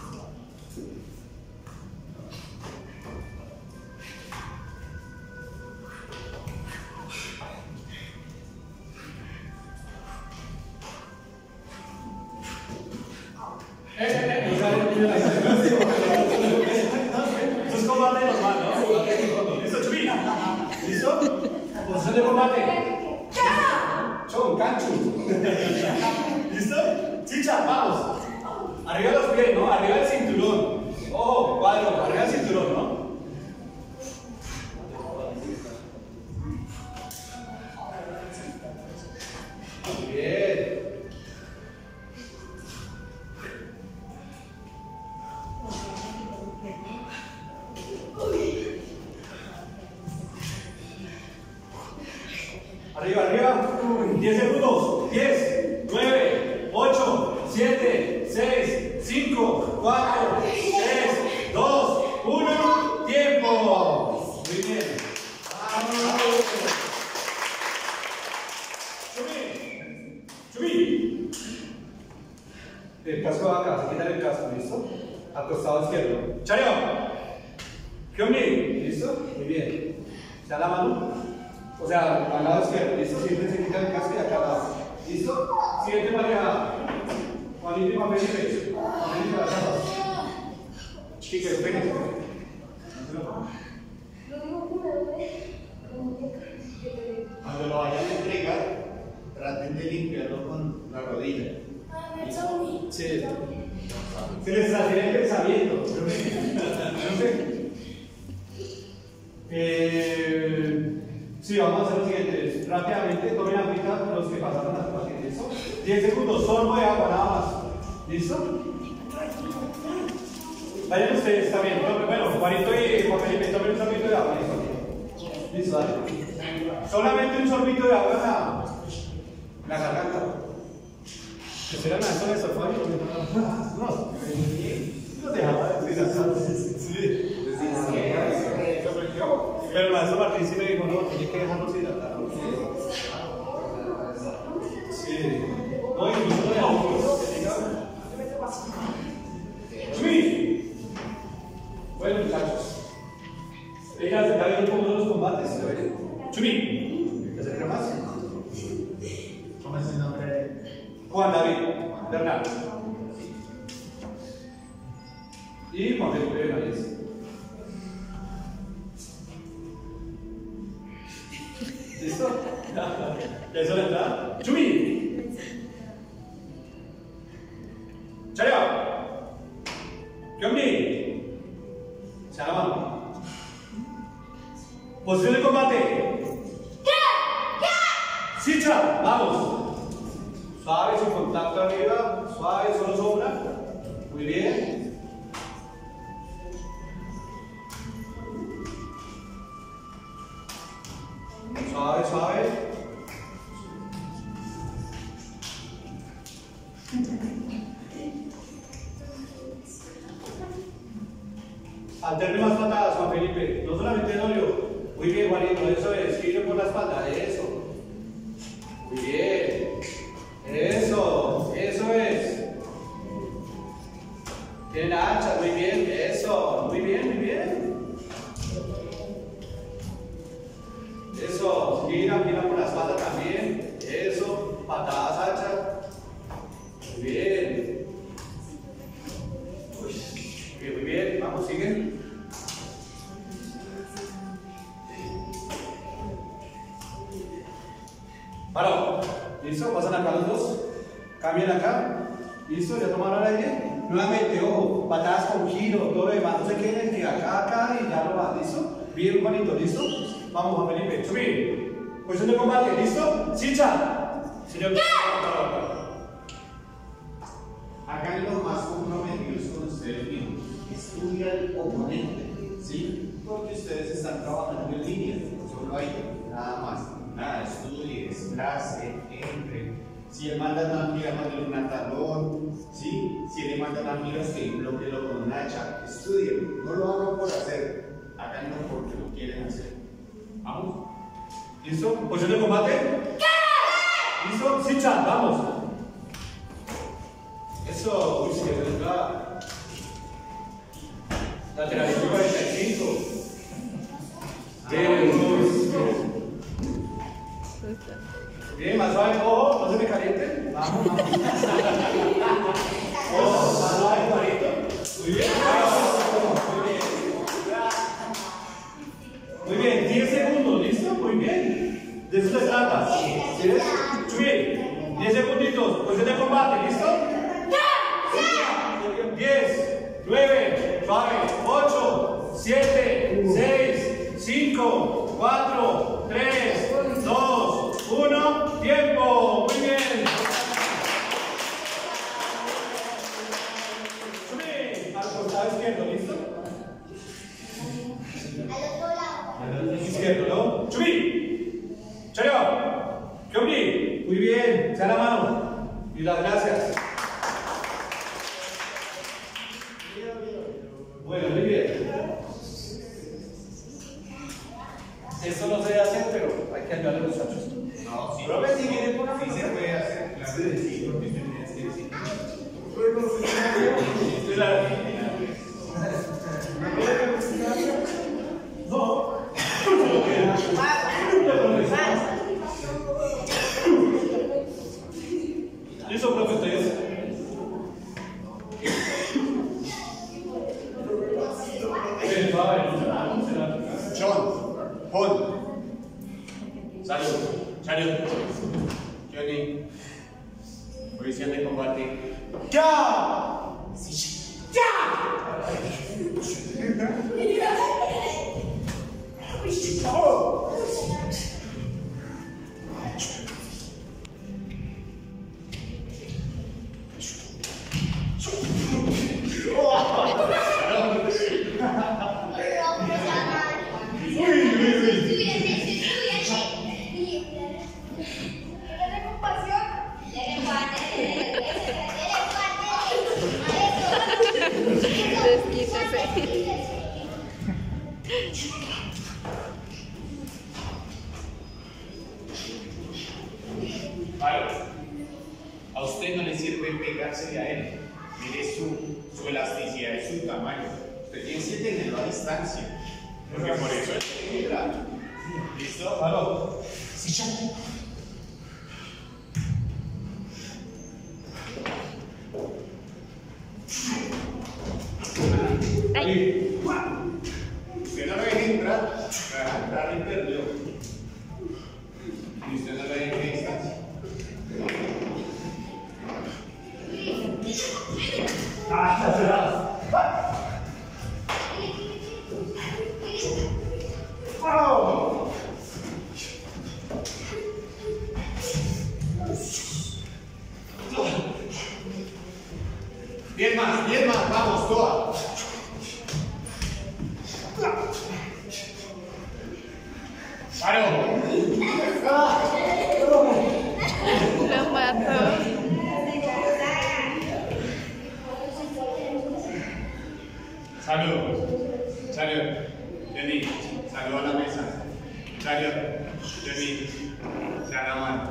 Eh, eh, eh, Eso es combate normal, ¿no? ¿Listo, Chuy? ¿Listo? Posición de combate. Chon, canchu. ¿Listo? Chicha, vamos. Arriba los pies, ¿no? Arriba el cinturón. Ojo, cuadro, arriba el cinturón, ¿no? Muy bien. Arriba, arriba. diez segundos. diez, nueve, ocho, siete, seis, cinco, cuatro, tres, dos, uno. Tiempo. Muy bien. Chubí. Chubí. El casco va acá. Se quita el casco. ¿Listo? Al costado izquierdo. Chayo. ¿Qué onda? ¿Listo? Muy bien. ¿Se da la mano? O sea, al lado izquierdo, ¿listo? Siempre se quita el casco y acá abajo. ¿Listo? Siguiente pareja. Juan Felipe. Juan Felipe, las gafas. Chica, espérense. Cuando lo vayan a entregar, traten de limpiarlo con la rodilla. Sí. Se les trasciende el pensamiento. No sé. Eh, sí, vamos a hacer lo siguiente. Rápidamente, tomen agüita los que pasaron las pacientes. ¿Listo? diez segundos, sorbo de agua, nada más. ¿Listo? Vayan ustedes también. Bueno, Juanito y Juan Felipe, tomen un sorbito de agua. ¿Listo? Listo, dale. Solamente un sorbito de agua en la, en la garganta. ¿Que será una zona de solfagio? No, no dejaba de decir. Sí. Pero el maestro Martín sí me dijo, no, tiene que dejarnos hidratados. Sí. No, incluso de agua. ¡Chumi! Bueno, muchachos. Ellas ya vieron cómo son los combates. ¡Chumi! ¿Te acerca más? ¿Cómo es el nombre de Juan David Bernal. Y Juan Felipe Benavides. ¿Listo? ¿Ya hizo la entrada? ¡Chumi! ¡Chario! ¡Kyomni! Se haga mano. Posición de combate. ¡Sicha! ¡Vamos! Suave, sin contacto arriba. Suave, solo sombra. Muy bien. Suave, suave. Alterne más patadas, Juan Felipe. No solamente el óleo. Muy bien, Juanito. Eso es. Gire por la espalda. Eso. Muy bien. Eso. Eso es. Tienen anchas. Muy bien. Eso. Muy bien, muy bien. Eso, gira, gira por la espalda también. Eso, patadas anchas. Muy bien. Uy, bien, muy bien. Vamos, sigue. Paro. ¿Listo? Pasan acá los dos. Cambian acá. ¿Listo? ¿Ya tomaron el aire? Nuevamente, ojo, patadas con giro, todo lo demás. No se queden que acá, acá y ya lo va. ¿Listo? Bien, Juanito, ¿listo? Vamos, Juan Felipe. Subir. Posición de combate, ¿listo? ¡Sicha! Señor. Hagan lo más comprometidos con ustedes mismos. Estudia al oponente, ¿sí? Porque ustedes están trabajando en línea, solo ahí, nada más. Nada, estudie, desplace, entre. Si él manda una mira, mándale un talón, ¿sí? Si él le manda una mira, usted bloqueelo con un hacha. Estudien, no lo hagan por hacer, háganlo porque lo quieren hacer. Vamos. ¿Listo? Posición de combate. ¿Listo? Sicha, vamos. Eso, uy, sí, es verdad. Lateral cuarenta y cinco. Bien, bien, más suave, ojo, no se me calienten. Vamos, vamos. Ojo, más suave, Juanito. Muy bien. Muy bien. Muy bien, diez segundos, ¿listo? Muy bien. De eso se trata. ¿Sí ves? Subir. diez segunditos. Posición de combate, ¿listo? diez, nueve, ocho, siete, seis, cinco, cuatro, tres, dos, uno, tiempo. Muy bien. Subir. Al costado izquierdo, ¿listo? Izquierdo, ¿no? Chubí. Chario. Kyomni. Muy bien. Se da la mano. Y las gracias. Bueno, muy bien. Esto no se debe hacer, pero hay que ayudar a los muchachos. No, sí. Profe, si viene por Sí se puede hacer, claro que sí, porque tienes que decir. No. Listo, profe, ustedes. Posición de combate. ¡Ya! ¡Ya! ¡Oh! Vale. A usted no le sirve pegarse a él. Mire su, su elasticidad y su tamaño. Usted tiene que tenerlo a distancia. Porque por eso es equilibrar. ¿Listo? Claro. Sí, ya. Ahí. Usted no lo deje entrar. Para entrar y perdió. Y usted no lo deje a distancia. Ah, ya será. ¡Oh! Bien más, bien más, vamos, toa. ¡Paro! Lo mató. Salud. Salud. Jenny, salud a la mesa. Salud. Jenny, se da la mano.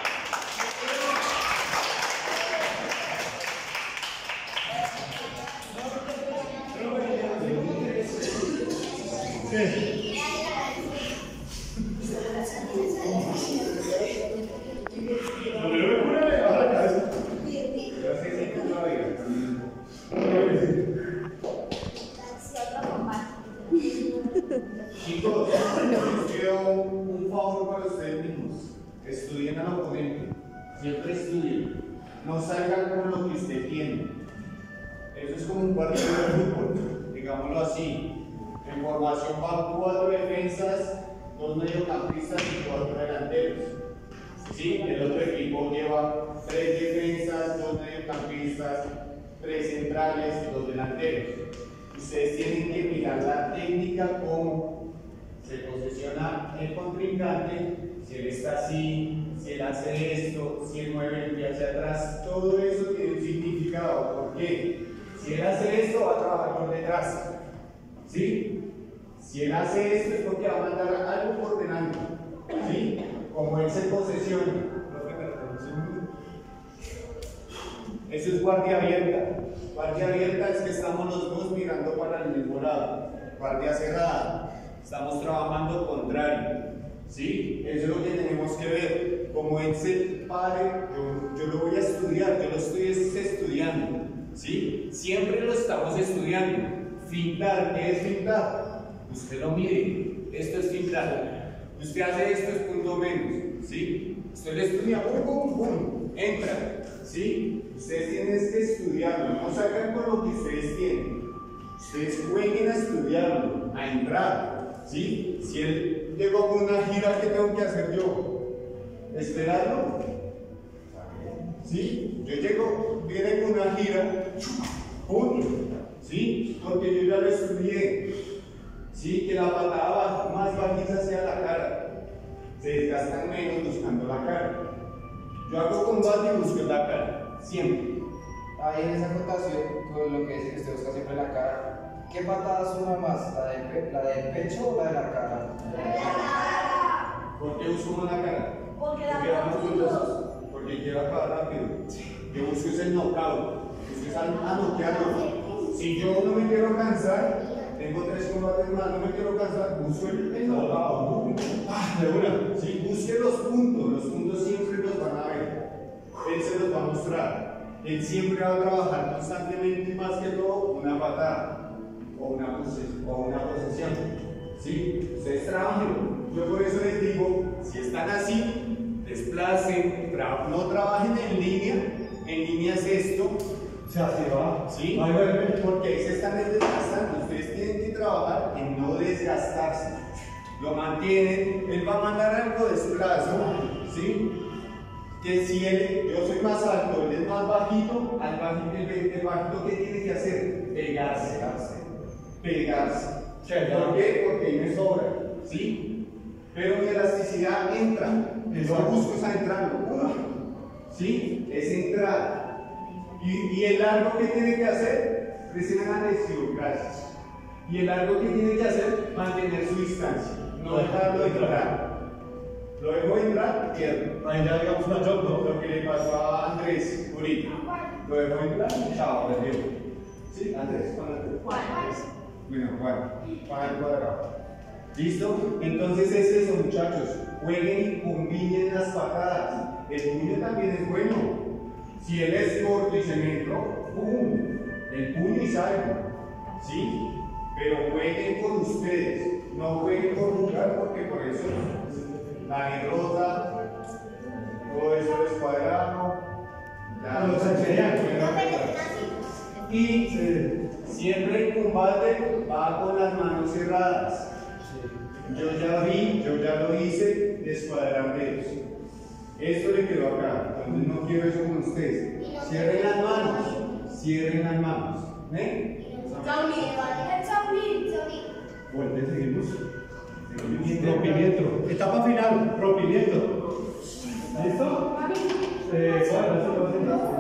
Chicos, les pido un favor para ustedes mismos. Estudien al oponente. Siempre estudien. No salgan con lo que usted tiene. Eso es como un partido de fútbol, digámoslo así. En formación van cuatro defensas, dos mediocampistas y cuatro delanteros. ¿Sí? El otro equipo lleva tres defensas, dos mediocampistas, tres centrales y dos delanteros. Ustedes tienen que mirar la técnica, cómo se posiciona el contrincante, si él está así, si él hace esto, si él mueve el pie hacia atrás. Todo eso tiene un significado. ¿Por qué? Si él hace esto, va a trabajar por detrás. ¿Sí? Si él hace esto es porque va a mandar algo por delante. ¿Sí? Como él se posesiona. Eso es guardia abierta. Guardia abierta es que estamos los dos mirando para el mismo lado. Guardia cerrada. Estamos trabajando contrario. ¿Sí? Eso es lo que tenemos que ver. Como él se pare, yo, yo lo voy a estudiar, yo lo estoy estudiando. ¿Sí? Siempre lo estamos estudiando. Fintar, ¿qué es fintar? Usted lo mire, esto es fintar. Usted hace esto, es punto menos. ¿Sí? Usted lo estudia, pum, pum, pum, entra. ¿Sí? Ustedes tienen que estudiarlo, no salgan con lo que ustedes tienen. Ustedes jueguen a estudiarlo, a entrar. ¿Sí? Si él llegó con una gira, ¿qué tengo que hacer yo? ¿Esperarlo? ¿Sí? Yo llego, viene con una gira, punto. ¿Sí? Porque yo ya lo estudié. ¿Sí? Que la patada baja, más bajita sea la cara. Se desgastan menos buscando la cara. Yo hago combate y busco la cara, siempre. Ahí en esa acotación, con lo que dice que usted busca siempre la cara, ¿qué patada suma más? ¿La del, pe ¿La del pecho o la de la cara? ¿Por qué busco la cara? Porque la Porque vamos rápido. juntos. Porque quiero acabar rápido. Yo busco ese knockout. Busco a noquearlo. Si yo no me quiero cansar, tengo tres combates más, no me quiero cansar, busco el, el knockout. Ah, de una. Sí, busque los puntos. Los puntos siempre los van a ver. Él se los va a mostrar. Él siempre va a trabajar constantemente, más que todo, una patada o una, pose o una posesión. ¿Sí? Ustedes trabajen. Yo por eso les digo, si están así, desplacen, tra no trabajen en línea. En en líneas esto, Se activa. ¿sí? Ahí vuelve. Porque ahí se están desgastando. Ustedes tienen que trabajar en no desgastarse. Lo mantienen, él va a mandar algo de su brazo, ¿sí? Que si él, yo soy más alto, él es más bajito, al bajito, el, el bajito, ¿qué tiene que hacer? Pegarse, pegarse. ¿Por qué? Porque ahí me sobra, ¿sí? Pero mi elasticidad entra, lo busco está entrando, ¿sí? Es entrar. Y, y el largo que tiene que hacer, recién la lesión, gracias. Y el largo que tiene que hacer, mantener su distancia, no dejarlo entrar. Lo dejo entrar, pierdo. Ahí ya digamos una job, ¿no? Lo que le pasó a Andrés ahorita. Lo dejo entrar, chao, perdió. ¿Sí? Andrés, Juan Andrés. Bueno, Juan, Juan al cuadrado. ¿Listo? Entonces es eso, muchachos. Jueguen y combinen las patadas. El puño también es bueno. Si él es corto y se me entró, ¡pum! El puño y salgo. ¿Sí? Pero jueguen con ustedes. No jueguen por jugar porque por eso la derrota, todo eso es cuadrado. La No, se sería. Y eh, siempre el combate va con las manos cerradas. Yo ya vi, yo ya lo hice, descuadrar dedos. Esto le quedó acá, entonces no quiero eso con ustedes. Cierren las manos, cierren las manos. ¿Eh? Vuelve, seguimos. Rompimiento. Etapa final, rompimiento. ¿Listo? Eh, bueno, eso lo hacemos.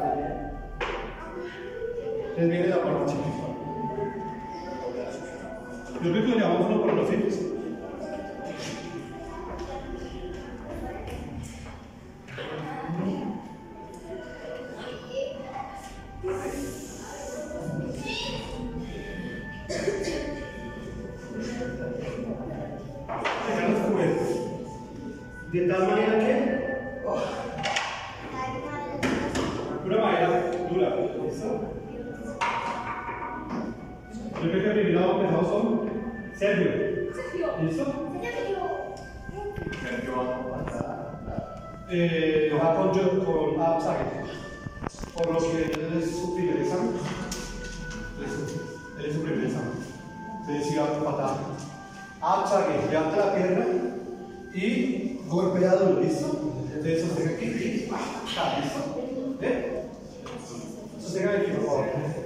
Les viene la parte chiquita. Yo creo que lo llamamos uno por los hijos. De tal manera que una manera dura. ¿Listo? Yo creo que el primero empezamos con Sergio. ¿Listo? Eh, va con yo con Absage. Por lo que él es su primer examen. Él es su primer examen. Entonces siga tu patada. Absage, levanta la pierna y golpea duro, ¿listo? Entonces sostenga aquí y ah, ¿listo? ¿Eh? Sostenga aquí, por favor.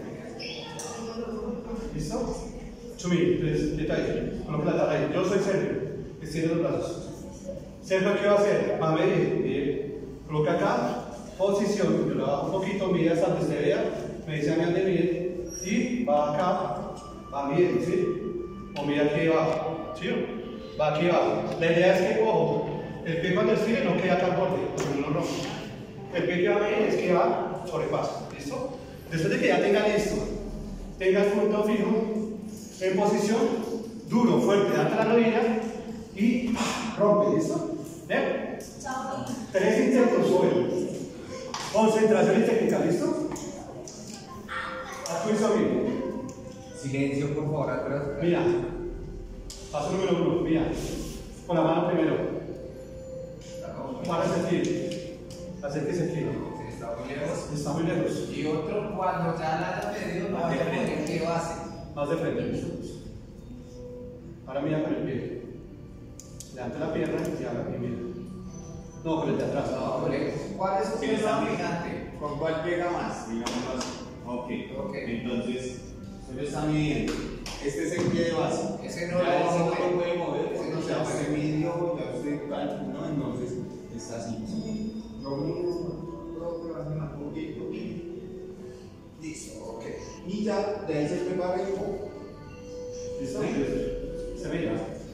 ¿Listo? Chumi, entonces, detalle. Coloca la tabla ahí. Yo soy Sergio. Extiende los brazos. Sergio, ¿qué va a hacer? Va a medir. Bien. Coloca acá. Posición. Yo lo bajo un poquito, mide hasta donde se vea. Me dice a mí dónde mide. Y va acá. Va a medir, ¿sí? O mira aquí abajo. ¿Sí? Va aquí abajo. La idea es que, ojo, el pie cuando estire no queda acá al borde, porque no lo rompe. El pie que va a medir es que va sobrepaso. ¿Listo? Después de que ya tengan esto, tenga el punto fijo en posición, duro, fuerte, date la rodilla y rompe. ¿Listo? ¿Ven? Tres intentos sobre. Concentración y técnica. ¿Listo? Haz tu bien. Silencio, por favor, atrás. Mira. Paso número uno, mira, con la mano primero. Para sentir. Hacer que se quiera. Está muy lejos. Está muy lejos. Y otro, cuando ya la haya pedido, no Más de vaya a frente. poner qué base. Más de frente. Ahora mira con el pie. Levanta la pierna y haga y mira. No, con el de atrás. No, por eso. ¿Cuál es su ¿Qué está gigante? ¿Con cuál pega más? Digámoslo así. Ok, Ok. entonces, usted lo está midiendo. Este es el pie de base. Ese no lo Ya va a ese no mover. lo puede mover, Ese porque no ya se va a usted mover. midió, ya usted calculó, entonces está así. Lo mismo, lo hace más poquito. Listo, ok. Y ya, de ahí se prepara el poco. ¿Listo? Se mira.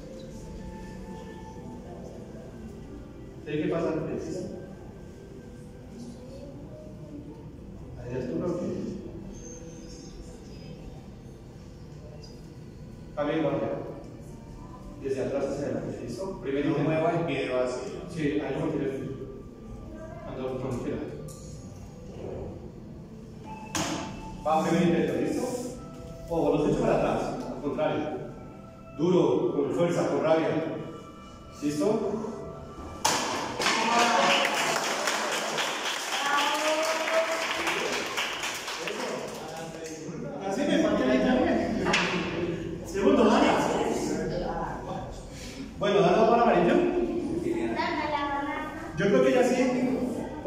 ¿Tiene que pasar? Ahí es tu bloque. Cambio de guardia. Desde atrás hacia adelante. ¿Listo? Primero No intento. mueva el pie de base. Sí, ahí lo quiero decir. Cuando cuando quiera. Va, primer intento, ¿listo? Ojo, los echo para atrás, al contrario. Duro, con fuerza, con rabia. ¿Listo?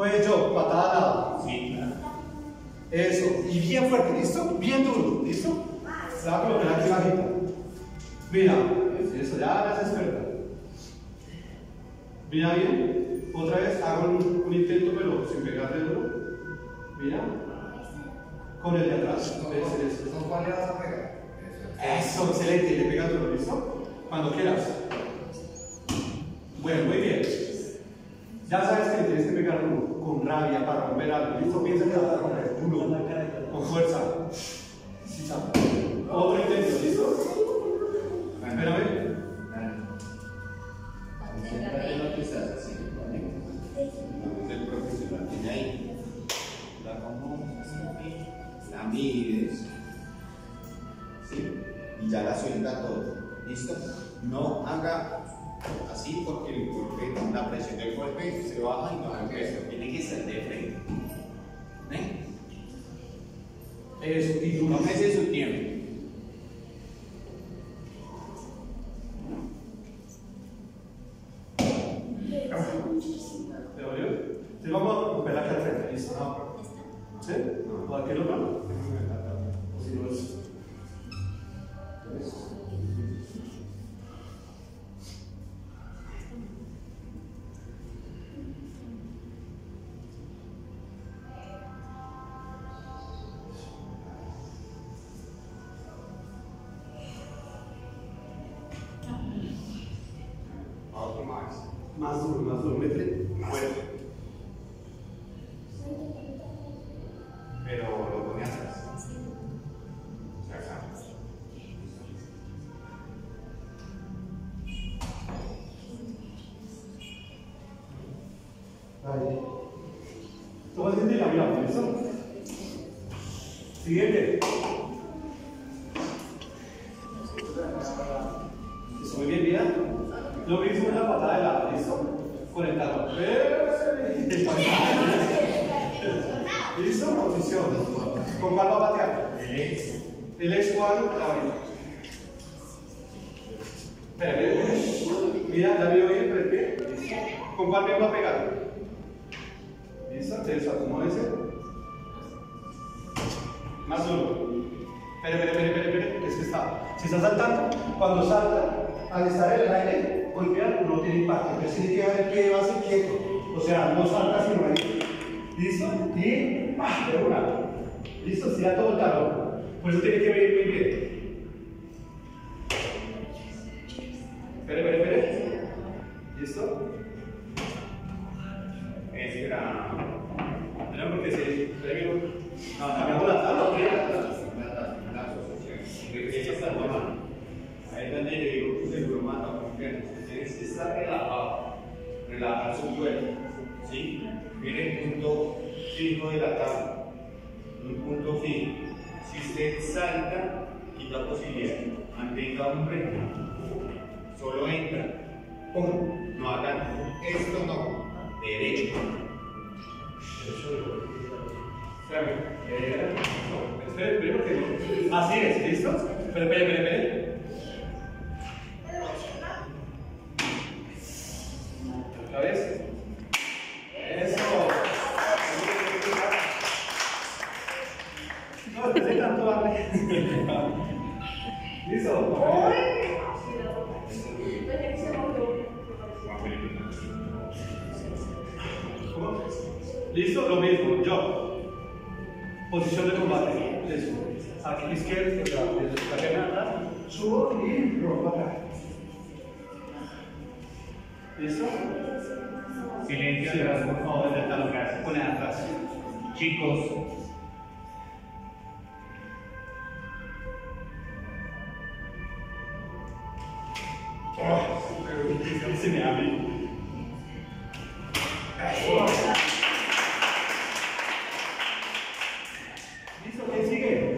Entonces yo, patada al lado. Sí. Eso. Y bien fuerte, ¿listo? Bien duro, ¿listo? Se va a colocar aquí bajito. Mira, eso, ya eres experta. Mira bien. Otra vez hago un, un intento, pero sin pegarle duro. Mira. Con el de atrás. Eso, eso. ¿Son cuál le vas a pegar? Eso, excelente. Le pegas duro, ¿listo? Cuando quieras. Bueno, muy bien. Ya sabes que le tienes que pegar duro, con rabia, para romper algo. ¿Listo? Piensa que vas a romper duro, con fuerza. Sí, sabe. Otro intento, ¿listo? Espérame. Concéntrate en lo que estás haciendo, ¿vale? No es el profesional, tiene ahí. La conoces, la mides, ¿sí? Y ya la suelta todo. ¿Listo? No haga así porque el golpe, la presión del golpe se baja y no haga eso. Tiene que ser de frente. ¿Eh? Eso, y duro. Tómese su tiempo. ¿Te dolió? Sí, vamos a romper aquí al frente, ¿listo? ¿Sí? ¿O aquí lo no? O si no es. Otro más. Más duro, más duro, métele. Fuerte. Pero lo pone atrás. Acá. Ahí. Tú vas a sentir la mirada, ¿listo? Siguiente. Eso, muy bien, mira. Lo mismo en la patada de lado, ¿listo? Con el talón. ¿Listo? Posición. ¿Con cuál va a patear? El ex. El ex cuál, ahorita. Espera, mira, mira, ya vio bien, pero el pie. ¿Con cuál me va a pegar? ¿Listo? Eso, como ese. Más duro. Espera, espera, espera, espera, espera. Es que está. Si está saltando, cuando salta, al estar en el aire, golpear no tiene impacto. Entonces tiene que dejar el pie de base quieto. O sea, no salta sino ahí. ¿Listo? Y ¡pah! De una. ¿Listo? Estira todo el talón. Por eso tiene que venir muy bien. Espere, espere, espere. ¿Listo? Espera. No, porque si. Espere, no, cambiamos la tabla. Esa está normal. Ahí es donde yo digo que se lo mata, porque tienes que estar relajado, relajar su cuerpo, ¿sí? Mire el punto fijo de la tabla, un punto fijo. Si usted salta, quita posibilidad, mantenga un frente, solo entra, pum, no hagan esto, no, derecho. Espérame. Eh, no, espere, espere, porque no. Así es, ¿listo? Espere, espere, espere, espere. ¿Otra vez? Eso. No, después de tanto darle. ¿Listo? ¿Cómo? ¿Listo? Lo mismo, yo. Posición de combate. Eso. Aquí izquierda, desde la pierna atrás, subo y rompo acá. ¿Listo? Silencio Sí, atrás, por favor. desde el talón, pone atrás. Chicos, Oh, se me abre. ¿Listo? ¿Quién sigue?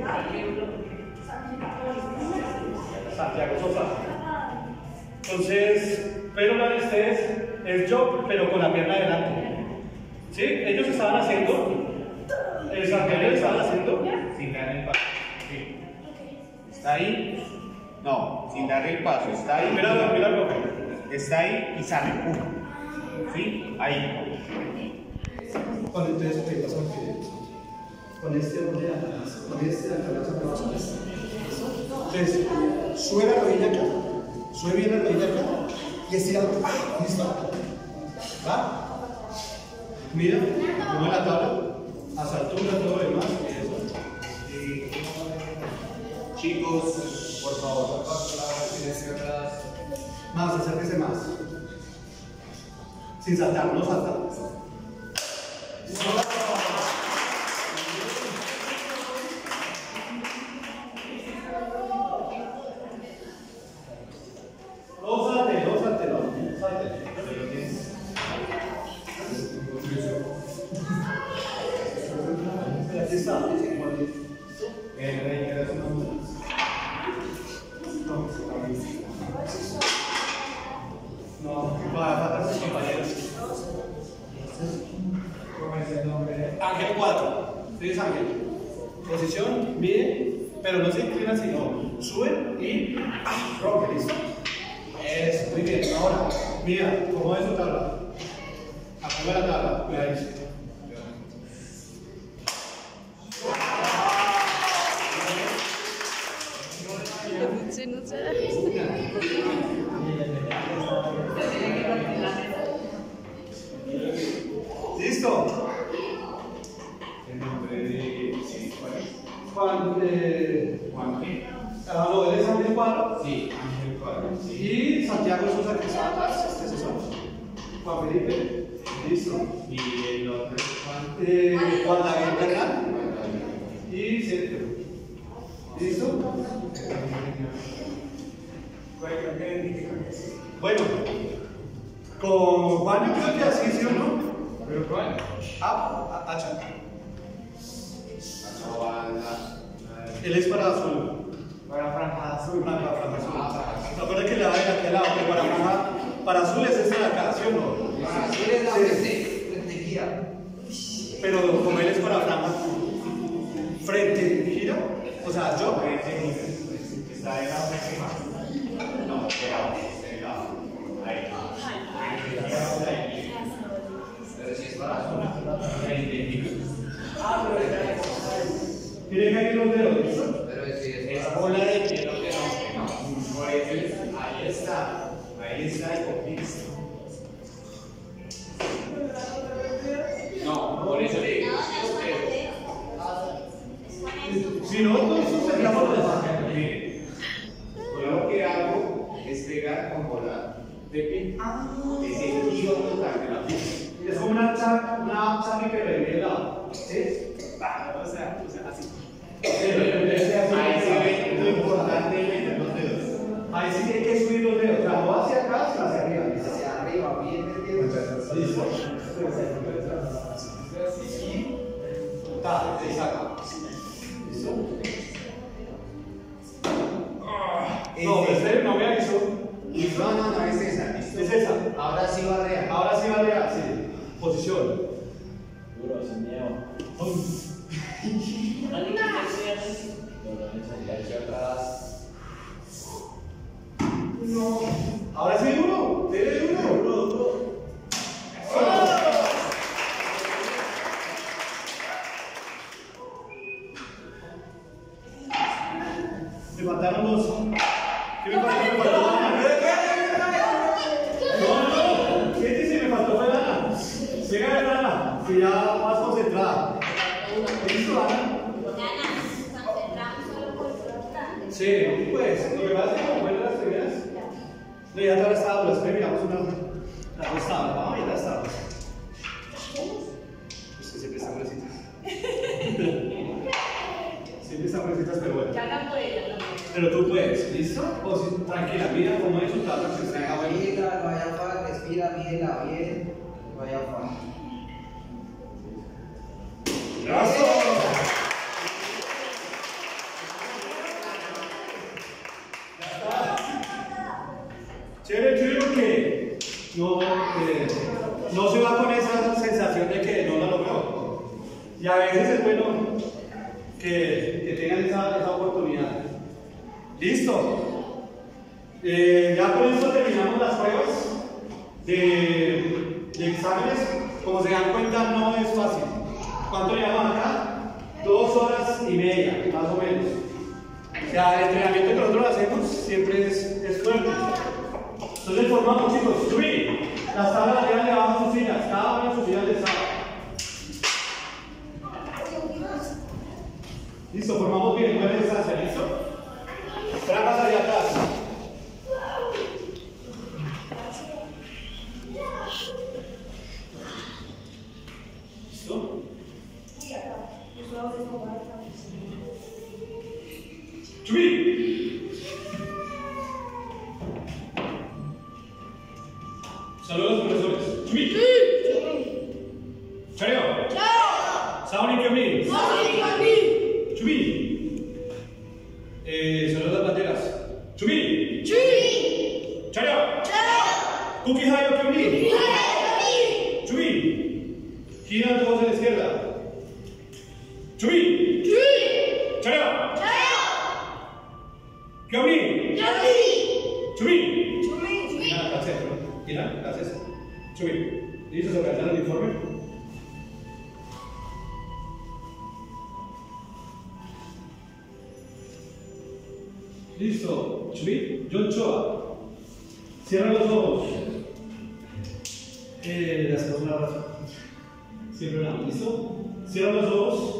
Santiago Sosa. Entonces, pero la de ustedes es yo, pero con la pierna adelante. ¿Sí? Ellos estaban haciendo, el Santiago estaban haciendo. sin dar el paso. Sí. ¿Está ahí? No, sin darle el paso, está ahí. Mira, mira, profe. Está ahí y sale. Pum. ¿Sí? Ahí. Con entonces, ¿qué pasa? Con este hombre de acá, con este de acá, vas a trabajar. Entonces, sube la rodilla acá, sube bien la rodilla acá y estira. ¡Ah! ¿Listo? ¿Va? Mira, como la tabla, hasta altura, todo lo demás. Eso. Chicos, por favor, silencio atrás. Más, acérquese más. Sin saltar, no saltar. No salte, no salte, no salte. Aquí está. El rey de los nombres. No, va a faltar sus compañeros. ¿Cómo es el nombre? Ángel cuatro. Tienes Ángel. Posición, mide, pero no se inclina, sino sube y ¡ah! Rompe, ¿listo? Eso, muy bien. Ahora, mira, ¿cómo es su tabla? Apaga la tabla, cuidadito. Sí, no sé. ¿Listo? El nombre de. Sí, ¿cuál es? Juan, eh, Juan qué? ah, no, él es Ángel cuatro. Sí, Ángel cuatro. Sí. Y Santiago Sosa, que está atrás, este es eso. Juan Felipe. Listo. Y el otro es Juan. Eh, Juan David Bernal. Y Sergio. ¿Listo? Bueno, con Juan yo creo que así, ¿sí o no? ¿Pero cuál? Ah, ah, hacha. No, la. Él es para azul. Para franja azul. Para, para, para azul. ¿Te acuerdas que le da de aquel lado? Pero para, franja, para azul es este de acá, ¿sí o no? Para azul es la frente, frente gira. Pero como él es para franja, frente gira, o sea, yo. Está de lado encima. No, de lado. De lado. Ahí. Pero si es para azul. Tiene que ir los dedos, ¿listo? Pero si es Es bola de hielo que no. Por eso es- ahí está. Ahí está el copisto. No, por eso le digo. Si no, entonces sería por debajo. Mire, yo lo que hago es pegar con bola de pin. Es el giro total de la pista. Es como una chaca, una chaca que le viene lado. ¿Sí? O sea, o sea, así. Ahí se ve lo importante de meter los dedos. Ahí sí que hay que subir los dedos, o sea, no hacia acá, sino hacia arriba. ¿Listo? hacia arriba, bien metido. ¿Listo? Ta, se saca. ¿Listo? No, pero este no me avisó. No, no, no, es esa. ¿Listo? Es esa. Ahora sí va real. Ahora sí va a real, sí. Posición. Duro, sin miedo. Silencio atrás. No. Ahora sí duro. Dele duro. Duro, duro. Me faltaron dos. ¿Qué me faltó? Me faltó Ana. No, no. ¿Qué dice? Me faltó fue Ana. Venga, Ana. Que ya más concentrada. ¿Listo, Ana? Sí, pues, lo que pasa es que como fueron las primeras, no, ya todas las tablas, pero miramos una, las dos tablas, vamos a mirar las tablas. Es que siempre están gruesitas. Siempre están gruesitas, pero bueno. Pero tú puedes, ¿listo? O si, tranquila, mira cómo es su tabla que se haga bueno. Tranquila, no vaya fal, respira, mídela bien, no vaya fal. ¡Brazo! Chévere, chévere, porque no, eh, no se va con esa sensación de que no la logró. Y a veces es bueno que, que tengan esa, esa oportunidad. ¿Listo? Eh, ya con esto terminamos las pruebas de, de exámenes. como se dan cuenta, no es fácil. ¿Cuánto llevamos acá? Dos horas y media, más o menos. O sea, el entrenamiento que nosotros hacemos siempre es, es fuerte. Entonces formamos, chicos, subir. Las tablas las llevan debajo de sus sillas, cada una de sus sillas de sábado. Listo, formamos bien, buena distancia, ¿listo? Trampas hacia atrás. ¿Listo? ¡Subir! Saludos a los profesores. ¡Subir! ¡Chario! ¡Sauni Kyomni! ¡Subir! Eh, saludos a las banderas. ¡Subir! ¡Chario! ¡Kuki Hayo Kyomni! ¡Subir! Giran todos a la izquierda. ¡Subir! ¡Chario! ¡Kyomni! ¡Subir! Mira, ¿qué haces? Mira, ¿qué haces? Subir. ¿Listo? ¿Se organizan el uniforme? Listo. Subir. John Choa. Cierra los ojos. Eh, las cosas una razón. Siempre una. ¿Listo? Cierra los ojos.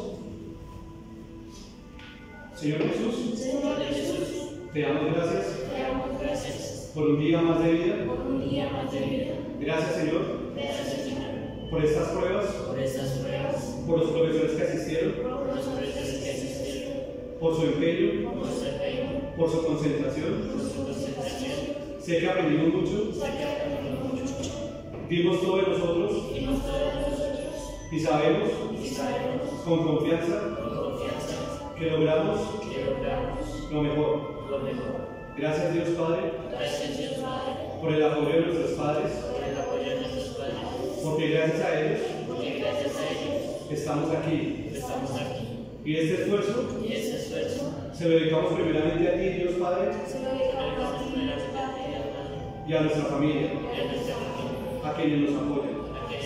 Señor Jesús. Te damos gracias. Por un día más de vida. Gracias, Señor. Por estas pruebas. Por los profesores que asistieron. Por su empeño. Por su concentración. Sé que aprendimos mucho. Dimos todo de nosotros. Y sabemos. Con confianza. Que logramos. Lo mejor. Gracias, Dios Padre. Por el apoyo de nuestros padres. Porque gracias a ellos. Estamos aquí. Y este esfuerzo. Se lo dedicamos primeramente a ti, Dios Padre. Y a nuestra familia. A quienes nos apoyan.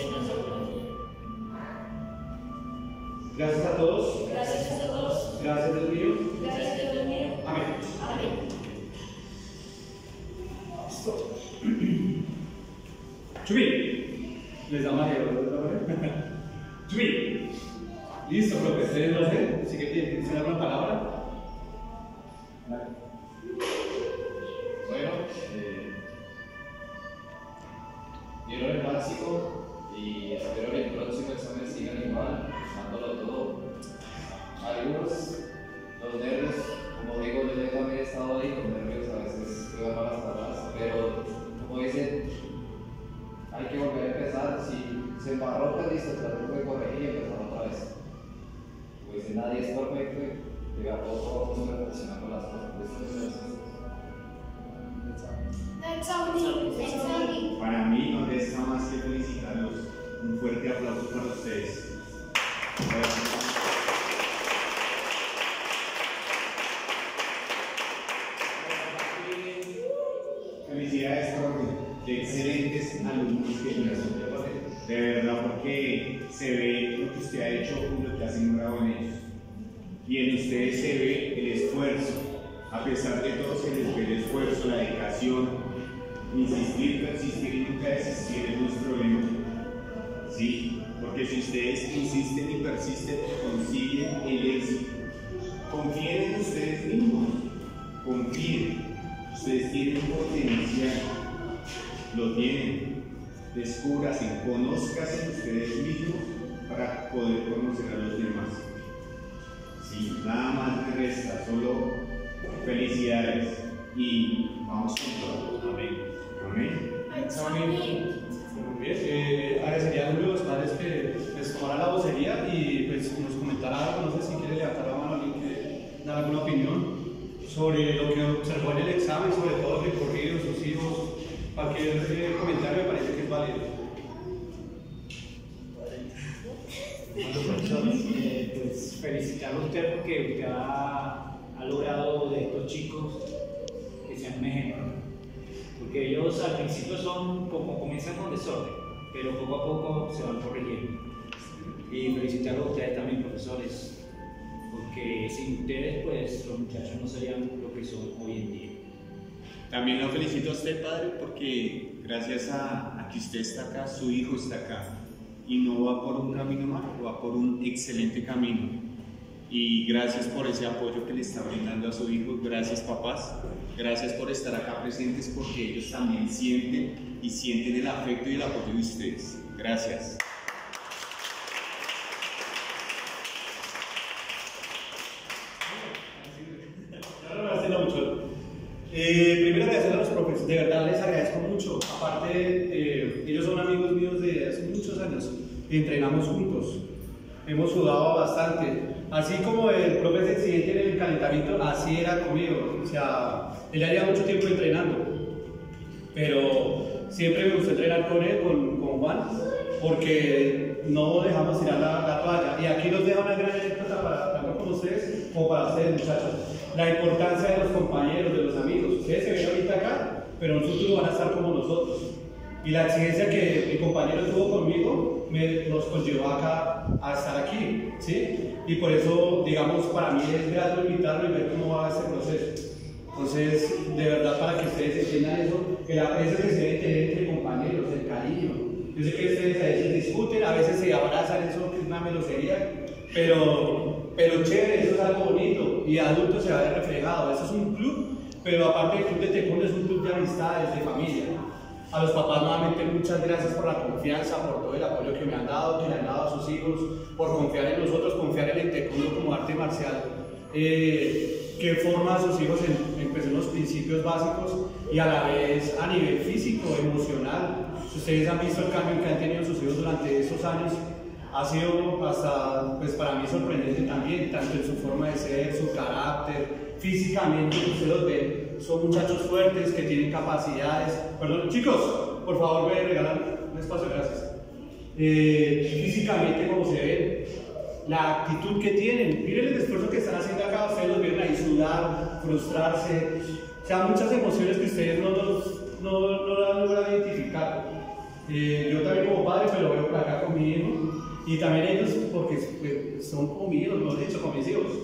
Gracias a todos. Gracias, Dios mío. Amén. Listo. Chubí. Les da magia, ¿verdad? Chubí. Listo, profe. Ustedes no sé. Así que tienen que alguna palabra. Bueno, eh, dieron el básico y espero que el próximo examen sigan igual, dándolo todo. Algunos, los nervios, como digo, yo también he estado ahí con nervios, a veces juegan malas palabras, pero como dicen, hay que volver a empezar. Si se embarró, pues listo, tratar de corregir y empezar otra vez. Como dicen, nadie es perfecto y de a poco vamos reflexionando las cosas. Para mí no resta más que felicitarlos. Un fuerte aplauso para ustedes. Felicidades, profe. Excelentes alumnos que tienes. De verdad, porque se ve lo que usted ha hecho y lo que ha sembrado en ellos. Y en ustedes se ve el esfuerzo. A pesar de todo, se les ve el esfuerzo, la dedicación. Insistir, persistir y nunca desistir es nuestro lema. Sí, porque si ustedes insisten y persisten, consiguen el éxito. Confíen en ustedes mismos. Confíen. Ustedes tienen potencial. Lo tienen. Descúbrase, conózcase ustedes mismos para poder conocer a los demás. Sí, nada más me resta, solo felicidades y vamos con todo. Amén. Amén. Muy bien. Eh, agradecería a uno de los padres que pues, tomara la vocería y pues, nos comentara algo. No sé si quiere levantar la mano alguien que dar alguna opinión sobre lo que observó en el examen, sobre todo el recorrido, sus hijos. Cualquier eh, comentario me parece que es válido. Bueno, profesor, eh, pues felicitarlo a usted porque usted ha, ha logrado de estos chicos que sean un ejemplo. Porque ellos al principio son como comienzan con desorden, pero poco a poco se van corrigiendo. Y felicitarlos a ustedes también, profesores, porque sin ustedes, pues los muchachos no serían lo que son hoy en día. También lo felicito a usted, padre, porque gracias a, a que usted está acá, su hijo está acá, y no va por un camino malo, va por un excelente camino. Y gracias por ese apoyo que le está brindando a su hijo. Gracias, papás. Gracias por estar acá presentes, porque ellos también sienten y sienten el afecto y el apoyo de ustedes. Gracias. Eh, primero agradecer a los profes, de verdad les agradezco mucho. Aparte, eh, ellos son amigos míos de hace muchos años y entrenamos juntos. Hemos sudado bastante. Así como el profe se exigente en el calentamiento, así era conmigo. O sea, él ya lleva mucho tiempo entrenando, pero siempre me gustó entrenar con él, con, con Juan, porque no dejamos tirar la, la toalla. Y aquí nos deja una gran anécdota para tanto con ustedes como para ustedes, muchachos. La importancia de los compañeros, de los amigos. Ustedes se ven ahorita acá, pero en un futuro van a estar como nosotros. Y la exigencia que mi compañero tuvo conmigo me nos conllevó acá a estar aquí, ¿sí? Y por eso, digamos, para mí es grato invitarlo y ver cómo va ese proceso. Entonces, de verdad, para que ustedes entiendan eso, el aprecio que se debe tener entre compañeros, el cariño. Yo sé que ustedes a veces discuten, a veces se abrazan, eso que es una melosería, pero, pero chévere, eso es algo bonito y adultos se va a ver reflejado. Eso es un club, pero aparte del club de taekwondo es un club de amistades, de familia. A los papás nuevamente muchas gracias por la confianza, por todo el apoyo que me han dado, que le han dado a sus hijos, por confiar en nosotros, confiar en el taekwondo como arte marcial, eh, que forma a sus hijos en, en, pues, en los principios básicos y a la vez a nivel físico, emocional. Si ustedes han visto el cambio que han tenido sus hijos durante esos años, ha sido hasta, pues para mí sorprendente también, tanto en su forma de ser, su carácter, físicamente, ustedes los ven, son muchachos fuertes que tienen capacidades. Perdón, chicos, por favor, me regalan un espacio, gracias. Eh, físicamente, como se ven, la actitud que tienen, miren el esfuerzo que están haciendo acá, ustedes los ven ahí sudar, frustrarse, o sea, muchas emociones que ustedes no, los, no, no las logran identificar. Eh, yo también como padre me lo veo por acá con mi hijo y también ellos porque pues, son conmigo, lo he dicho, con mis hijos.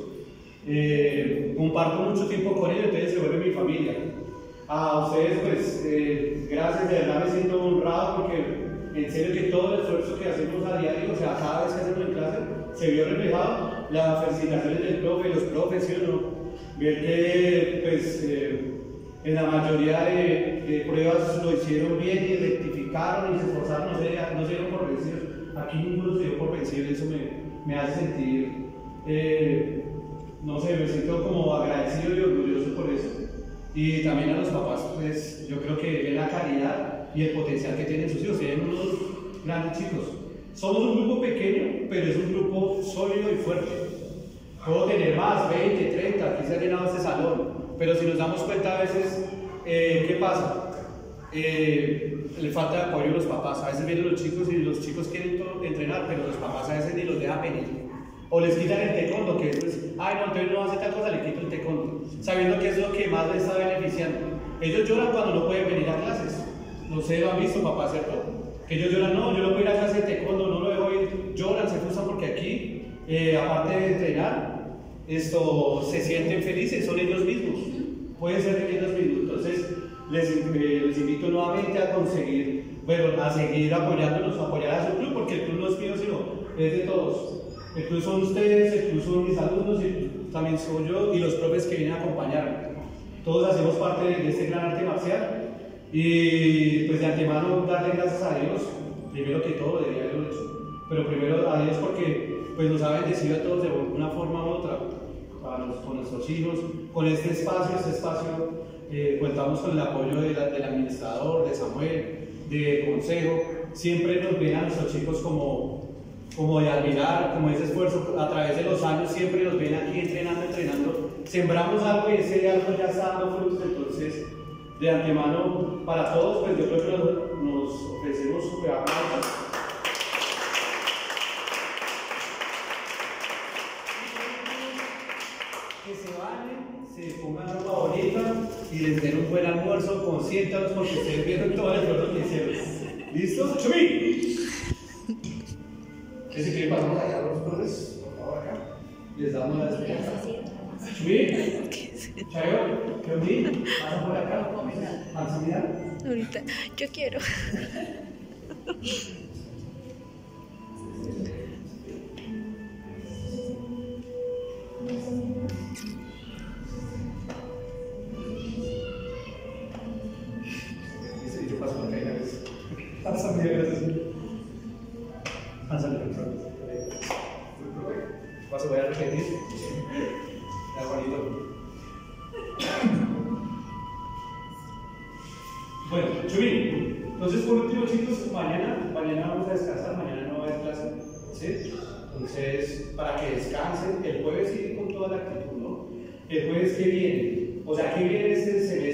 Eh, comparto mucho tiempo con ellos, entonces se vuelve mi familia. A ustedes pues eh, gracias, de verdad me siento honrado porque en serio que todo el esfuerzo que hacemos a diario, o sea, cada vez que hacemos en clase, se vio reflejado. Las felicitaciones del profe, los profes, ¿sí o no? Ver que pues eh, en la mayoría de, de pruebas lo hicieron bien y rectificaron y se esforzaron, no se, no se dieron por vencidos. Aquí ninguno se dio por vencido, eso me, me hace sentir, eh, no sé, me siento como agradecido y orgulloso por eso. Y también a los papás, pues yo creo que ven la calidad y el potencial que tienen sus hijos, tienen unos grandes chicos. Somos un grupo pequeño, pero es un grupo sólido y fuerte. Puedo tener más, veinte, treinta, aquí se ha llenado este salón, pero si nos damos cuenta a veces, eh, ¿qué pasa? Eh, le falta apoyo a los papás. A veces vienen los chicos y los chicos quieren entrenar, pero los papás a veces ni los dejan venir. O les quitan el taekwondo, que es, pues, ay no, entonces no hace tal cosa, le quito el taekwondo, sabiendo que es lo que más les está beneficiando. Ellos lloran cuando no pueden venir a clases. No sé, lo han visto, papá, ¿cierto? Que ellos lloran, no, yo no puedo ir a clase de taekwondo, no lo dejo ir. Lloran, se frustran porque aquí, eh, aparte de entrenar, esto, se sienten felices, son ellos mismos. Pueden ser ellos mismos. Entonces, les, eh, les invito nuevamente a conseguir, bueno, a seguir apoyándonos, a apoyar a su club, porque el club no es mío, sino es de todos. El club son ustedes, el club son mis alumnos, y también soy yo y los profes que vienen a acompañarme. Todos hacemos parte de este gran arte marcial y pues de antemano darle gracias a Dios, primero que todo, debería haberlo hecho, pero primero a Dios porque pues nos ha bendecido a todos de una forma u otra, a los, con nuestros hijos, con este espacio, este espacio eh, contamos con el apoyo de la, del administrador, de Samuel, de consejo, siempre nos ven a nuestros chicos como como de admirar, como ese esfuerzo a través de los años, siempre nos ven aquí entrenando, entrenando, sembramos algo y ese algo ya está dando frutos. Entonces, de antemano, para todos, pues yo creo que nos, nos ofrecemos súper aplausos. Que se bañen, se pongan ropa bonita y les den un buen almuerzo, consiéntanos porque ustedes vieron todo el esfuerzo que hicieron. ¿Listo? ¡Chumi! ¿Qué se quiere pasar acá, profesores? Por favor, acá. Les damos la despedida. ¡Chumi! Chayo, Chumi, pasa por acá. Maximiliano. Ahorita, yo quiero. Dice, yo paso por acá y gracias. Pasa, mira, gracias. Pásale, profesor. Paso, voy a repetir. Está bonito. Bueno, Chumi, entonces por último, chicos, mañana, mañana vamos a descansar, mañana no va a haber clase, ¿sí? Entonces, para que descansen, el jueves sí con toda la actitud, ¿no? El jueves, ¿qué viene? O sea, ¿qué viene este semestre?